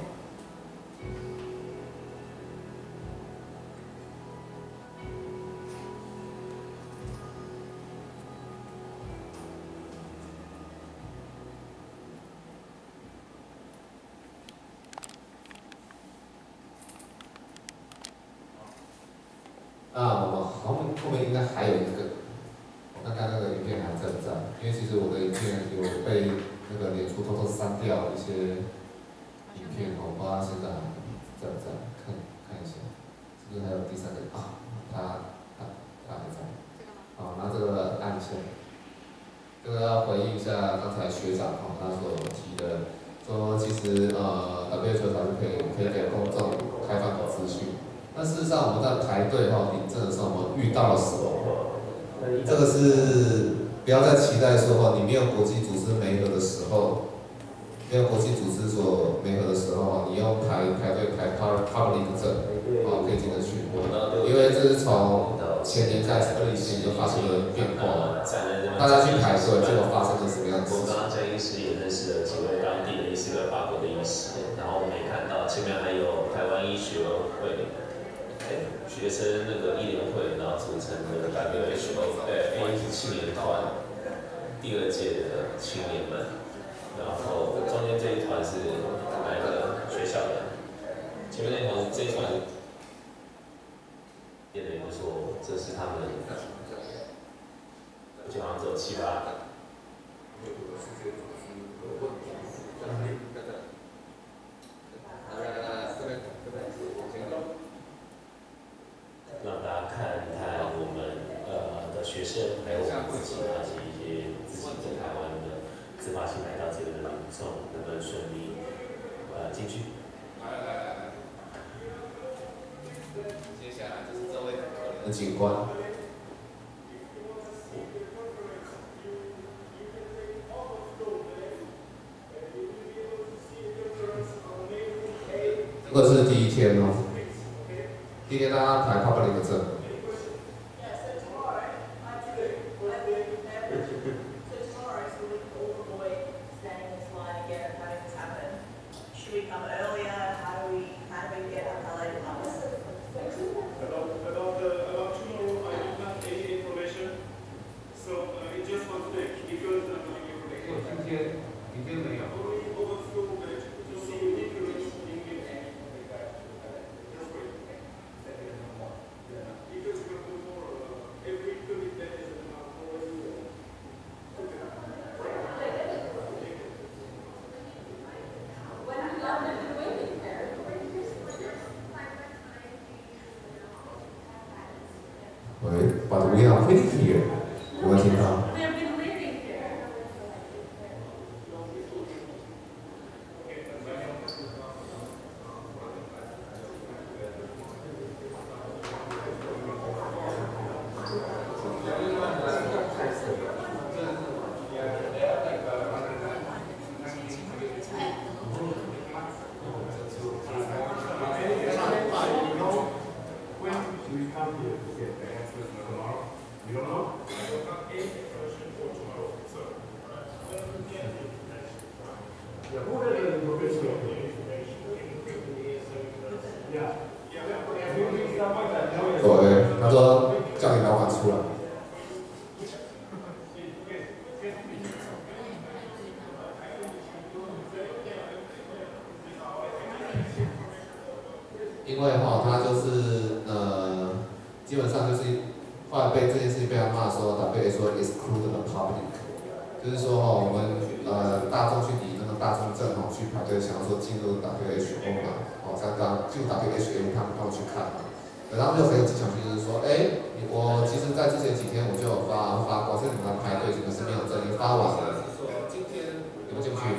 那我们后面后面应该还有一个。那刚那个影片还在不在？因为其实我的影片有被那个脸书偷偷删掉一些影片，我不知道现在在不在，看看一下，是不是还有第三个啊？他他他还在。好，那这个按一下。这个要回应一下刚才学长哈他所提的，说其实呃 W H O 它是可以可以给公众开放的资讯，但事实上我们在排队哈领证的时候，我们遇到了什么？这个是不要再期待说哈，你没有国际组织媒合的时候，没有国际组织所媒合的时候，你用排排队排 public 证，啊可以进得去。因为这是从前年开始，二零一七年就发生了变化，大家去排队，结果发生了什么样的事情？ 我刚刚郑医师也认识了几位当地的医师跟法国的医师，然后我们也看到前面还有台湾医学会。学生那个医联会，然后组成的 W H O 对 A 青年团，第二届的青年们，然后中间这一团是哪个学校的？前面那团这一团是，也等于说这是他们，我记得好像只有七八个。让大家看看我们呃的学生，还有我们自己，以及一些自己在台湾的自发性来到这边的民众，能不能顺利呃进去？ 接下来就是这位可怜的警官。这个是第一天哦。第一天大家排 public 证。But we are waiting here. 有没有听到？ 因为哈、他就是呃，基本上就是后来被这件事情被他骂说 W H O exclude the public， 就是说哈、我们呃大众去理那个大众证哈、去排队，想要说进入 W H O 嘛，哦，刚刚进入 W H O 他们都去看嘛，然后就很有技巧性，就是说，哎，我其实在之前几天我就有发发过，所以你们来排队，你们是没有证，你发完了，今天你们进不去？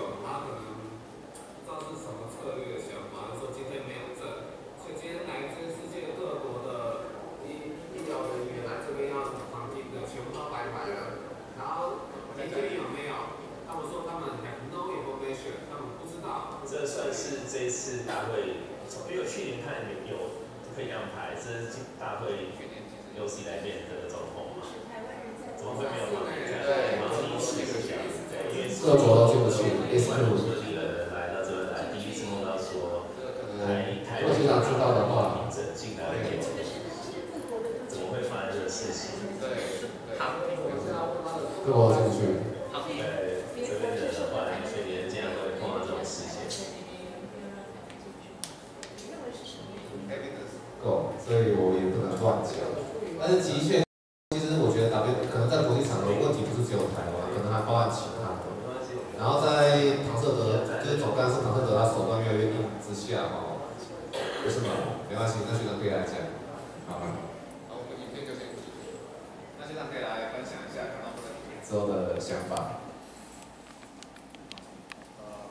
这算是这一次大会，因为去年看有有可以安排，这是大会有史以来变的状况嘛？怎么会没有盲点？对，盲点是这样子，对，因为各国都进不去，也是外国各地的人来到这边来，第一次梦到说台台湾学长知道的话， 整进来会怎么会发生这个事情？对， 各国都进不去。 对，这边的人的话，去年竟然会碰到这种事情。 够，所以我也不能乱讲。但是的确，其实我觉得 W 可能在国际场合问题不是只有台湾，可能还包含其他的。然后在唐瑟德，就是总干事唐瑟德他手段越来越硬之下，哈，不是吗？没关系，那学长可以来讲。好，好，我们影片就先。那学长可以来分享一下看到这个影片之后的想法。 呃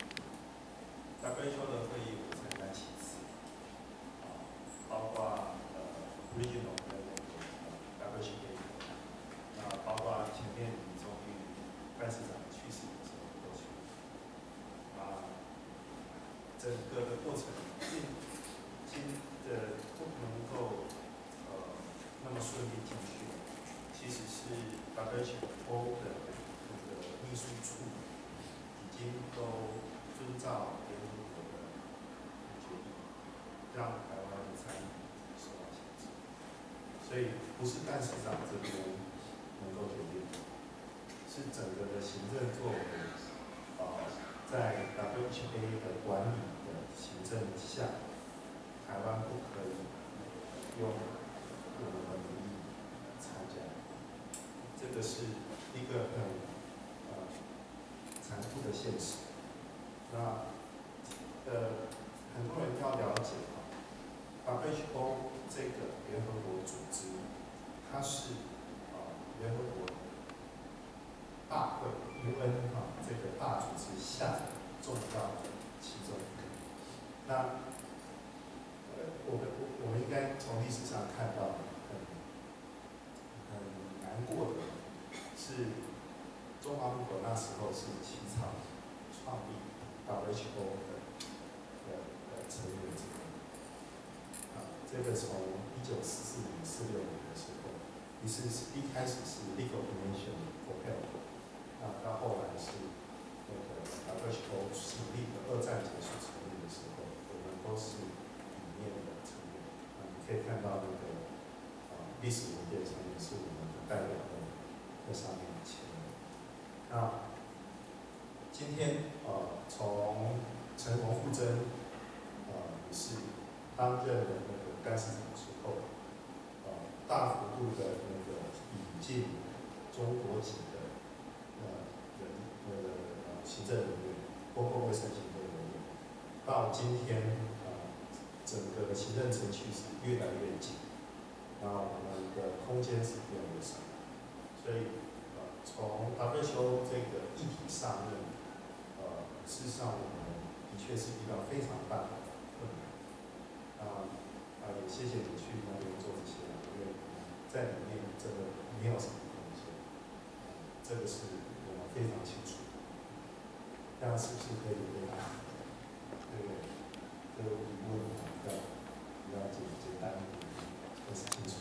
，W H O 的会议我参加几次，啊，包括呃 regional 的那个 W H O， 那包括前面李宗玉干事长去世的时候都去，啊，整个的过程进进的不能够呃那么顺利进去，其实是 W H O 的那个秘书处已经都遵照联合国的决议，让台湾的参与受到限制，所以不是干事长这边能够决定，是整个的行政作为，啊、呃，在 W H A 的管理的行政下，台湾不可以用我们的名义参加，这个是一个很呃残酷的现实。那呃，很多人要了解啊 ，W H O 这个联合国组织，它是啊、呃、联合国大会 U N 啊这个大组织下重要的其中一个。那呃，我们我我们应该从历史上看到很很难过的是，中华民国那时候是起草创立 W H O 的的的成员之一。啊，这个从一九四四年、四六年的时候，于是是一开始是 League of Nations for Health， 啊，到后来是那个 W H O 成立的，二战结束成立的时候，我们都是里面的成员。啊，你可以看到那个啊历史文件上面是我们的代表的在上面签的。那今天呃，从陈荣富珍呃女士担任的那个干事长之后，呃，大幅度的那个引进中国籍的呃人那个呃行政人员，公共卫生行政人员，到今天呃整个的行政程序是越来越紧，那我们的空间是越来越少，所以呃从 W H O 这个议题上任。呃，事实上，我们的确是遇到非常大的困难。啊啊，也谢谢你去那边做这些，因为在里面真的没有什么空间。这个是我们非常清楚。这样是不是可以回答？对不对？这个疑问要要简简单一点，都是清楚。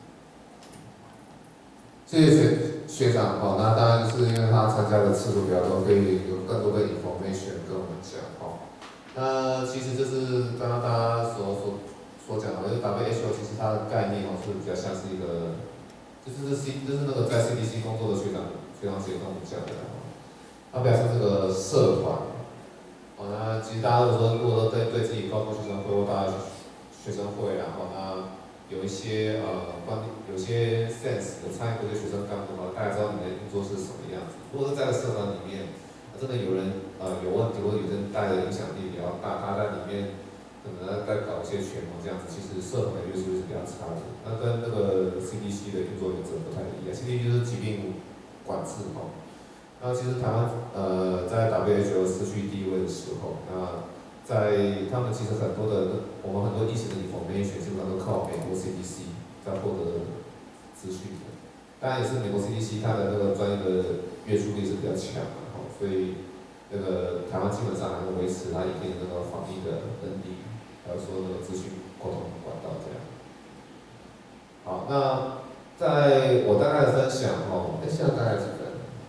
谢谢学学长哦，那当然是因为他参加的次数比较多，可以有更多的 information 跟我们讲哦。那其实就是刚刚大家所所所讲的，就是 W H O 其实它的概念哦是比较像是一个，就是 C 就是那个在 C D C 工作的学长学长姐跟我们讲的哦，它比较像这个社团哦。那其实大家都说，如果说对对自己高中学生会或大学学生会，然后那有一些呃观有些 sense 有参与过这学生干部的话，大家知道你的运作是什么样子。如果是在社团里面，真的有人呃有问题，或者有人带的影响力比较大，他在里面可能在搞一些权谋这样子，其实社团的约束是比较差的。那跟那个 C D C 的运作原则不太一样 ，C D C 就是疾病管制哈。那其实台湾呃在 W H O 失去地位的时候，那在他们其实很多的我们很多疫情的 information 基本上都靠美国 C D C 在获得资讯的。当然也是美国 C D C 它的那个专业的约束力是比较强的哈，所以那个台湾基本上还能维持它一定的那个防疫的能力，还有说那个资讯沟通管道这样。好，那在我大概的分享哦，哎，现在大概几分？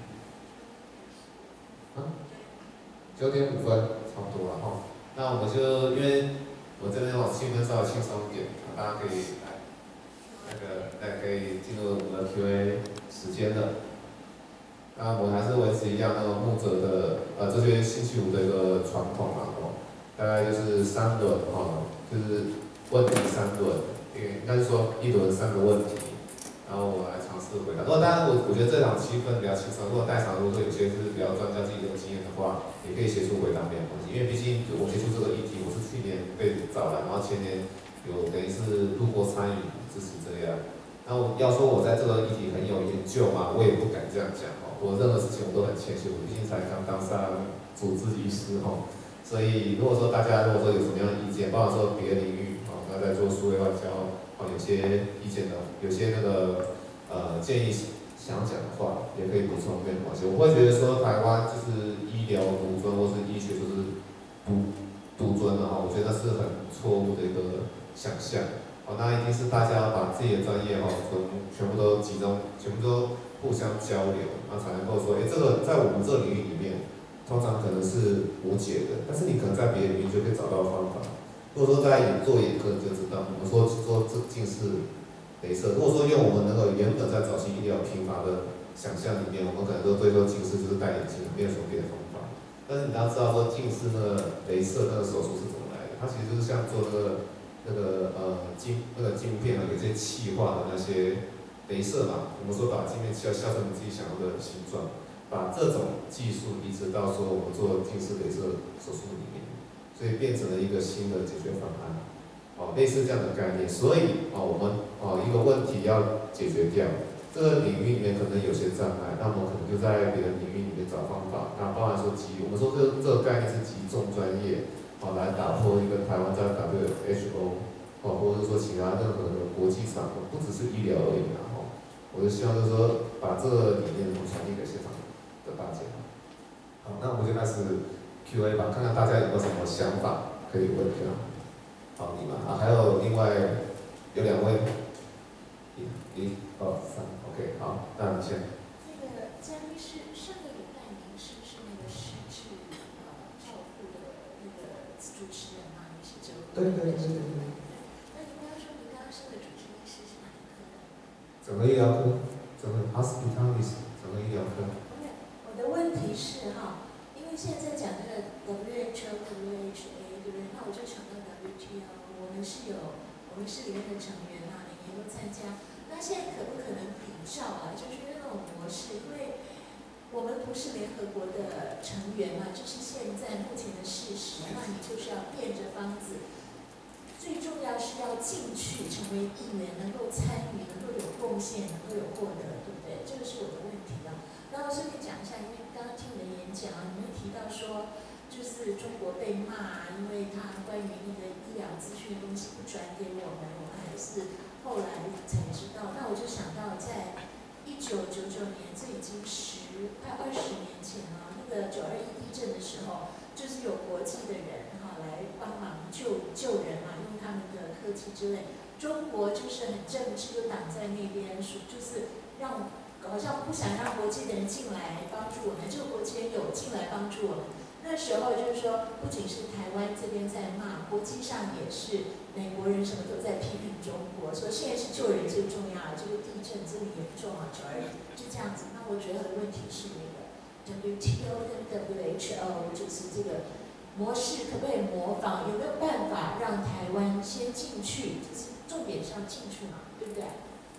九点五分，差不多了哈。那我们就因为我这边哦气氛稍微轻松一点，大家可以来那个来可以进入我们的 Q A 时间了。那我们还是维持一样那个牧者的呃这些星期五的一个传统嘛哦，大概就是三轮哈，就是问题三轮，应该是说一轮三个问题。然后我来尝试回答。如果当然我我觉得这场气氛比较轻松，如果在场如果说有些是比较专家自己有经验的话，也可以协助回答没有关系。因为毕竟我接触这个议题，我是去年被找来，然后前年有等于是路过参与支持这样。那我要说我在这个议题很有研究嘛，我也不敢这样讲哦。我任何事情我都很谦虚，我毕竟才刚当上主治医师哦。所以如果说大家如果说有什么样的意见，包括说别的领域哦，那在做数位外交。哦，有些意见的，有些那个呃建议想讲的话，也可以补充，没有关系。我会觉得说台湾就是医疗独尊，或是医学就是独独尊的哈，我觉得那是很错误的一个想象。哦，那一定是大家把自己的专业哈，从全部都集中，全部都互相交流，那才能够说，哎，这个在我们这个领域里面，通常可能是无解的，但是你可能在别的领域就可以找到方法。如果说大家有做眼科，你就知道，我们说说这近视、雷射。如果说用我们那个原本在早期医疗贫乏的想象里面，我们可能都对说近视就是戴眼镜，没有什么别的方法。但是你要知道说近视那个雷射那个手术是怎么来的，它其实就是像做那个那个呃晶那个镜片啊，有些气化的那些雷射嘛，我们说把镜片削削成你自己想要的形状，把这种技术移植到说我们做近视雷射手术里面。所以变成了一个新的解决方案，哦，类似这样的概念。所以哦，我们哦一个问题要解决掉，这个领域里面可能有些障碍，那我们可能就在别的领域里面找方法。那包含说集，我们说这个这个概念是集众专业，哦，来打破一个台湾在 W H O， 哦，或者是说其他任何的国际场合，不只是医疗而已啦，哦，我就希望就是说把这个理念能传递给现场的大家。好，那我们就开始。Q A 吧，看看大家有没有什么想法可以问这样。好，你们啊，还有另外有两位，一、一、二、三 ，OK， 好，那你先。 那个嘉宾是上个礼拜您是不是那个失智呃照护的那个主持人吗？你是这个？ 对对对对对。 那您刚刚说您刚刚升的主治医师是哪一科的？ 整个医疗科，整个 hospitalist， 整个医疗科。 OK， 我的问题是哈。因为现在讲那个 W H O、W H A， 对不对？那我就想到 W T O， 我们是有，我们是里面的成员啊，每年都参加。那现在可不可能比照啊？就是那种模式，因为我们不是联合国的成员嘛，这是现在目前的事实。那你就是要变着方子，最重要是要进去成为议员，能够参与，能够有贡献，能够有获得，对不对？这个是我的问题啊。然后顺便讲一下，因为刚刚听你的演讲啊，你们提到说，就是中国被骂啊，因为他关于那个医疗资讯的东西不转给我们，我们还是后来才知道。那我就想到，在一九九九年，这已经十快二十年前了，那个九二一地震的时候，就是有国际的人哈来帮忙救救人嘛，用他们的科技之类。中国就是很正直，就挡在那边，就是让。好像不想让国际的人进来帮助我们，这个国际人有进来帮助我们。那时候就是说，不仅是台湾这边在骂，国际上也是美国人什么都在批评中国，说现在是救人最重要，这个地震这么严重啊，九二一就这样子。那我觉得的问题是那个 W T O 跟 W H O 就是这个模式可不可以模仿？有没有办法让台湾先进去？就是重点是要进去嘛，对不对？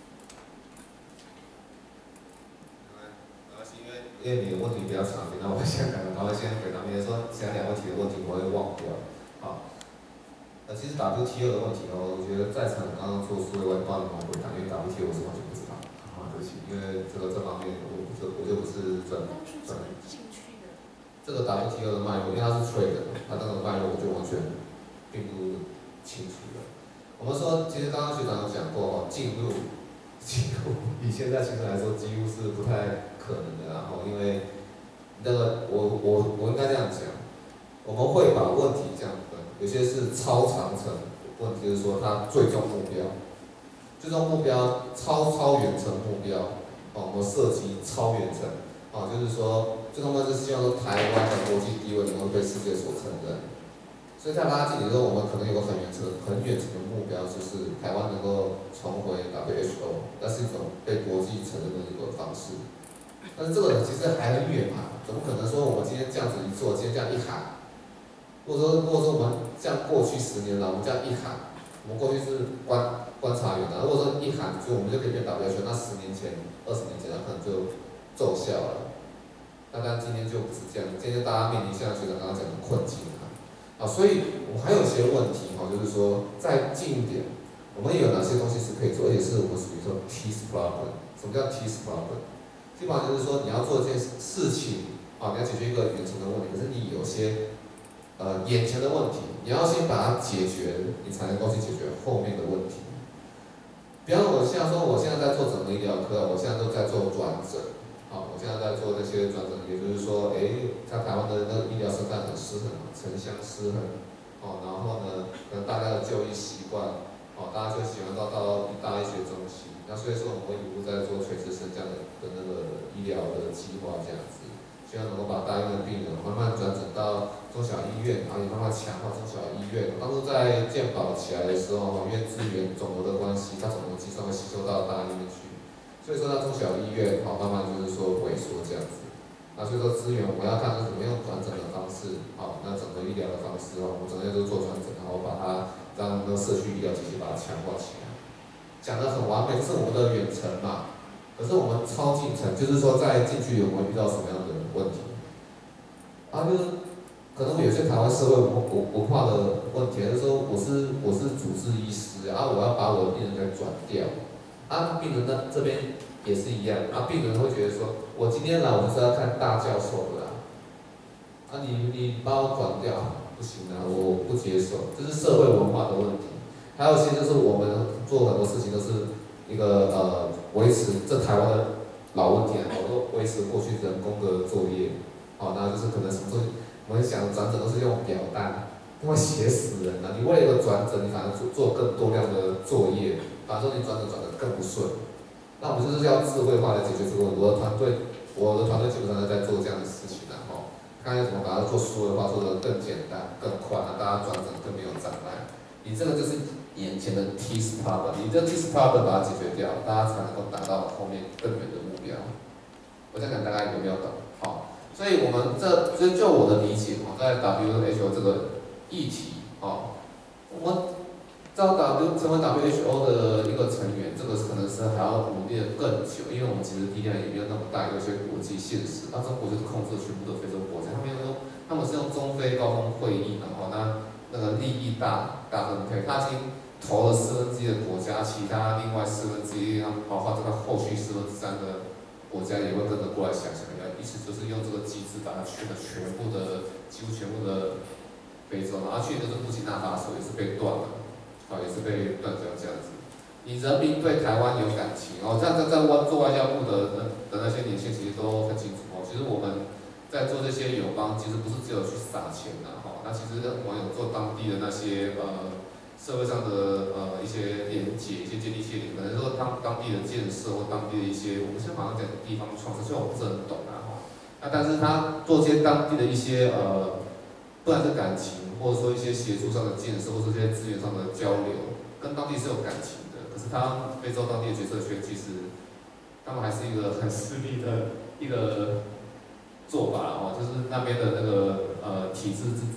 因为你的问题比较长，那我先可能还会先回答，因为说其他两个问题的问题我会忘掉。好，呃，其实 W T O 的问题哦，我觉得在场刚刚做数位外包的朋友回答，因为 W T O 我是完全不知道，啊，对不起，因为这个这方面我就我就不是专专业。这个 W T O 的脉络，因为它是 trade 的，它那个脉络我就完全并不清楚了。我们说，其实刚刚学长有讲过哦，进入进入以现在情况来说，几乎是不太可能的，然后因为那个我我我应该这样讲，我们会把问题这样分，有些是超长程问题，就是说它最终目标，最终目标超超远程目标，哦，我们涉及超远程，哦，就是说最终目标是希望说台湾的国际地位能够被世界所承认。所以在拉近的时候，我们可能有个很远程、很远程的目标，就是台湾能够重回 W H O， 那是一种被国际承认的一个方式。但是这个其实还很远嘛，怎么可能说我们今天这样子一做，今天这样一喊，或者说如果说我们这样过去十年了，我们这样一喊，我们过去是观观察员啊，如果说一喊就我们就可以变 W H O， 那十年前、二十年前那可能就奏效了。那但今天就不是这样，今天大家面临像学长刚刚讲的困境。啊，所以我们还有一些问题哈，就是说再近一点，我们有哪些东西是可以做，而且是我们属于说 tease problem。什么叫 tease problem？ 基本上就是说你要做一件事情啊，你要解决一个远程的问题，可是你有些呃眼前的问题，你要先把它解决，你才能够去解决后面的问题。比方说，我像说我现在在做整个医疗科，我现在都在做转诊。好，我现在在做这些转诊，也就是说，哎，在台湾的那个医疗生态很失衡，城乡失衡，哦，然后呢，可能大家的就医习惯，哦，大家就喜欢到到大医学中心，那所以说我们会一步在做垂直升降的的那个医疗的计划这样子，希望能够把大医院的病人慢慢转诊到中小医院，然后也慢慢强化中小医院。当初在健保起来的时候，因为资源总额的关系，它总额计算会吸收到大医院去。所以说，那中小医院好，慢慢就是说萎缩这样子。那所以说资源我们要看是怎么用转诊的方式，好，那整个医疗的方式哦，我们整个都做转诊，然后把它让那个社区医疗体系把它强化起来。讲得很完美，这是我们的远程嘛。可是我们超近程，就是说在进去我们遇到什么样的问题？啊，就是可能有些台湾社会文文化的问题，就是说我是我是主治医师啊，我要把我的病人给转掉。啊，病人呢这边也是一样，啊，病人会觉得说，我今天来我就是要看大教授的啦，啊，你你把我转掉，不行啊，我不接受，这是社会文化的问题。还有一些就是我们做很多事情都是一个呃维持这台湾的老问题啊，好多维持过去人工的作业，好，那就是可能什么时候我们想转诊都是用表单，因为写死人了，你为了一个转诊，你反而做做更多量的作业。反正你转诊转得更不顺，那我们就是要智慧化来解决这个问题。我的团队，我的团队基本上在做这样的事情，然后看看怎么把它做数位化，做得更简单、更快，让大家转诊更没有障碍。你这个就是眼前的 tease problem， 你这 tease problem 把它解决掉，大家才能够达到后面更远的目标。我这样讲大家有没有懂？好，所以我们这就就我的理解哦，在 W H O 这个议题哦，我们。到 W 成为 W H O 的一个成员，这个可能是还要努力的更久，因为我们其实力量也没有那么大，有一些国际现实。那中国就是控制全部的非洲国家，他们用他们是用中非高峰会议，然后那那个利益大大分配，他已经投了四分之一的国家，其他另外四分之一，包括这个后续四分之三的国家也会跟着过来想想要，意思就是用这个机制把它圈了全部的几乎全部的非洲，然后去年就是布基纳法索也是被断了。啊，也是被断掉这样子。你人民对台湾有感情哦，这样在在外做外交部的的的那些年轻其实都很清楚哦。其实我们在做这些友邦，其实不是只有去撒钱呐，哈，那其实我们有做当地的那些呃社会上的呃一些连结，一些接地气的，可能说当当地的建设或当地的一些，我们现在马上讲地方创生，虽然我不是很懂啊，哈，那但是他做些当地的一些呃。不管是感情，或者说一些协助上的建设，或者这些资源上的交流，跟当地是有感情的。可是他非洲当地的决策圈，其实他们还是一个很势利的一个做法哦，就是那边的那个呃体制之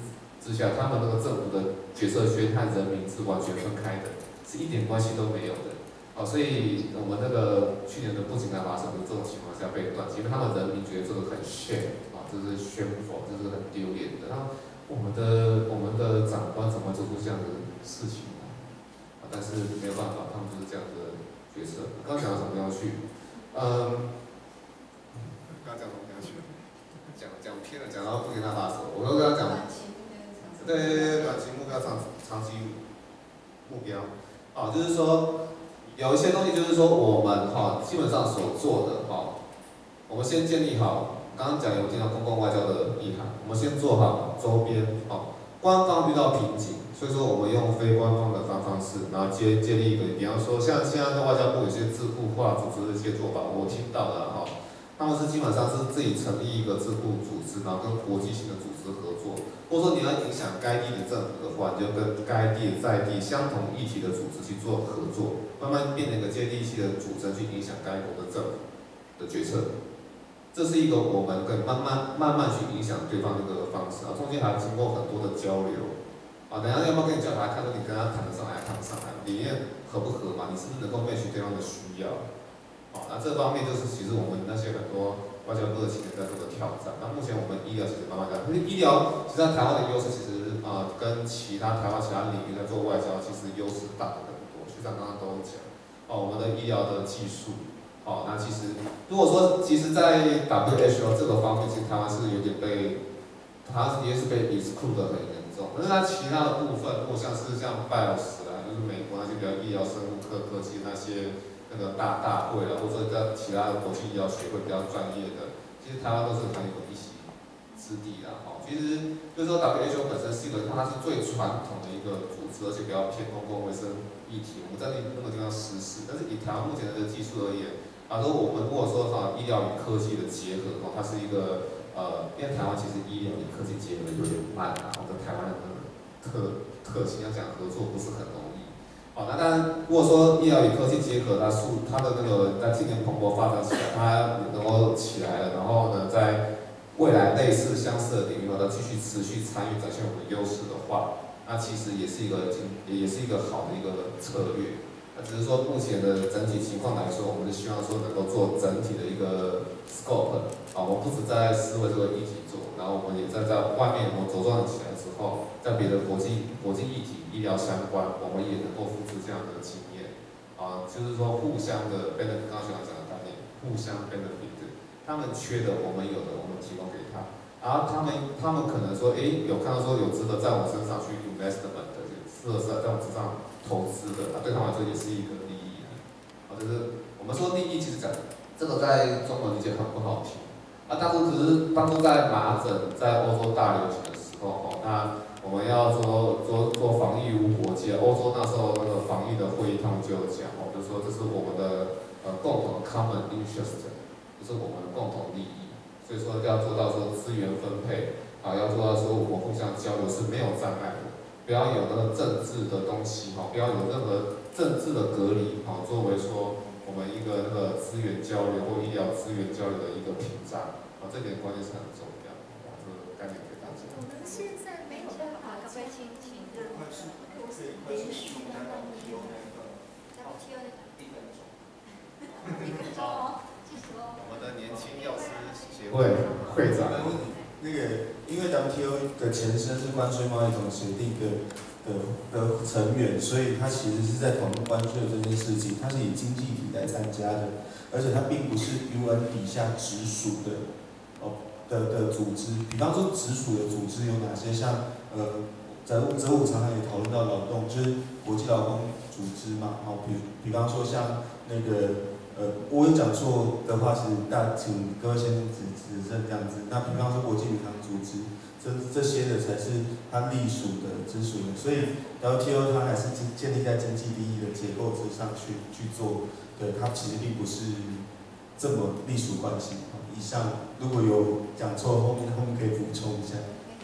之下，他们那个政府的决策圈和人民是完全分开的，是一点关系都没有的。哦，所以我们那个去年的布吉纳法省的这种情况下被断，因为他们人民觉得这个很 shame 啊，这是宣否，这是很丢脸的。然后我们的我们的长官怎么会做出这样的事情呢？啊，但是没有办法，他们就是这样的决策。刚讲到什么要去？嗯，刚讲什么要去？讲讲偏了，讲到布吉纳法省，我都跟他讲，对，短期目标、长长期目标，啊，就是说。有一些东西就是说我们哈基本上所做的哈，我们先建立好，刚刚讲有提到公共外交的意涵，我们先做好周边哈，官方遇到瓶颈，所以说我们用非官方的方方式，然后接建立一个，比方说像现在的外交部有些智库化组织的一些做法，我听到的哈，他们是基本上是自己成立一个智库组织，然后跟国际性的组织合作。或者说你要影响该地的政府的话，你就跟该地在地相同议题的组织去做合作，慢慢变成一个接地气的组织去影响该国的政府的决策。这是一个我们可以慢慢慢慢去影响对方的一个方式啊，中间还经过很多的交流啊。等一下要不要跟你交流？还看到你跟他谈得上来，谈不上来，理念合不合嘛？你是不是能够 match 对方的需要？啊，那这方面就是其实我们那些很多。外交部的青年在做的挑战。那目前我们医疗其实慢慢在，因为医疗其实在台湾的优势其实啊、呃、跟其他台湾其他领域在做外交其实优势大得很多。学长刚刚都有讲，哦，我们的医疗的技术，哦，那其实如果说其实，在 W H O 这个方面，其实台湾是有点被，台湾也是被 exclude 的很严重。但是它其他的部分，如果像是像 B I O S 啊，就是美国那些比较医疗生物科科技那些。那个大大会啊，或者在其他的国际医疗学会比较专业的，其实台湾都是很有一席之地的哈。其实就是说 W H O 本身是一个，它是最传统的一个组织，而且比较偏公共卫生议题，我们在那个地方实施。但是以台湾目前的这个技术而言，啊，如果我们如果说哈医疗与科技的结合哈，它是一个呃，因为台湾其实医疗与科技结合有点慢啊，我们台湾的特特性要讲合作不是很容易。好，那当然，如果说医疗与科技结合，它速它的那个在今年蓬勃发展起来，它能够起来了，然后呢，在未来类似相似的领域，它继续持续参与展现我们的优势的话，那其实也是一个也是一个好的一个策略。那只是说目前的整体情况来说，我们是希望说能够做整体的一个 scope 啊，我们不止在思维这个议题做，然后我们也在在外面我们茁壮起来之后，在别的国际国际议题。医疗相关，我们也能够复制这样的经验，啊，就是说互相的 benefit， 刚刚学长讲的概念，互相 benefit， 他们缺的我们有的，我们提供给他，然后他们他们可能说，诶，有看到说有值得在我们身上去 investment 的，适合在我们身上投资的，啊，对他们来说也是一个利益啊，啊，就是我们说利益，其实讲这个在中文理解很不好听，啊，当初只是当初在麻疹在欧洲大流行的时候，哦，那。我们要做做做防疫无国界，欧洲那时候那个防疫的会议，他们就有讲，哦，就说这是我们的呃共同的 common interest， 就是我们的共同利益，所以说要做到说资源分配，啊，要做到说我们互相交流是没有障碍的，不要有那个政治的东西，哈，不要有任何政治的隔离，哈，作为说我们一个那个资源交流或医疗资源交流的一个屏障，啊，这点关键是很重要，啊，这个概念给大家。 我们现在没有办法再亲亲的连续的那个 W T O 的一分钟，一分钟哦，继续哦。 我们的年轻药师协会会长， 那个因为 W T O 的前身是关税贸易总协定的的的成员，所以它其实是在讨论关税这件事情，它是以经济体来参加的，而且它并不是 U N 底下直属的哦。的的组织，比方说直属的组织有哪些？像呃，泽泽武常常也讨论到劳动，就是国际劳工组织嘛。好，比比方说像那个呃，我有讲错的话，是大请各位先指指正这样子。那比方说国际民航组织，这这些的才是它隶属的直属的。所以 W T O 它还是建立在经济利益的结构之上去去做，对，它其实并不是这么隶属关系。以上如果有讲错，后面后面可以补充一下。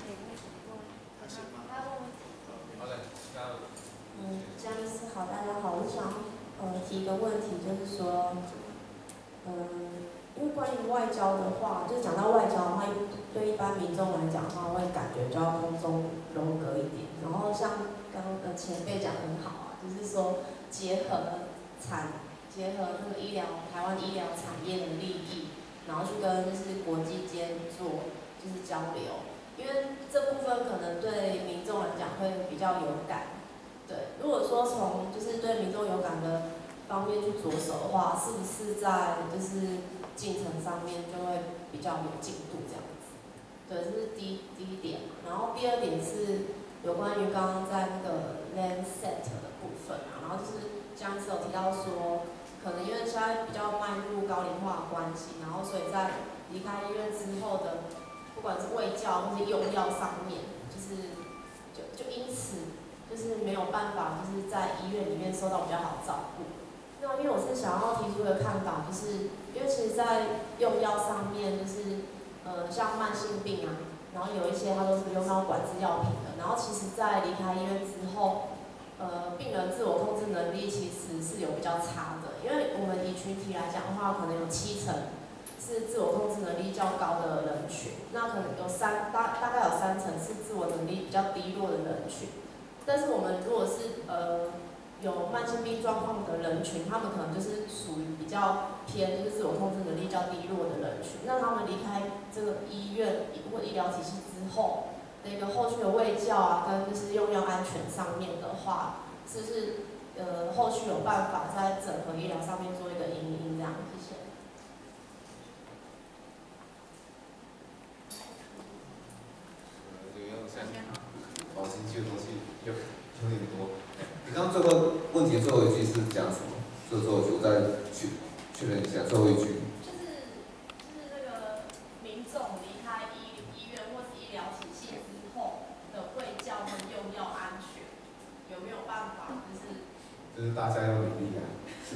嗯，江医师好，大家好，我想呃提一个问题，就是说，嗯，因为关于外交的话，就讲到外交的话， 对一般民众来讲的话，会感觉就要空中楼阁一点。然后像刚刚的前辈讲得很好啊，就是说结合产结合那个医疗台湾医疗产业的利益，然后去跟就是国际间做就是交流，因为这部分可能对民众来讲会比较有感。对，如果说从就是对民众有感的方面去着手的话，是不是在就是进程上面就会比较有进度这样子？对，这是第一第一点嘛。然后第二点是有关于刚刚在那个 Lancet 的部分啊，然后就是江医师有提到说，可能因为现在比较迈入高龄化的关系，然后所以在离开医院之后的，不管是卫教或是用药上面，就是就就因此。就是没有办法，就是在医院里面受到比较好的照顾。那因为我是想要提出一个看法，就是因为其实，在用药上面，就是呃像慢性病啊，然后有一些它都是用到管制药品的，然后其实在离开医院之后，呃病人自我控制能力其实是有比较差的，因为我们以群体来讲的话，可能有七成是自我控制能力较高的人群，那可能有三大大概有三成是自我能力比较低落的人群。但是我们如果是呃有慢性病状况的人群，他们可能就是属于比较偏就是自我控制能力较低落的人群。那他们离开这个医院或医疗体系之后的一个后续的卫教啊，跟就是用药安全上面的话，是不是呃后续有办法在整合医疗上面做一个引领这样？谢谢。 呃，这个像保新区的东西有有点多。你刚刚最后问题的最后一句是讲什么？最后一句我再确确认一下，最后一句。 就是就是那个民众离开医医院或是医疗体系之后的卫教跟用药安全，有没有办法就是就是大家要努力啊。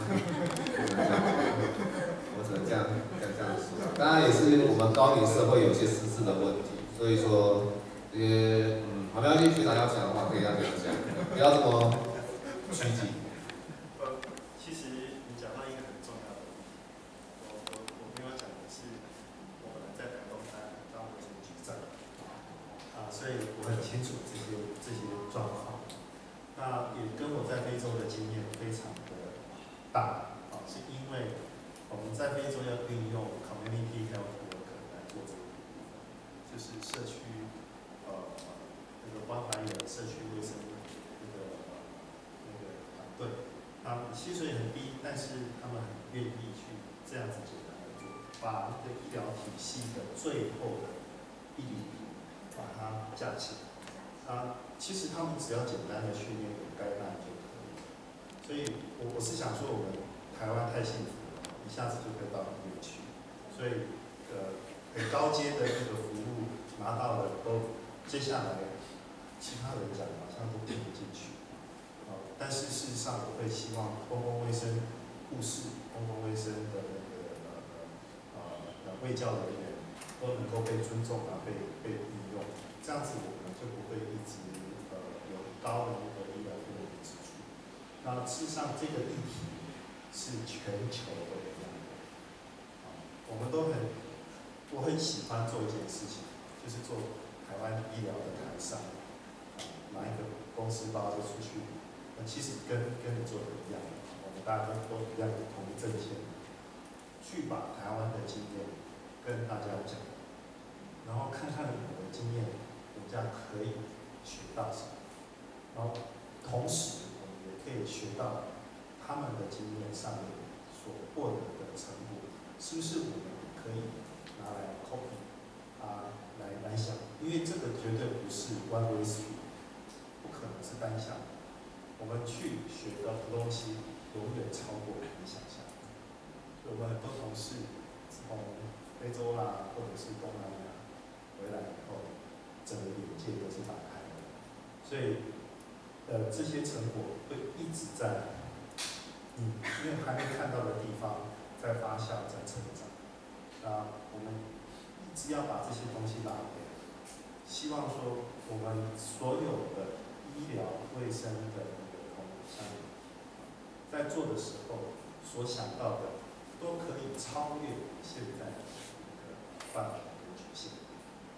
我只能这样这样这样说。当然也是我们高龄社会有些实质的问题，所以说这些嗯，好，没关系，学长要讲的话可以让学长讲，不要这么拘谨。 呃，其实你讲到一个很重要的，我我我没有讲的是，我本来在台东当当卫生局长，啊，所以我很清楚这些这些状况。那也跟我在非洲的经验非常的大，啊，是因为我们在非洲要运用 community health worker 来做这个部分，就是社区呃那个关怀的社区卫生那个那个团队，他们薪水很低，但是他们很愿意去这样子简单的做，把那个医疗体系的最后的一厘米把它架起来。啊，其实他们只要简单的训练有该办就可以。所以我我是想说，我们台湾太幸福了，一下子就可以到医院去。所以呃，很高阶的这个服务拿到了，都接下来其他人讲好像都听不进去。啊，但是事实上，我会希望公共卫生护士、公共卫生的那个呃呃卫教人员都能够被尊重啊，被被运用，这样子我们就不会一直呃有高的那个医疗费用支出。那事实上，这个议题是全球都一样的。啊，我们都很，我很喜欢做一件事情，就是做台湾医疗的台商，啊，拿一个公司包就出去，那其实跟跟你做的一样，我们大家都都一样有同一阵线，去把台湾的经验跟大家讲，然后看看我的经验，人家可以学到什么，然后同时我们也可以学到他们的经验上面所获得的成果，是不是我们可以拿来 copy 啊，来来想，因为这个绝对不是 one way street， 不可能是单向的，我们去学到的东西永远超过我们想象。所以我们很多同事从非洲啦，或者是东南亚回来以后，整个眼界都是打开的。所以，呃，这些成果会一直在，嗯，因为还没看到的地方在发酵、在成长。那我们一直要把这些东西拿回来，希望说我们所有的医疗卫生的那个同乡，在做的时候所想到的，都可以超越现在的一个范围跟局限。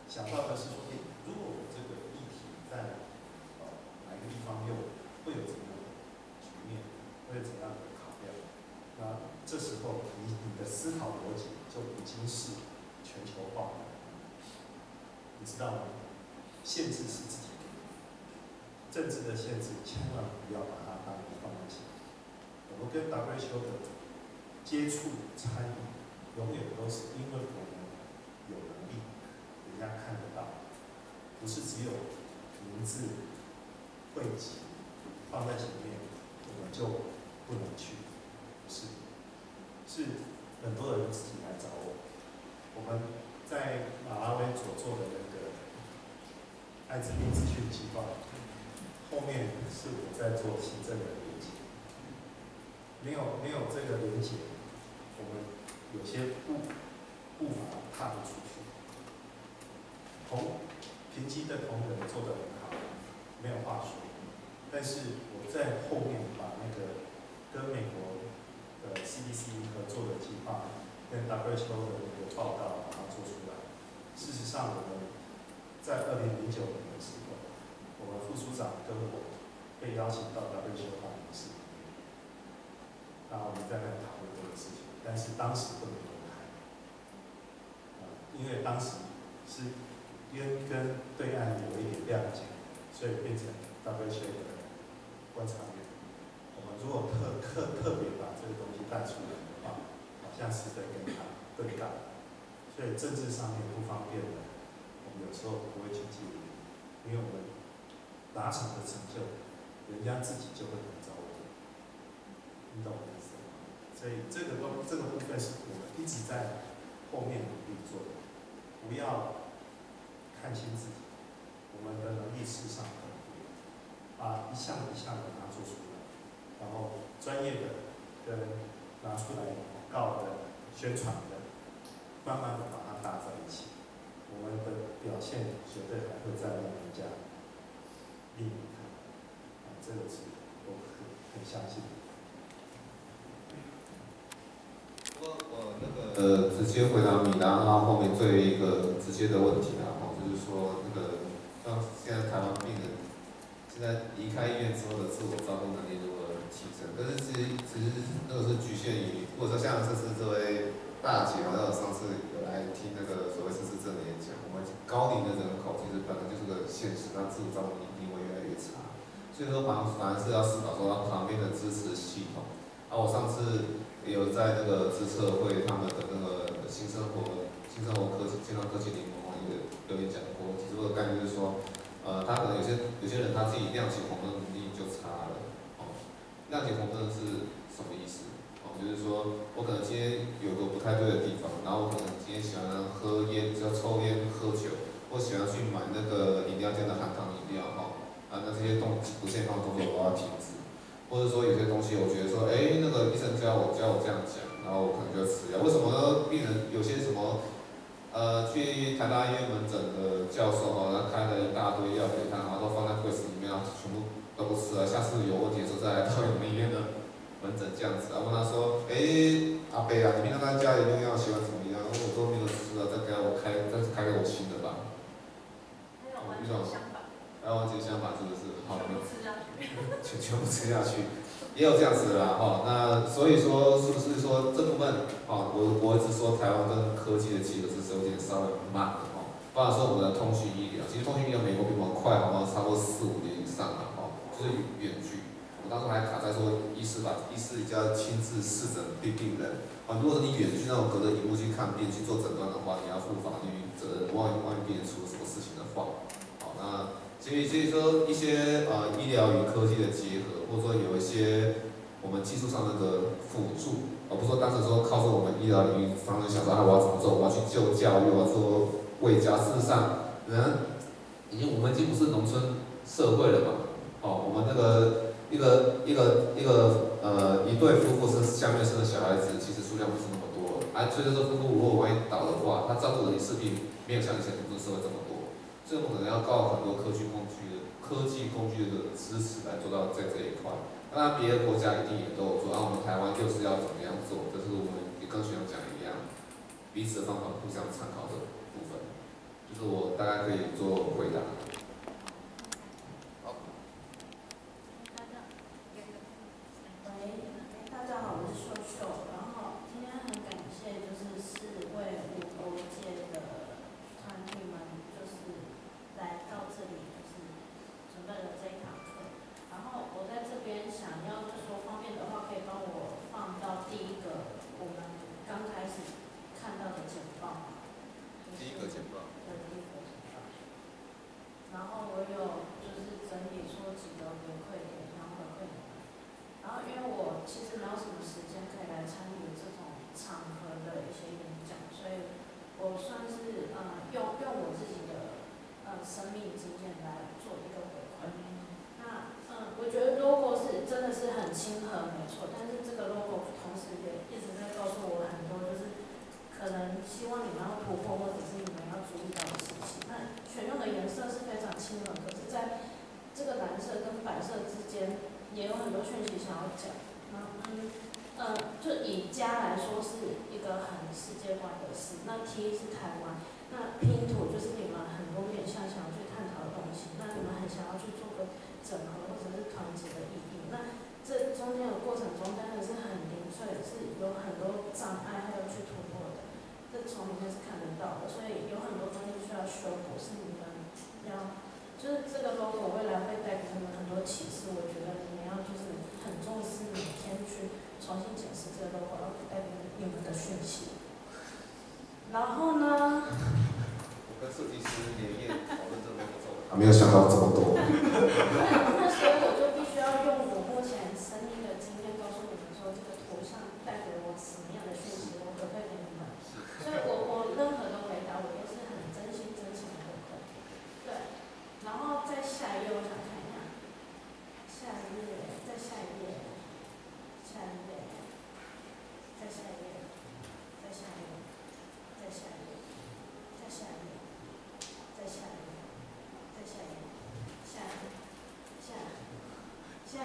想到的是说，诶，如果我这个议题在呃哪个地方用，会有怎样的局面，会有怎样的考量？那这时候你你的思考逻辑就已经是全球化了，你知道吗？限制是自己给的，政治的限制千万不要把它当放在心。我们跟 W H O 的接触参与，永远都是因为我们有能力，人家看得到，不是只有名字汇集放在前面，我们就不能去，不是，是很多人自己来找我。我们在马拉维所做的那个艾滋病资讯计划，后面是我在做行政的连接，没有没有这个连接，我们有些步步伐踏不出去。同平基的同仁做得很好，没有话说。但是我在后面把那个跟美国的 C D C 合作的计划，跟 W H O 的那个报告把它做出来。事实上，我们在二零零九年的时候，我们副署长跟我被邀请到 W H O 办公室，然后我们在那讨论这个事情，但是当时不能公开，啊，因为当时是因为跟对岸有一点谅解，所以变成 W H O 的观察员。我们如果特特特别把这个东西带出来的话，好像是在跟他对干，所以政治上面不方便的，我们有时候不会去介意，因为我们达成的成就，人家自己就会来找我们，你懂我意思吗？所以这个东这个部分是我们一直在后面努力做的，不要看清自己，我们的能力事实上很多，把一项一项的拿做出来，然后专业的跟拿出来广告的、宣传的，慢慢的把它搭在一起，我们的表现绝对还会再让人家另眼看，啊，这个是我很很相信的。 不过我那个呃，直接回答米达他后面最后一个直接的问题啦，哦，就是说那个像现在台湾病人现在离开医院之后的自我照顾能力如何提升？可是其实其实那个是局限于，或者说像这次这位大姐，好像上次有来听那个所谓失智症的演讲，我们高龄的人口其实本来就是个现实，那自我照顾能力会越来越差，所以说反反而是要思考说他旁边的支持系统。啊，我上次也有在那个资策会他们的那个新生活新生活科技健康科技联盟有有演讲过，提出的概念就是说，呃，他可能有些有些人他自己亮起红灯能力就差了，哦，亮起红灯是什么意思？哦，就是说我可能今天有个不太对的地方，然后我可能今天喜欢喝烟，就抽烟喝酒，或喜欢去买那个饮料店的含糖饮料，哈、哦，啊，那这些动不健康的动作我要停止。或者说有些东西，我觉得说，哎，那个医生教我教我这样讲，然后我可能就吃药。为什么病人有些什么，呃，去台大医院门诊的教授哦，他开了一大堆药给他，然后都放在柜子里面，然后全部都不吃了。下次有问题的时候再来到我们医院的门诊这样子。然后问他说，哎，阿伯啊，你平常在家里用药习惯怎么样？我说没有吃啊，再给我开，再开给我新的吧。 还有完全相反。 还有完全相反是不是？好， 全部吃下去。 全全部吃下去，也有这样子的啦，哈、哦。那所以说，是不是说这部分，哦，我我一直说台湾跟科技的结合是有点稍微慢的，哦。不然说我们的通讯医疗，其实通讯医疗美国比我们快，好像差不多四五年以上了，哦，就是远距。我当时还卡在说，医师把医师要亲自视诊病病人，啊，如果是你远距那种隔着荧幕去看病去做诊断的话，你要负法律责任，万一万一病人出了什么事情的话，好，那。所以，所以说一些呃医疗与科技的结合，或者说有一些我们技术上的个辅助，而不是说当时说靠着我们医疗领域方面想说，啊我要怎么做，我要去救教育，我要做卫教。事实上，人已经我们已经不是农村社会了嘛，哦，我们那个一个一个一个呃一对夫妇生下面生的小孩子，其实数量不是那么多了，啊，所以说夫妇如果万一倒的话，他照顾的势必没有像以前农村社会这么多。所以我们可能要靠很多科技工具的科技工具的支持来做到在这一块。当然，别的国家一定也都有做，然后我们台湾就是要怎么样做，这是我们也跟学长讲一样，彼此的方法互相参考的部分。 就是我大概可以做回答。好。 喂，大家好，我是秀秀。然后今天很感谢，就是四位无国界的团体们，就是来到这里，就是准备了这一堂课。然后我在这边想要，就说方便的话，可以帮我放到第一个我们刚开始看到的简报。 第一个简报。 对，第一个简报。然后我有就是整理出几个回馈点，然后回馈你们。然后因为我其实没有什么时间可以来参与这种场合的一些演讲，所以我算是呃用用我自己的呃生命经验来做一个回馈。那嗯，我觉得 logo 是真的是很亲和，没错，但是这个 logo 同时也一直在告诉我很多，就是可能希望你们要突破，或者是你们要注意到的事情。那选用的颜色是非常亲和，可是在这个蓝色跟白色之间也有很多讯息想要讲。嗯嗯，就以家来说是一个很世界观的事，那 T 是台湾，那拼图就是你们很多面向想要去探讨的东西，那你们很想要去做个整合或者是团结的意义。那这中间的过程中当然是很零碎，是有很多障碍还有去突破的，这从里面是看得到的，所以有很多东西需要修补，是你们要。就是这个 logo 未来会带给你们很多启示，我觉得你们要就是很重视每天去重新检视这个 logo 要带给你们的讯息。然后呢？ 我跟设计师连夜讨论这个 logo， 还没有想到这么多。 那所以我就必须要用我目前生命的经验告诉你们说，这个图像带给我什么样的讯息，我回馈给你们。所以我我任何的回答，我都是很真心真诚的回馈。对。然后再下一页，我想看一下，下一页，再下一页，下一页，再下一页，再下一页，再下一页，再下一页，再下一页，再下一页，下下下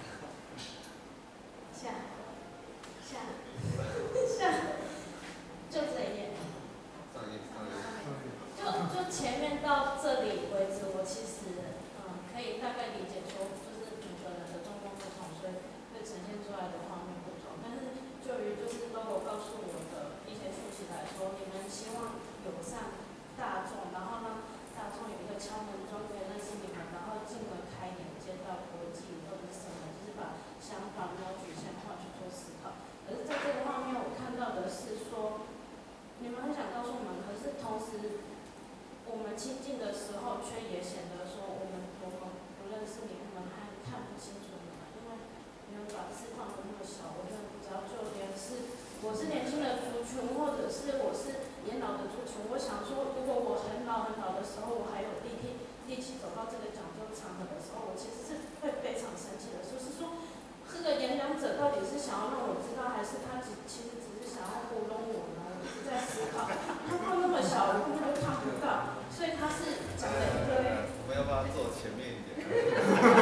下下下，就这一页。 上一页，上一页。 就就前面到这里为止，我其实嗯可以大概理解说，就是每个人的状况不同，所以会呈现出来的画面不同。但是就于就是 logo 告诉我的一些讯息来说，你们希望友善大众，然后让大众有一个敲门砖可以认识你们，然后进而开眼界到国际或者是什么，就是把想法没有局限化去做思考。可是在这个画面，我看到的是说，你们很想告诉我们，可是同时。我们亲近的时候，却也显得说我们多么不认识你，我们还看不清楚你们，因为你们把字放得那么小，我真的不知道。就连是我是年轻的族群，或者是我是年老的族群，我想说，如果我很老很老的时候，我还有力气力气走到这个讲究场合的时候，我其实是会非常生气的。就是说，这个演讲者到底是想要让我知道，还是他只其实只是想要糊弄我呢？我一直在思考。他放那么小，我根本就看不到。所以他是讲的一堆。 我们要不要坐前面一点？ 对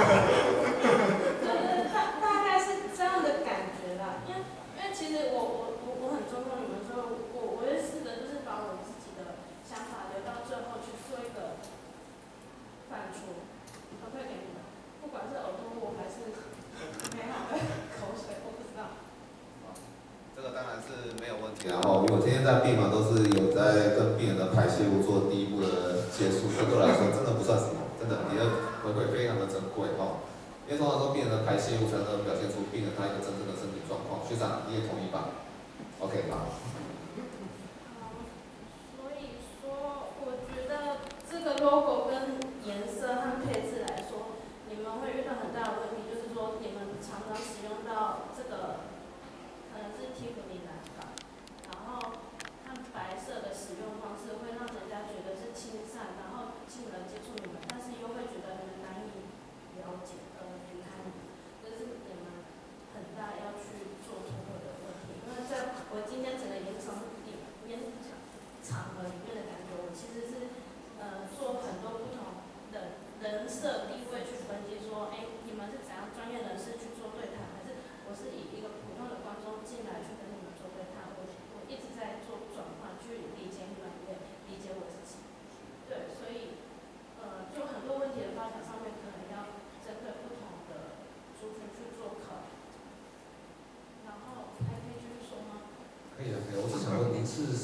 对，大大概是这样的感觉啦。因为因为其实我我我我很尊重你们，所以我我会试着就是把我自己的想法留到最后去做一个反刍，回馈给你们。不管是呕吐物还是美好的口水，我不知道。 这个当然是没有问题。然后，因为我天天在病房都是有在跟病人的排泄物做第一步的接触，这对我来说真的不算什么，真的，你的回馈非常的珍贵哈。因为通常说病人的排泄物才能表现出病人他一个真正的身体状况。学长，你也同意吧 ？OK 吧？ 所以说，我觉得这个 logo 跟颜色和配置来说，你们会遇到很大的问题，就是说你们常常使用到这个。可能是 Tiffany 蓝吧，然后看白色的使用方式会让人家觉得是亲善，然后进而接触你们，但是又会觉得你们难以了解而离开你们，这是你们很大要去做突破的问题。因为在我今天整个演讲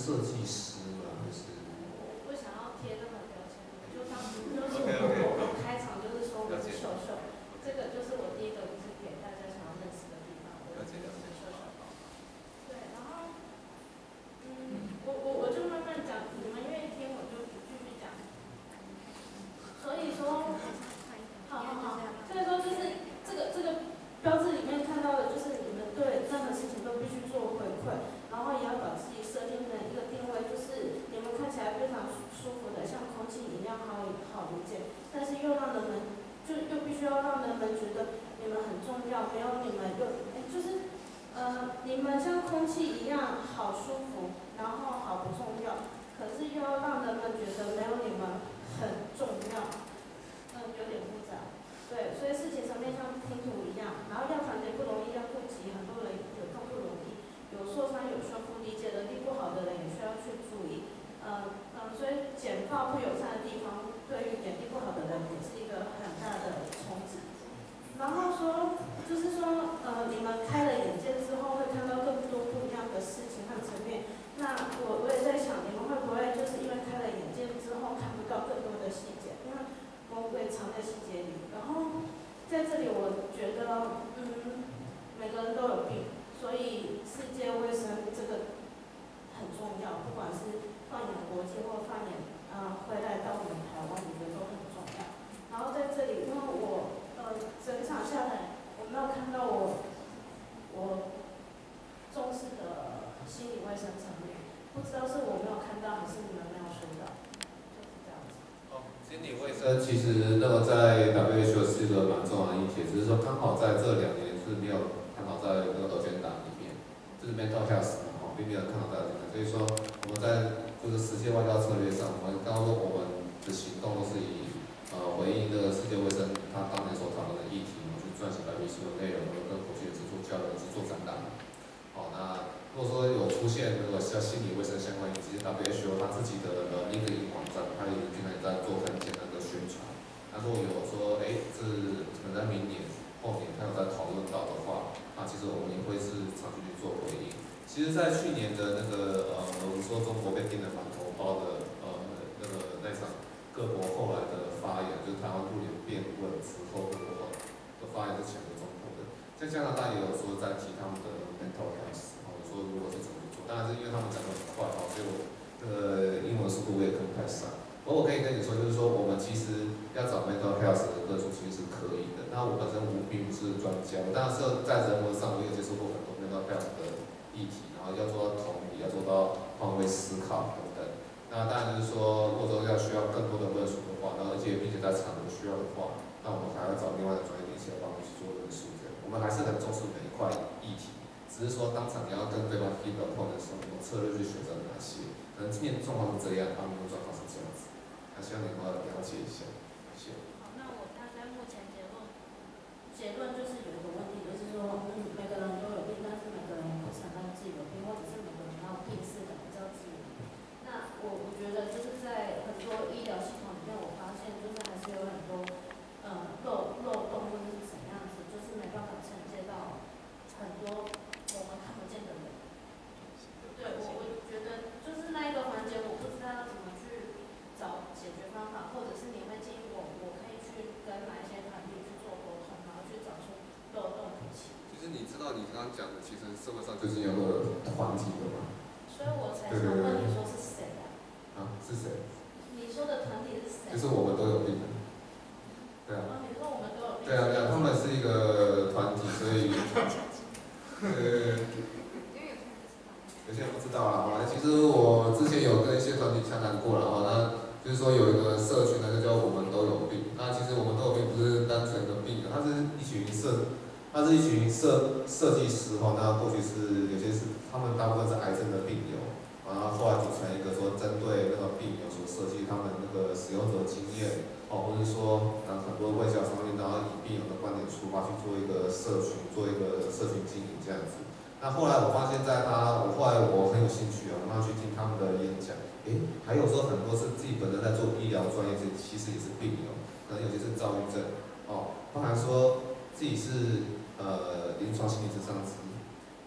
设计师吗？还是？ 我不想要贴任何标签，就当就是我我开场就是说我是秀秀，这个就是我第一个就是给大家想要认识的地方，我是秀秀。对，然后嗯，我我我就慢慢讲，你们愿意听我就继续讲。所以说，好好好，所以说就是这个这个标志里面看到的，就是你们对任何事情都必须做回馈，然后也要把自己设定的一个定位，就是你们看起来非常舒服的，像空气一样好好理解，但是又让人们就又必须要让人们觉得你们很重要，没有你们又哎就是呃你们像空气一样好舒服，然后好不重要，可是又要让人们觉得没有你们很重要，嗯有点复杂。对，所以事情层面像拼图一样，然后要团结不容易，要顾及很多人有更不容易，有受伤有修复，理解能力不好的人也需要去注意。呃呃，所以简报不友善的地方，对于眼力不好的人也是一个很大的冲击。然后说，就是说，呃，你们开了眼界之后，会看到更多不一样的事情和层面。那我我也在想，你们会不会就是因为开了眼界之后，看不到更多的细节？因为魔鬼藏在细节里。然后在这里，我觉得，嗯，每个人都有病，所以世界卫生这个很重要，不管是放眼国际或放眼呃回来到我们台湾，我觉得都很重要。然后在这里，因为我呃整场下来，我没有看到我我重视的心理卫生层面，不知道是我没有看到，还是你们没有说到，就是这样子。 心理卫生其实那个在 W H O 是一个蛮重要的议题，只是说刚好在这两年是没有看好在那个 agenda 里面，就是 mental health 嘛，并没有看好在 agenda，所以说我们在就是实践外交策略上，我们刚刚说我们的行动都是以呃回应这个世界卫生他当年所讨论的议题，去撰写 W H O 的内容，跟国际人士做交流，去做展览。好，那如果说有出现那个像心理卫生相关议题， W H O 他自己的呃 LinkedIn 网站，他也经常在做很简单的宣传。那如果有说，哎，是可能在明年、后年他有在讨论到的话，那其实我们也会是长期去做回应。其实，在去年的那个呃，我们说中国被盯得满头包的呃那个那场各国后来的发言，就是台湾入联辩论之后，各国的发言是谴责中国的。像加拿大也有说在提他们的 mental health， 我说如果是怎么做，当然是因为他们讲得很快哦，所以我这个英文速度我也跟不太上。不过我可以跟你说，就是说我们其实要找 mental health 的个数其实是可以的。那我本身我并不是专家，我当然是在人文上我也接触过很多 mental health 的议题，然后要做到同理，要做到换位思考等等。那当然就是说，如果说要需要更多的论述的话，然后而且并且在场有需要的话，那我们还要找另外的专业人士来帮我们去做论述。这样，我们还是很重视每一块议题，只是说当场你要跟对方 feedback 的时候，我们策略去选择哪些。可能今年状况是这样，他们的状况是这样子。那希望你们了解一下，谢谢。 好，那我大概目前结论，结论就是有一个问题，就是说，嗯，每个人都有病，但是每个人不承认自己有病，或者是每个人要病逝的比较自由。那我我觉得就是在很多医疗系统里面，我发现就是还是有很多呃漏漏洞或者是什么样子，就是没办法承接到很多我们看不见的人。对，我我觉得就是那一个环节，我不知道要怎么去找解决方法，或者是你会建议我，我可以去跟哪一些团体去做沟通，然后去找出漏洞补齐。 其实你知道你刚刚讲的，其实社会上就是有个团体的嘛。 所以我才想问你说是谁啊？ 啊，是谁？ 你说的团体是谁？ 就是我们都有病的。对啊。 哦，你说我们都有病。 对啊对啊，他们是一个团体，所以呃，有些人不知道啦哈。其实我之前有跟一些团体洽谈过了哈，那就是说有一个社群呢，就叫我们都有病。那其实我们都有病不是单纯的病，它是一群设，它是一群设设计师哈。那过去是有些是他们大部分是癌症的病友，然后后来组成一个说针对那个病友所设计他们那个使用者经验，哦，或者说呃很多卫教上面，然后以病友的观点出发去做一个社群，做一个社群经营这样子。那后来我发现，在他，我后来我很有兴趣啊，然后去听他们的演讲，诶，还有说很多是自己本身在做医疗专业，其实也是病友，可能有些是躁郁症，哦，包含说自己是呃临床心理咨商师，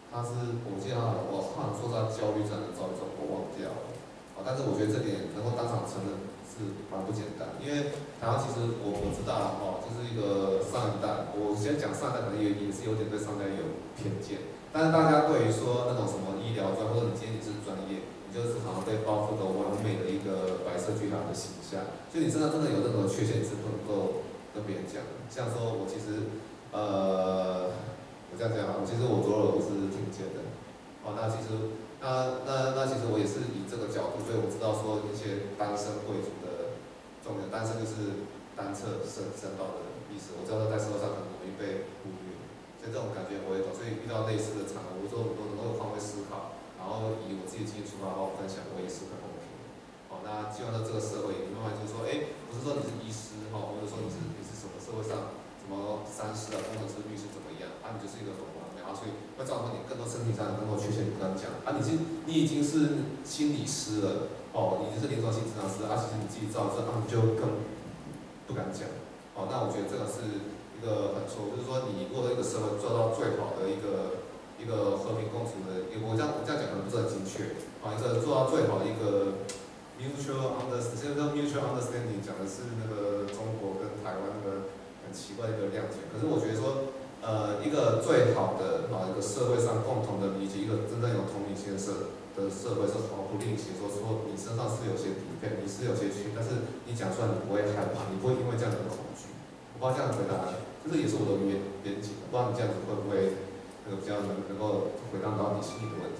他是我记得他我好像说他焦虑症的躁郁症，我忘掉了。啊，但是我觉得这点能够当场承认是蛮不简单，因为台湾其实我我知道哦，就是一个上一代，我先讲上一代可能也也是有点对上一代有偏见，但是大家对于说那种什么医疗专或者你今天你是专业，你就是好像被包覆的完美的一个白色巨塔的形象，就你真的真的有任何缺陷，你是不能够跟别人讲。像说我其实呃。我这样讲，我其实我左耳我是听见的，哦，那其实那那那其实我也是以这个角度，所以我知道说一些单身贵族的重点，单身就是单侧身身道的意思，我知道在社会上很容易被忽略，所以这种感觉我也懂，所以遇到类似的场合，我说我都能够换位思考，然后以我自己经验出发的话，我分享我也是很 OK。哦，那希望在这个社会，慢慢就是说，哎，不是说你是医师哈，或者说你是你是什么社会上。什么三师啊、工程师、律师怎么样？啊，你就是一个很完美啊，所以会造成你更多身体上的更多缺陷，你不敢讲。啊，你是你已经是心理师了，哦，你就是临床心理治疗师，啊，其实你自己造这，啊，你就更不敢讲。哦，那我觉得这个是一个很错，就是说你如果一个社会做到最好的一个一个和平共处的，我这样我这样讲可能不是很精确，啊，一个做到最好的一个 mutual understanding， 这个 mutual understanding 讲的是那个中国跟台湾那个。很奇怪的一个谅解，可是我觉得说，呃，一个最好的啊，一个社会上共同的理解，一个真正有同理心的社的社会是毫不吝惜说说你身上是有些底片，你是有些缺，但是你讲出来你不会害怕，你不会因为这样子恐惧。我不知道这样回答，就是也是我的愿愿景，不知道你这样子会不会那个比较能能够回答到你心里的问题。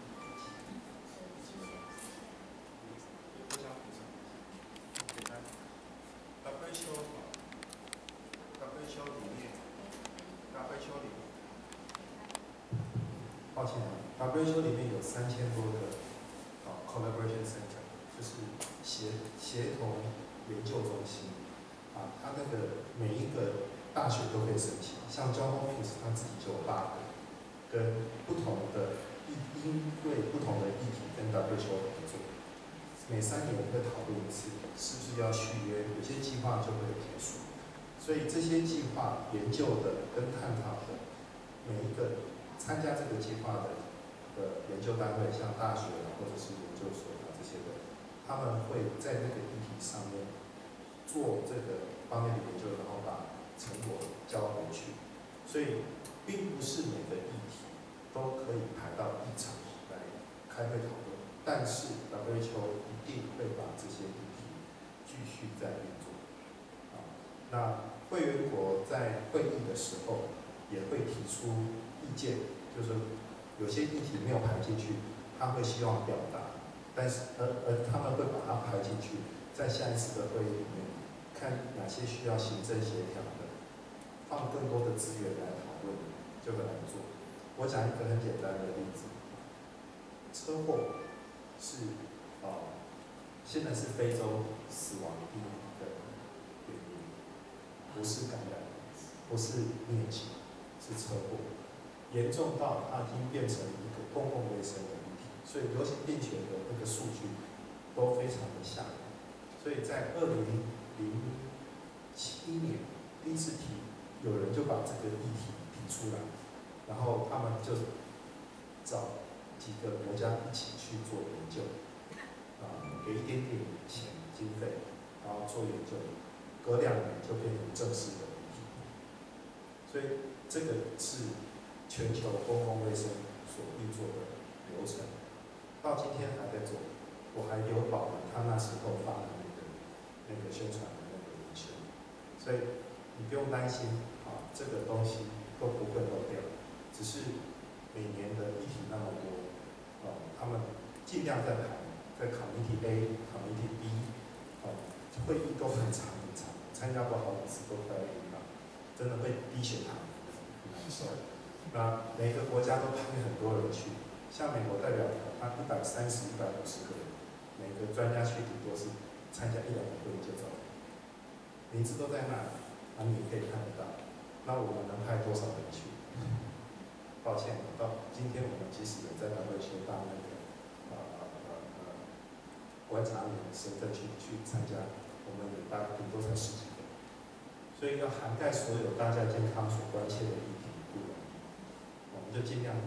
抱歉啊 ，W H O 里面有三千多个啊 collaboration center， 就是协协同研究中心啊，它那个每一个大学都可以申请，像 John Hopkins 他自己就有八个，跟不同的因因为不同的议题跟 W H O 合作，每三年会讨论一次，是不是要续约，有些计划就会结束，所以这些计划研究的跟探讨的每一个。参加这个计划的的研究单位，像大学啊，或者是研究所啊这些的，他们会在那个议题上面做这个方面的研究，然后把成果交回去。所以，并不是每个议题都可以排到一场来开会讨论，但是 W H O 一定会把这些议题继续在运作。啊，那会员国在会议的时候也会提出。意见就是有些议题没有排进去，他会希望表达，但是而而他们会把它排进去，在下一次的会议里面，看哪些需要行政协调的，放更多的资源来讨论，就很难做。我讲一个很简单的例子，车祸是啊、呃，现在是非洲死亡第一的原因，不是感染，不是疟疾，是车祸。严重到它已经变成一个公共卫生的议题，所以流行病学的那个数据都非常的吓人。所以在二零零七年第一次提，有人就把这个议题提出来，然后他们就找几个国家一起去做研究，啊，给一点点钱经费，然后做研究，隔两年就变成正式的议题。所以这个是。全球公共卫生所运作的流程，到今天还在做，我还有保留他那时候发的那个那个宣传的那个文宣，所以你不用担心啊，这个东西都不会漏掉，只是每年的议题那么多，啊，他们尽量在排，在 Committee A、Committee B， 啊，会议都很长很长，参加过好几次都快要晕倒，真的被低血糖，很难受。那每个国家都派很多人去，像美国代表团，他一百三十、一百五十个人，每个专家去顶多是参加一两个会议就走了，名字都在那里，啊，你也可以看得到。那我们能派多少人去？抱歉，到今天我们即使有在 W H O 当那个呃呃呃观察员的身份去去参加，我们也大顶多才十几个，所以要涵盖所有大家健康所关切的议题。我们就尽量的提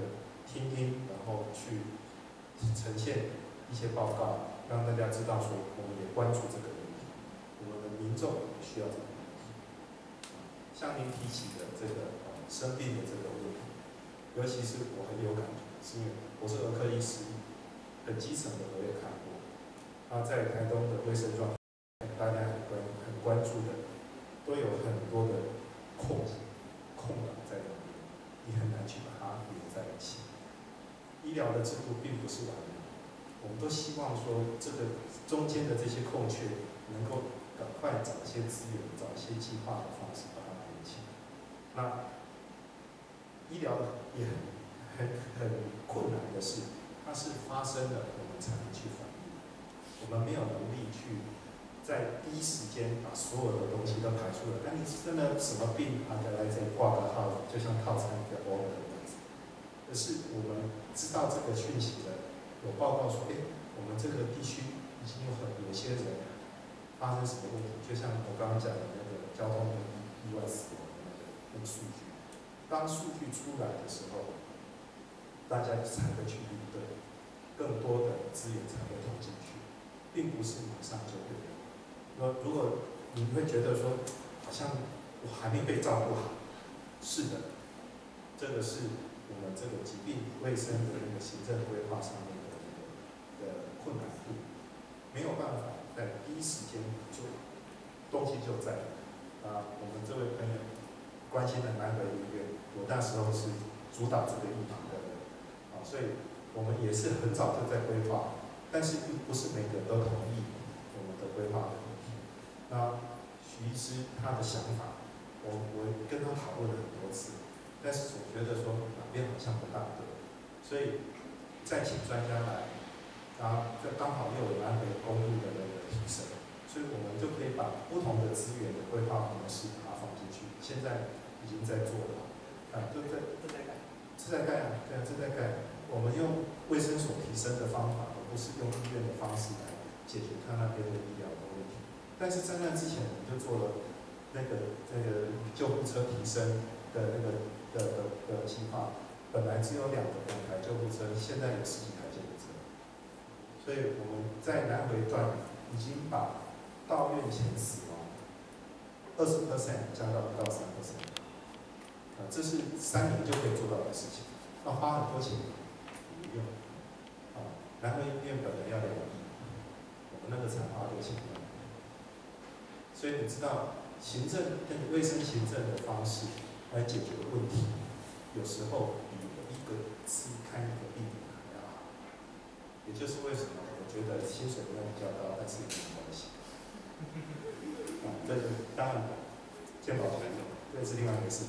听听，然后去呈现一些报告，让大家知道说我们也关注这个问题，我们的民众也需要这个问题。像您提起的这个呃生病的这个问题，尤其是我很有感觉，是因为我是儿科医师，很基层的我也看过。那在台东的卫生状况，大家很关很关注的，都有很多的空空档在那里，你很难去把它连在一起。医疗的制度并不是完美，我们都希望说这个中间的这些空缺能够赶快找一些资源，找一些计划的方式把它连起来。那医疗也很很很困难的是，它是发生了我们才能去反应，我们没有能力去在第一时间把所有的东西都排出来。那你真的什么病啊，再来这里挂个号，就像套餐一个 order 的样子。可是我们知道这个讯息的，有报告说，哎，我们这个地区已经有很有些人发生什么问题，就像我刚刚讲的那个交通的意外死亡的那个那个数据。当数据出来的时候，大家才会去比对，更多的资源才会投进去，并不是马上就对了。那如果你会觉得说，好像我还没被照顾好，是的，这个是我们这个疾病卫生的那个行政规划上面的那个的困难度，没有办法在第一时间就东西就在啊，我们这位朋友关心的南北医院，我那时候是主导这个议题的人，啊，所以我们也是很早就在规划，但是并不是每个人都同意我们的规划的问题。那徐医师他的想法，我我跟他讨论了很多次，但是总觉得说哪边好像不大对，所以再请专家来，然后这刚好又有南北公路的那个提升，所以我们就可以把不同的资源的规划模式把它放进去。现在已经在做了，啊，对对，正在盖，正在盖啊，对啊，正在盖。我们用卫生所提升的方法，而不是用医院的方式来解决他那边的医疗的问题。但是在那之前，我们就做了那个那个救护车提升的那个的的的计划。本来只有两个两台救护车，现在有十几台救护车。所以我们在来回段已经把到院前死亡二十 percent 降到不到三 percent， 啊，这是三年就可以做到的事情，要花很多钱不用。啊，南回医院本来要两亿，我们那个才花多钱呢？所以你知道，行政跟卫生行政的方式来解决问题，有时候比一个次看一个病人还要好。也就是为什么我觉得薪水没有比较高，但是没关系。啊，这是当然，健保权有，这是另外一回事。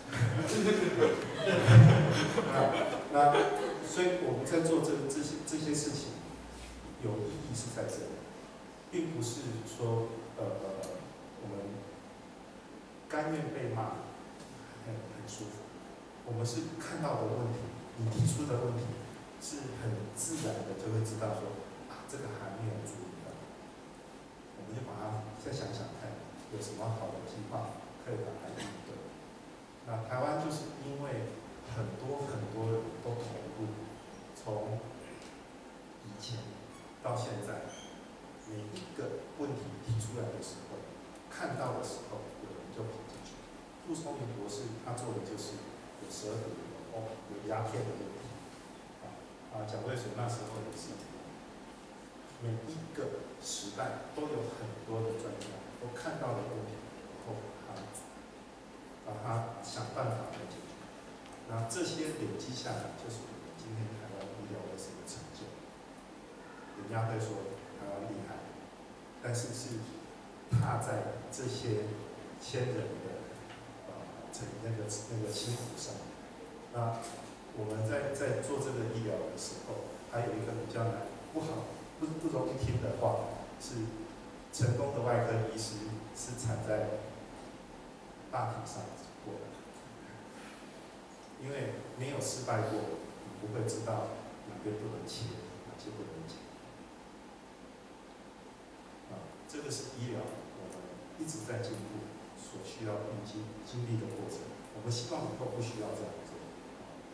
啊，那所以我们在做这这些这些事情，有意义是在这里，并不是说呃我们甘愿被骂很很舒服。我们是看到的问题，你提出的问题，是很自然的就会知道说啊，这个还没有注意到，我们就把它再想想看，有什么好的计划可以把它应对。那台湾就是因为很多很多人都投入，从以前到现在，每一个问题提出来的时候，看到的时候，有人就跑进去。陆聪明博士他做的就是有舌头哦，有鸦片的问题，啊啊，蒋渭水那时候也是，每一个时代都有很多的专家都看到了问题，然后把它把它想办法来解决。那这些累积下来，就是我们今天台湾医疗卫生的成就。人家会说台湾厉害，但是是踏在这些先人的呃成那个那个辛苦上。那我们在在做这个医疗的时候，还有一个比较难、不好、不不容易听的话，是成功的外科医师是产在大体上过的。因为没有失败过，你不会知道哪边不能切，哪些不能切。啊，这个是医疗我们一直在进步所需要必经经历的过程。我们希望以后不需要这样做。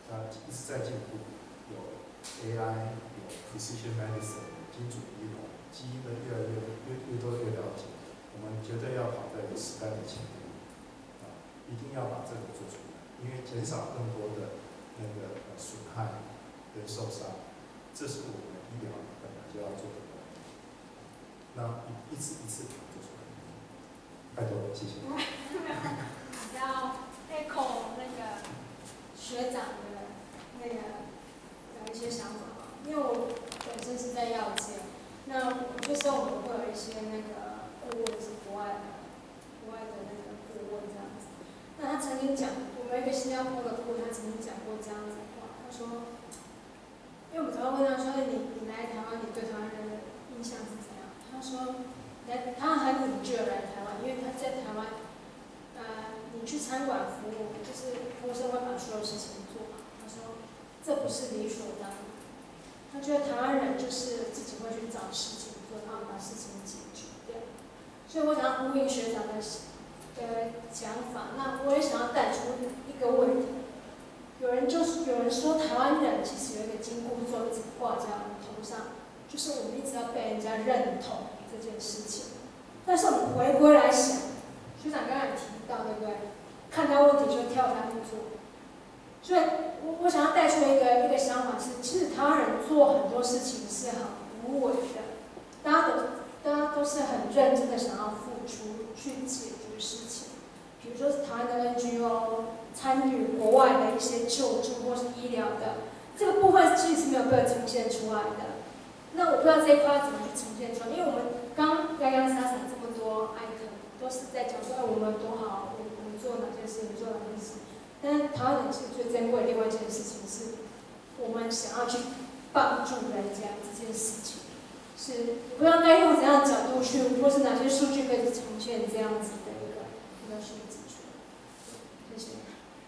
它一直在进步，有 A I， 有 precision medicine， 精准医疗，基因的越来越越越多越了解，我们绝对要跑在时代的前面，啊，一定要把这个做出来，因为减少更多的那个呃损害跟受伤，这是我们医疗本来就要做的工作。那一一次一次把它做出来，拜托，谢谢。 要 echo 那个学长的那个有一些想法嘛，因为我本身是在药界，那有些时候我们会有一些那个顾问是国外的，国外的那个顾问这样子。那他曾经讲，我们一个新加坡的顾问，他曾经讲过这样子的话，他说，因为我们常常问他说，你你来台湾，你对台湾人的印象是怎样？他说，来他很引咎来台湾，因为他在台湾。呃，你去餐馆服务，就是服务生会把所有事情做好。他说，这不是理所当然。他觉得台湾人就是自己会去找事情做，然后把事情解决掉。所以我想要呼应学长的的讲法，那我也想要带出一个问题。有人就是有人说，台湾人其实有一个紧箍咒一直挂在我们头上，就是我们一直要被人家认同这件事情。但是我们回归来想。学长刚才提到，对不对？看到问题就跳下去做，所以我我想要带出一个一个想法是，其实台湾人做很多事情是很无为的，大家都大家都是很认真的想要付出去解决事情，比如说台湾的 N G O 参与国外的一些救助或是医疗的这个部分，其实是没有被呈现出来的。那我不知道这一块怎么去呈现出来，因为我们刚洋洋洒洒这么多 item。都是在讲说，哎，我们多好，我我们做哪些事情，做哪些事情。但是台湾人其实最珍贵的另外一件事情是，我们想要去帮助人家这件事情，是不知道该用怎样的角度去，或是哪些数据可以呈现这样子的一个一个数字出来。谢谢。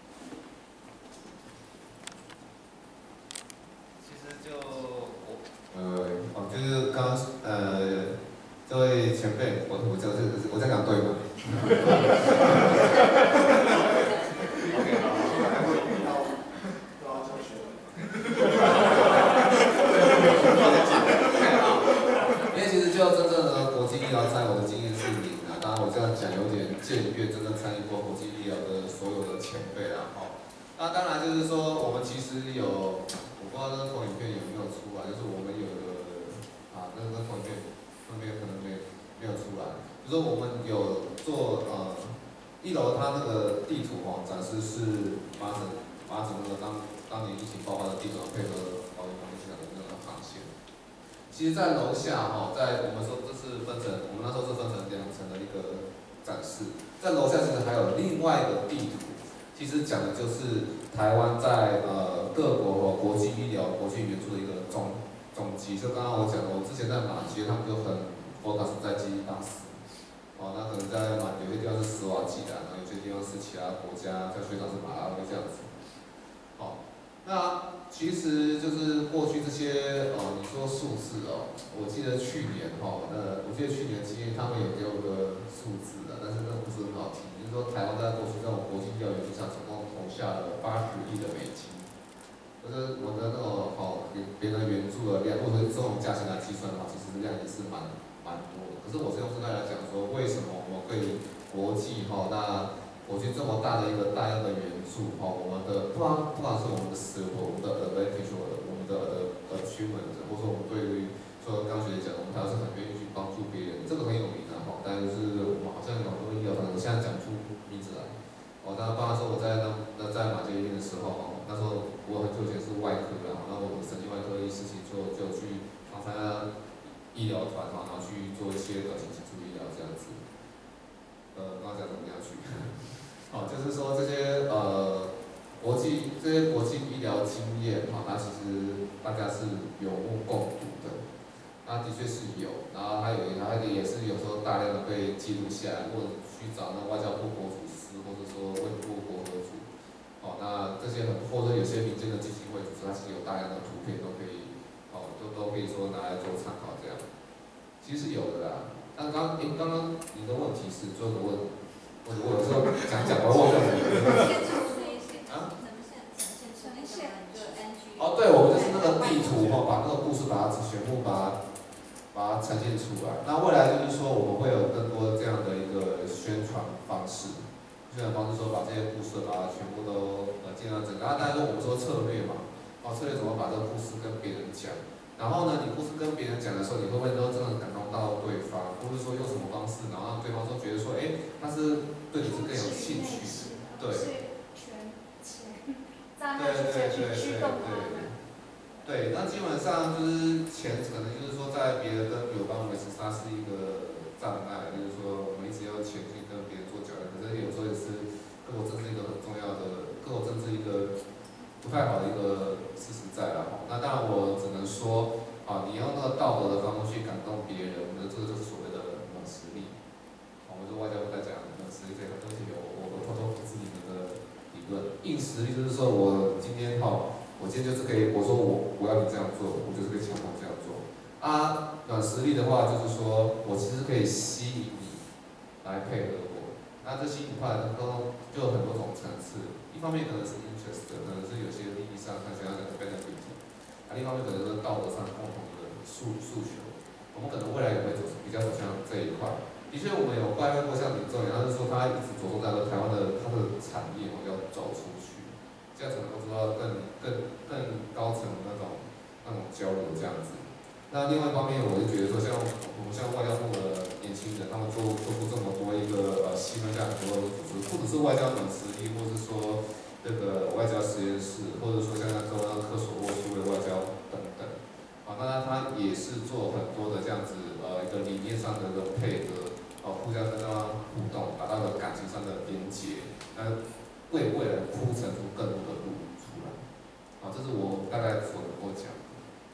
其实就我呃哦，就是刚刚呃。这位前辈，我我这这我在讲对吗 ？OK， 好，要教学。因为其实就真正的国际医疗，在我的经验是零啊。当然我这样讲有点僭越真正参与过国际医疗的所有的前辈啦，哈。那当然就是说，我们其实有，我不知道这个投影片有没有出来，就是我们有的啊，那个投影片。那边可能没没有出来，就是我们有做呃一楼它那个地图哈、哦、展示是麻疹麻疹那个当当年疫情爆发的地图配合保险防疫现场的那个航线。其实，在楼下哈、哦，在我们说这是分成，我们那时候是分成两层的一个展示，在楼下其实还有另外一个地图，其实讲的就是台湾在呃各国和国际医疗、国际援助的一个中。总集就刚刚我讲的，我之前在马街，他们就很 focus 在基因大使，哦，那可能在马有些地方是斯瓦季兰，然后有些地方是其他国家，像学长是马拉维这样子，好、哦，那其实就是过去这些哦，你说数字哦，我记得去年哈，呃，我记得去年其实他们有给我个数字的，但是那不是很好听，就是说台湾在过去这种国际调研上总共投下了八十亿的美金。就是我的那种好别别人援助的量，或者是这种价钱来计算的话，其实量也是蛮蛮多的。可是我是用这个来讲说，为什么我们可以国际哈、哦，那国际这么大的一个大量的援助哈、哦，我们的不管不管是我们的实惠，我们的 advantage， 我们的 achievement， 或者说我们对于说刚学姐讲，我们还是很愿意去帮助别人，这个很有名的哈。但就是我们好像有很多医疗团队现在讲出名字来。哦，当然，包括说我在那那在马街医院的时候，哦，那时候我很久以前是外科的，那我们神经外科医师其实就就去常参加医疗团，然后去做一些短期辅助医疗这样子。呃，刚刚讲怎么样去？哦，就是说这些呃国际这些国际医疗经验，哈、哦，它其实大家是有目共睹的。那的确是有，然后还有还有也是有时候大量的被记录下来，或者去找那外交部国主司，或者说卫部国合组，哦，那这些很或者有些民间的基金会组织，它其实有大量的图片都可以，哦，都都可以说拿来做参考这样。其实是有的啦，但刚诶刚刚您的问题是最后的问，或者我有时候讲讲我忘了。啊？ 全部把它把它呈现出来。那未来就是说，我们会有更多这样的一个宣传方式，宣传方式说把这些故事把它全部都呃尽量整个。啊，当然说我们说策略嘛，哦，策略怎么把这个故事跟别人讲。然后呢，你故事跟别人讲的时候，你会不会都真的感动到对方，或者说用什么方式，然后让对方都觉得说，哎，他是对你是更有兴趣的，对。对对对对对对。对，那基本上就是钱，可能就是说在别人跟友邦维持，它是一个障碍，就是说我们一直要前进跟别人做交流，可是有时候也是各国政治一个很重要的，各国政治一个不太好的一个事实在了。那当然我只能说，啊，你用那个道德的方式去感动别人，我觉得这个就是所谓的软实力。我们说外交部在讲软实力这个东西有，我我偷偷复制你们的理论。硬实力就是说我今天好。我今天就是可以，我说我我要你这样做，我就是可以强迫这样做。啊，软实力的话就是说我其实可以吸引你来配合我。那这吸引话的都就有很多种层次，一方面可能是 interest， 可能是有些利益上看起来的 benefit， 啊，另一方面可能是道德上共同的诉诉求。我们可能未来也会走比较走向这一块。的确，我们有拜会过像李宗元，他是说他一直着重在说台湾的他的产业我要走出去。这样子能够做到更更更高层的那种那种交流这样子。那另外一方面，我就觉得说，像我们像外交部的年轻人，他们做做出这么多一个呃细分这样很多的组织，不只是外交软实力，或是说这个外交实验室，或者说像那中央科索沃数位外交等等。啊，那他也是做很多的这样子呃一个理念上的一个配合，哦、呃，互相跟他互动，达到了感情上的连结。那为未来铺陈出更多的路出来，啊，这是我大概所能够讲的。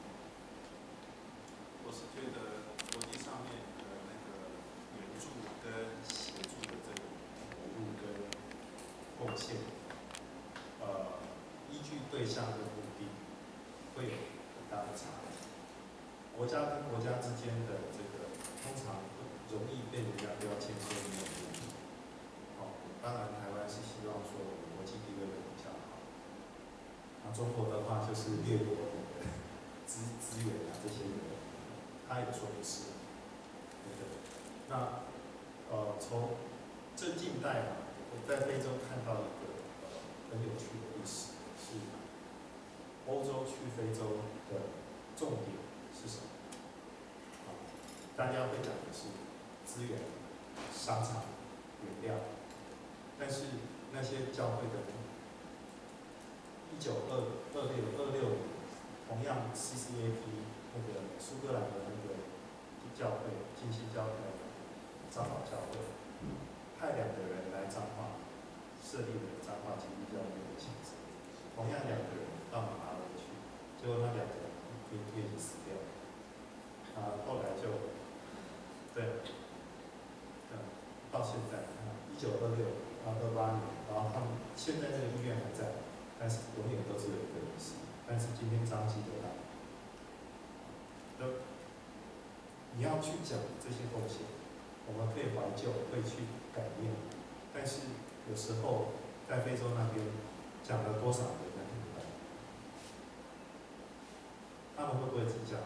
我是觉得国际上面的那个援助跟协助的这个投入跟贡献，呃，依据对象跟目的，会有很大的差异。国家跟国家之间的这个，通常容易被人家标签说没有目的。哦，当然台湾是希望说国际地位会比较好。那中国的话就是掠夺我们的资资源啊这些的，他也说不是，对不对？那呃从这近代啊，我在非洲看到一个呃很有趣的历史，是欧洲去非洲的重点是什么？啊，大家会讲的是资源、商场、原料。但是那些教会的人，一九二二六二六年，同样 C C A P 那个苏格兰的那个教会，金星教会、长老教会，派两个人来彰化，设立了彰化基督教会的形式。同样两个人到马拉维去，结果那两个人也也已经死掉了。啊，后来就，对，嗯，到现在，一九二六。到二八年，然后他们现在这个医院还在，但是永远都只有一个医师。但是今天张记得到，就你要去讲这些贡献，我们可以怀旧，会去改变，但是有时候在非洲那边讲了多少人在听不到，他们会不会计较？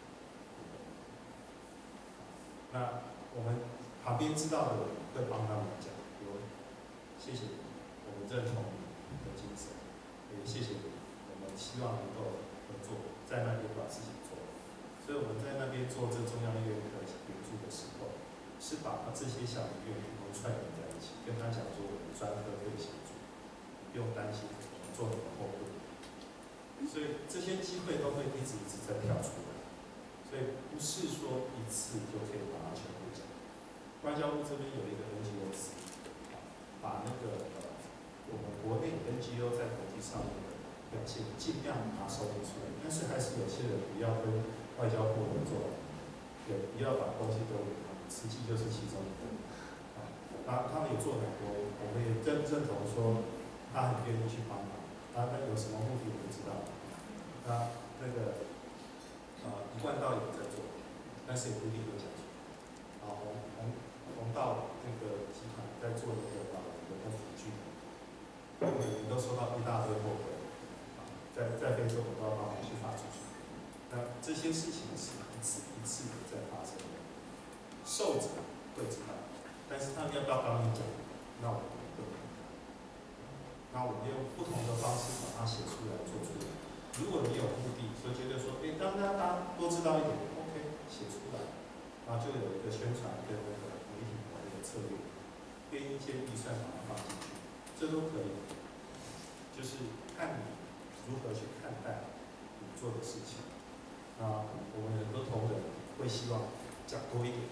那我们旁边知道的人会帮他们讲。谢谢你，我们认同你的精神，也谢谢你，我们希望能够合作，在那边把事情做。所以我们在那边做这中央医院的援助的时候，是把这些小医院都串联在一起，跟他讲说我们专科可以协助，不用担心我们做你的后盾。所以这些机会都会一直一直在跳出来，所以不是说一次就可以把它全部讲。外交部这边有一个 N G O 司。把那个呃，我们国内 N G O 在国际上面的表现尽量把它收集出来，但是还是有些人不要跟外交部合作，也不要把东西都给他们，实际就是其中一个。啊，他他们也做很多，我们也认认同说他很愿意去帮忙，他那有什么目的我不知道。那那个呃，一贯道也在做，但是也不一定会讲出来。啊，红红红道那个集团在做那个。的辅具，每年都收到一大堆货柜，啊，在在非洲我都要帮忙去发出去。 那这些事情是一次一次的在发生的，受者会知道，但是他们要不要帮你讲，那我们不能。那我们用不同的方式把它写出来做出来。如果你有目的，所以觉得说，哎，当大家多知道一点 ，OK， 写出来，然后就有一个宣传跟那个媒体的一个策略，编一些预算把它放进去，这都可以。就是看你如何去看待你做的事情。那我们很多同仁会希望讲多一点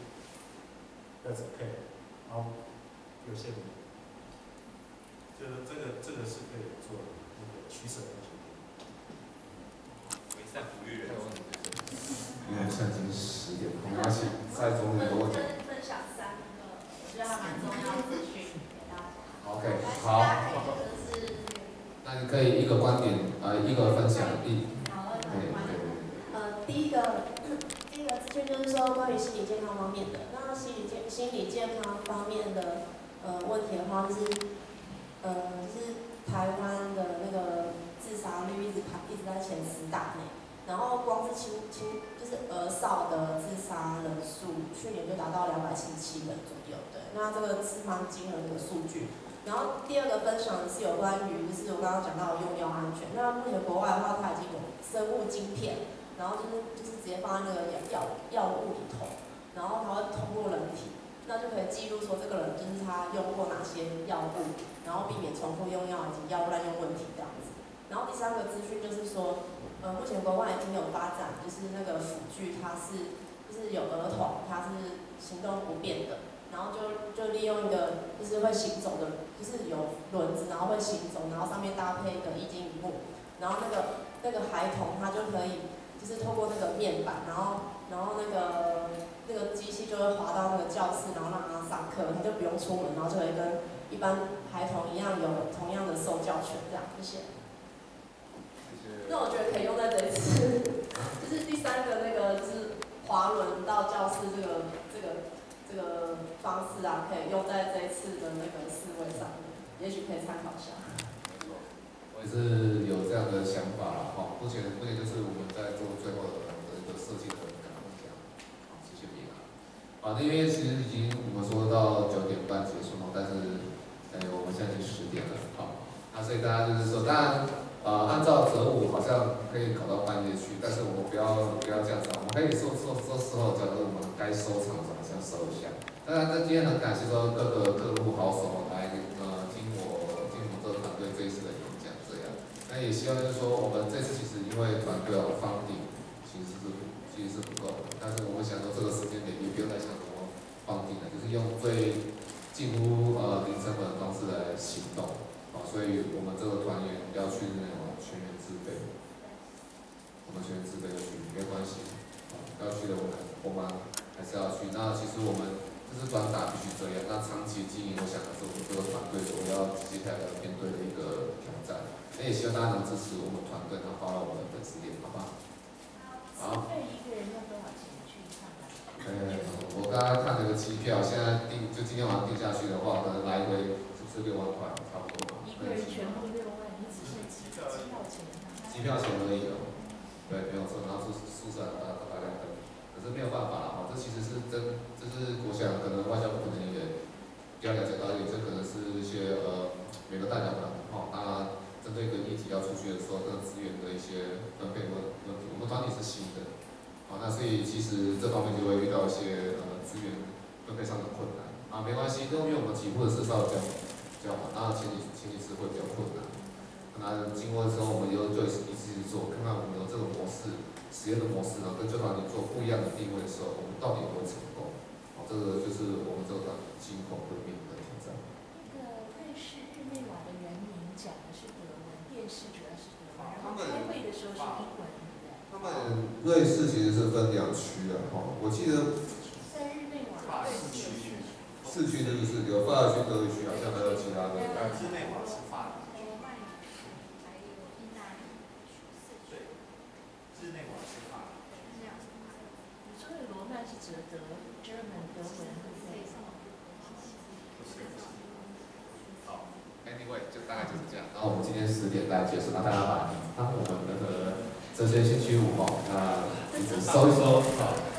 ，That's OK。然后有些人，这个这个这个是可以做那个取舍的决定。 为善不欲人死。 因为现在已经十点，没关系，再总理多讲。 分享三个，我觉得还蛮重要的资讯给大家。 OK， 好。那你可以一个观点，呃，一个分享一。 好，对对。呃，第一个，第一个资讯就是说关于心理健康方面的。那心理健心理健康方面的呃问题的话，就是呃，就是台湾的那个自杀率一直排一直在前十大内。然后光是青青就是儿少的自杀人数，去年就达到两百七十七人左右，对，那这个是蛮惊人的数据。然后第二个分享的是有关于，就是我刚刚讲到的用药安全。那目前国外的话，它已经有生物晶片，然后就是就是直接放在那个药药物里头，然后它会通过人体，那就可以记录说这个人就是他用过哪些药物，然后避免重复用药以及药物滥用问题这样子。然后第三个资讯就是说。呃，目前国外已经有发展，就是那个辅具，它是就是有儿童，它是行动不便的，然后就就利用一个就是会行走的，就是有轮子，然后会行走，然后上面搭配一个液晶萤幕，然后那个那个孩童他就可以就是透过那个面板，然后然后那个那个机器就会滑到那个教室，然后让他上课，他就不用出门，然后就可以跟一般孩童一样有同样的受教权，这样，谢谢。那我觉得可以用在这一次，就是第三个那个就是滑轮到教室这个这个这个方式啊，可以用在这一次的那个示威上面，也许可以参考一下。 我也是有这样的想法啦，哈，目前目前就是我们在做最后的一个设计的感想，好，谢谢你啊。啊，那因为其实已经我们说到九点半结束了，但是哎，我们现在已经十点了，好，那所以大家就是说，当然。呃，按照择午好像可以搞到半夜去，但是我们不要不要这样子，我们可以说说说时候，假如我们该收场的时候还是要收一下。当然，那今天很感谢说各个各路好手来呃听我听我们这个团队这一次的演讲，这样。那也希望就是说，我们这次其实因为团队有方顶，其实是其实是不够的，但是我们想说这个时间点也不用再想什么方顶了，就是用最近乎呃零成本的方式来行动。好，所以我们这个团员要去那种全员自费，我们全员自费要去没关系，好，要去的我们我们还是要去。那其实我们这是短打必须这样，那长期经营，我想是我们这个团队我要接下来要面对的一个挑战。那也希望大家能支持我们团队，然后发到我们的粉丝页，好不好？好。 自费一个人要多少钱去上班？ 呃，我刚刚看了个机票，现在订就今天晚上订下去的话，可能来回是不是六万块，差不多。 一个人全部六万，你只是机票钱机票钱而已哦，对，没有错，然后宿宿舍大大概分，可是没有办法了哈，这其实是真，这是我想可能外交部可能也比较了解到，也这可能是一些呃每个代表团哈，那针对一个议题要出去的时候，这个资源的一些分配问问题，我们团体是新的，好，那所以其实这方面就会遇到一些呃资源分配上的困难啊，没关系，因为我们起步的是稍微比较比较好，当然前几前几次会比较困难。那经过之后，我们又就一次一次去做，看看我们有这个模式、实验的模式，然后跟旧团体做不一样的定位的时候，我们到底有没有成功？好，这个就是我们这个团今后会面临的挑战。 那个瑞士日内瓦的人民讲的是德文，电视主要是德文，然后开会的时候是英文，对不对？ 他们瑞士其实是分两区的哈，我记得在日内瓦市区， 市区的就是有法语区、德语区，好像还有其他的。 日内瓦是法语。日内瓦是法语。 你说的罗曼是指德 German 德文，对不对？ 好 ，Anyway 就大概就是这样。然后我们今天十点来结束，那大家把当我们那个这哲学星期五哈，那一直搜一搜，好。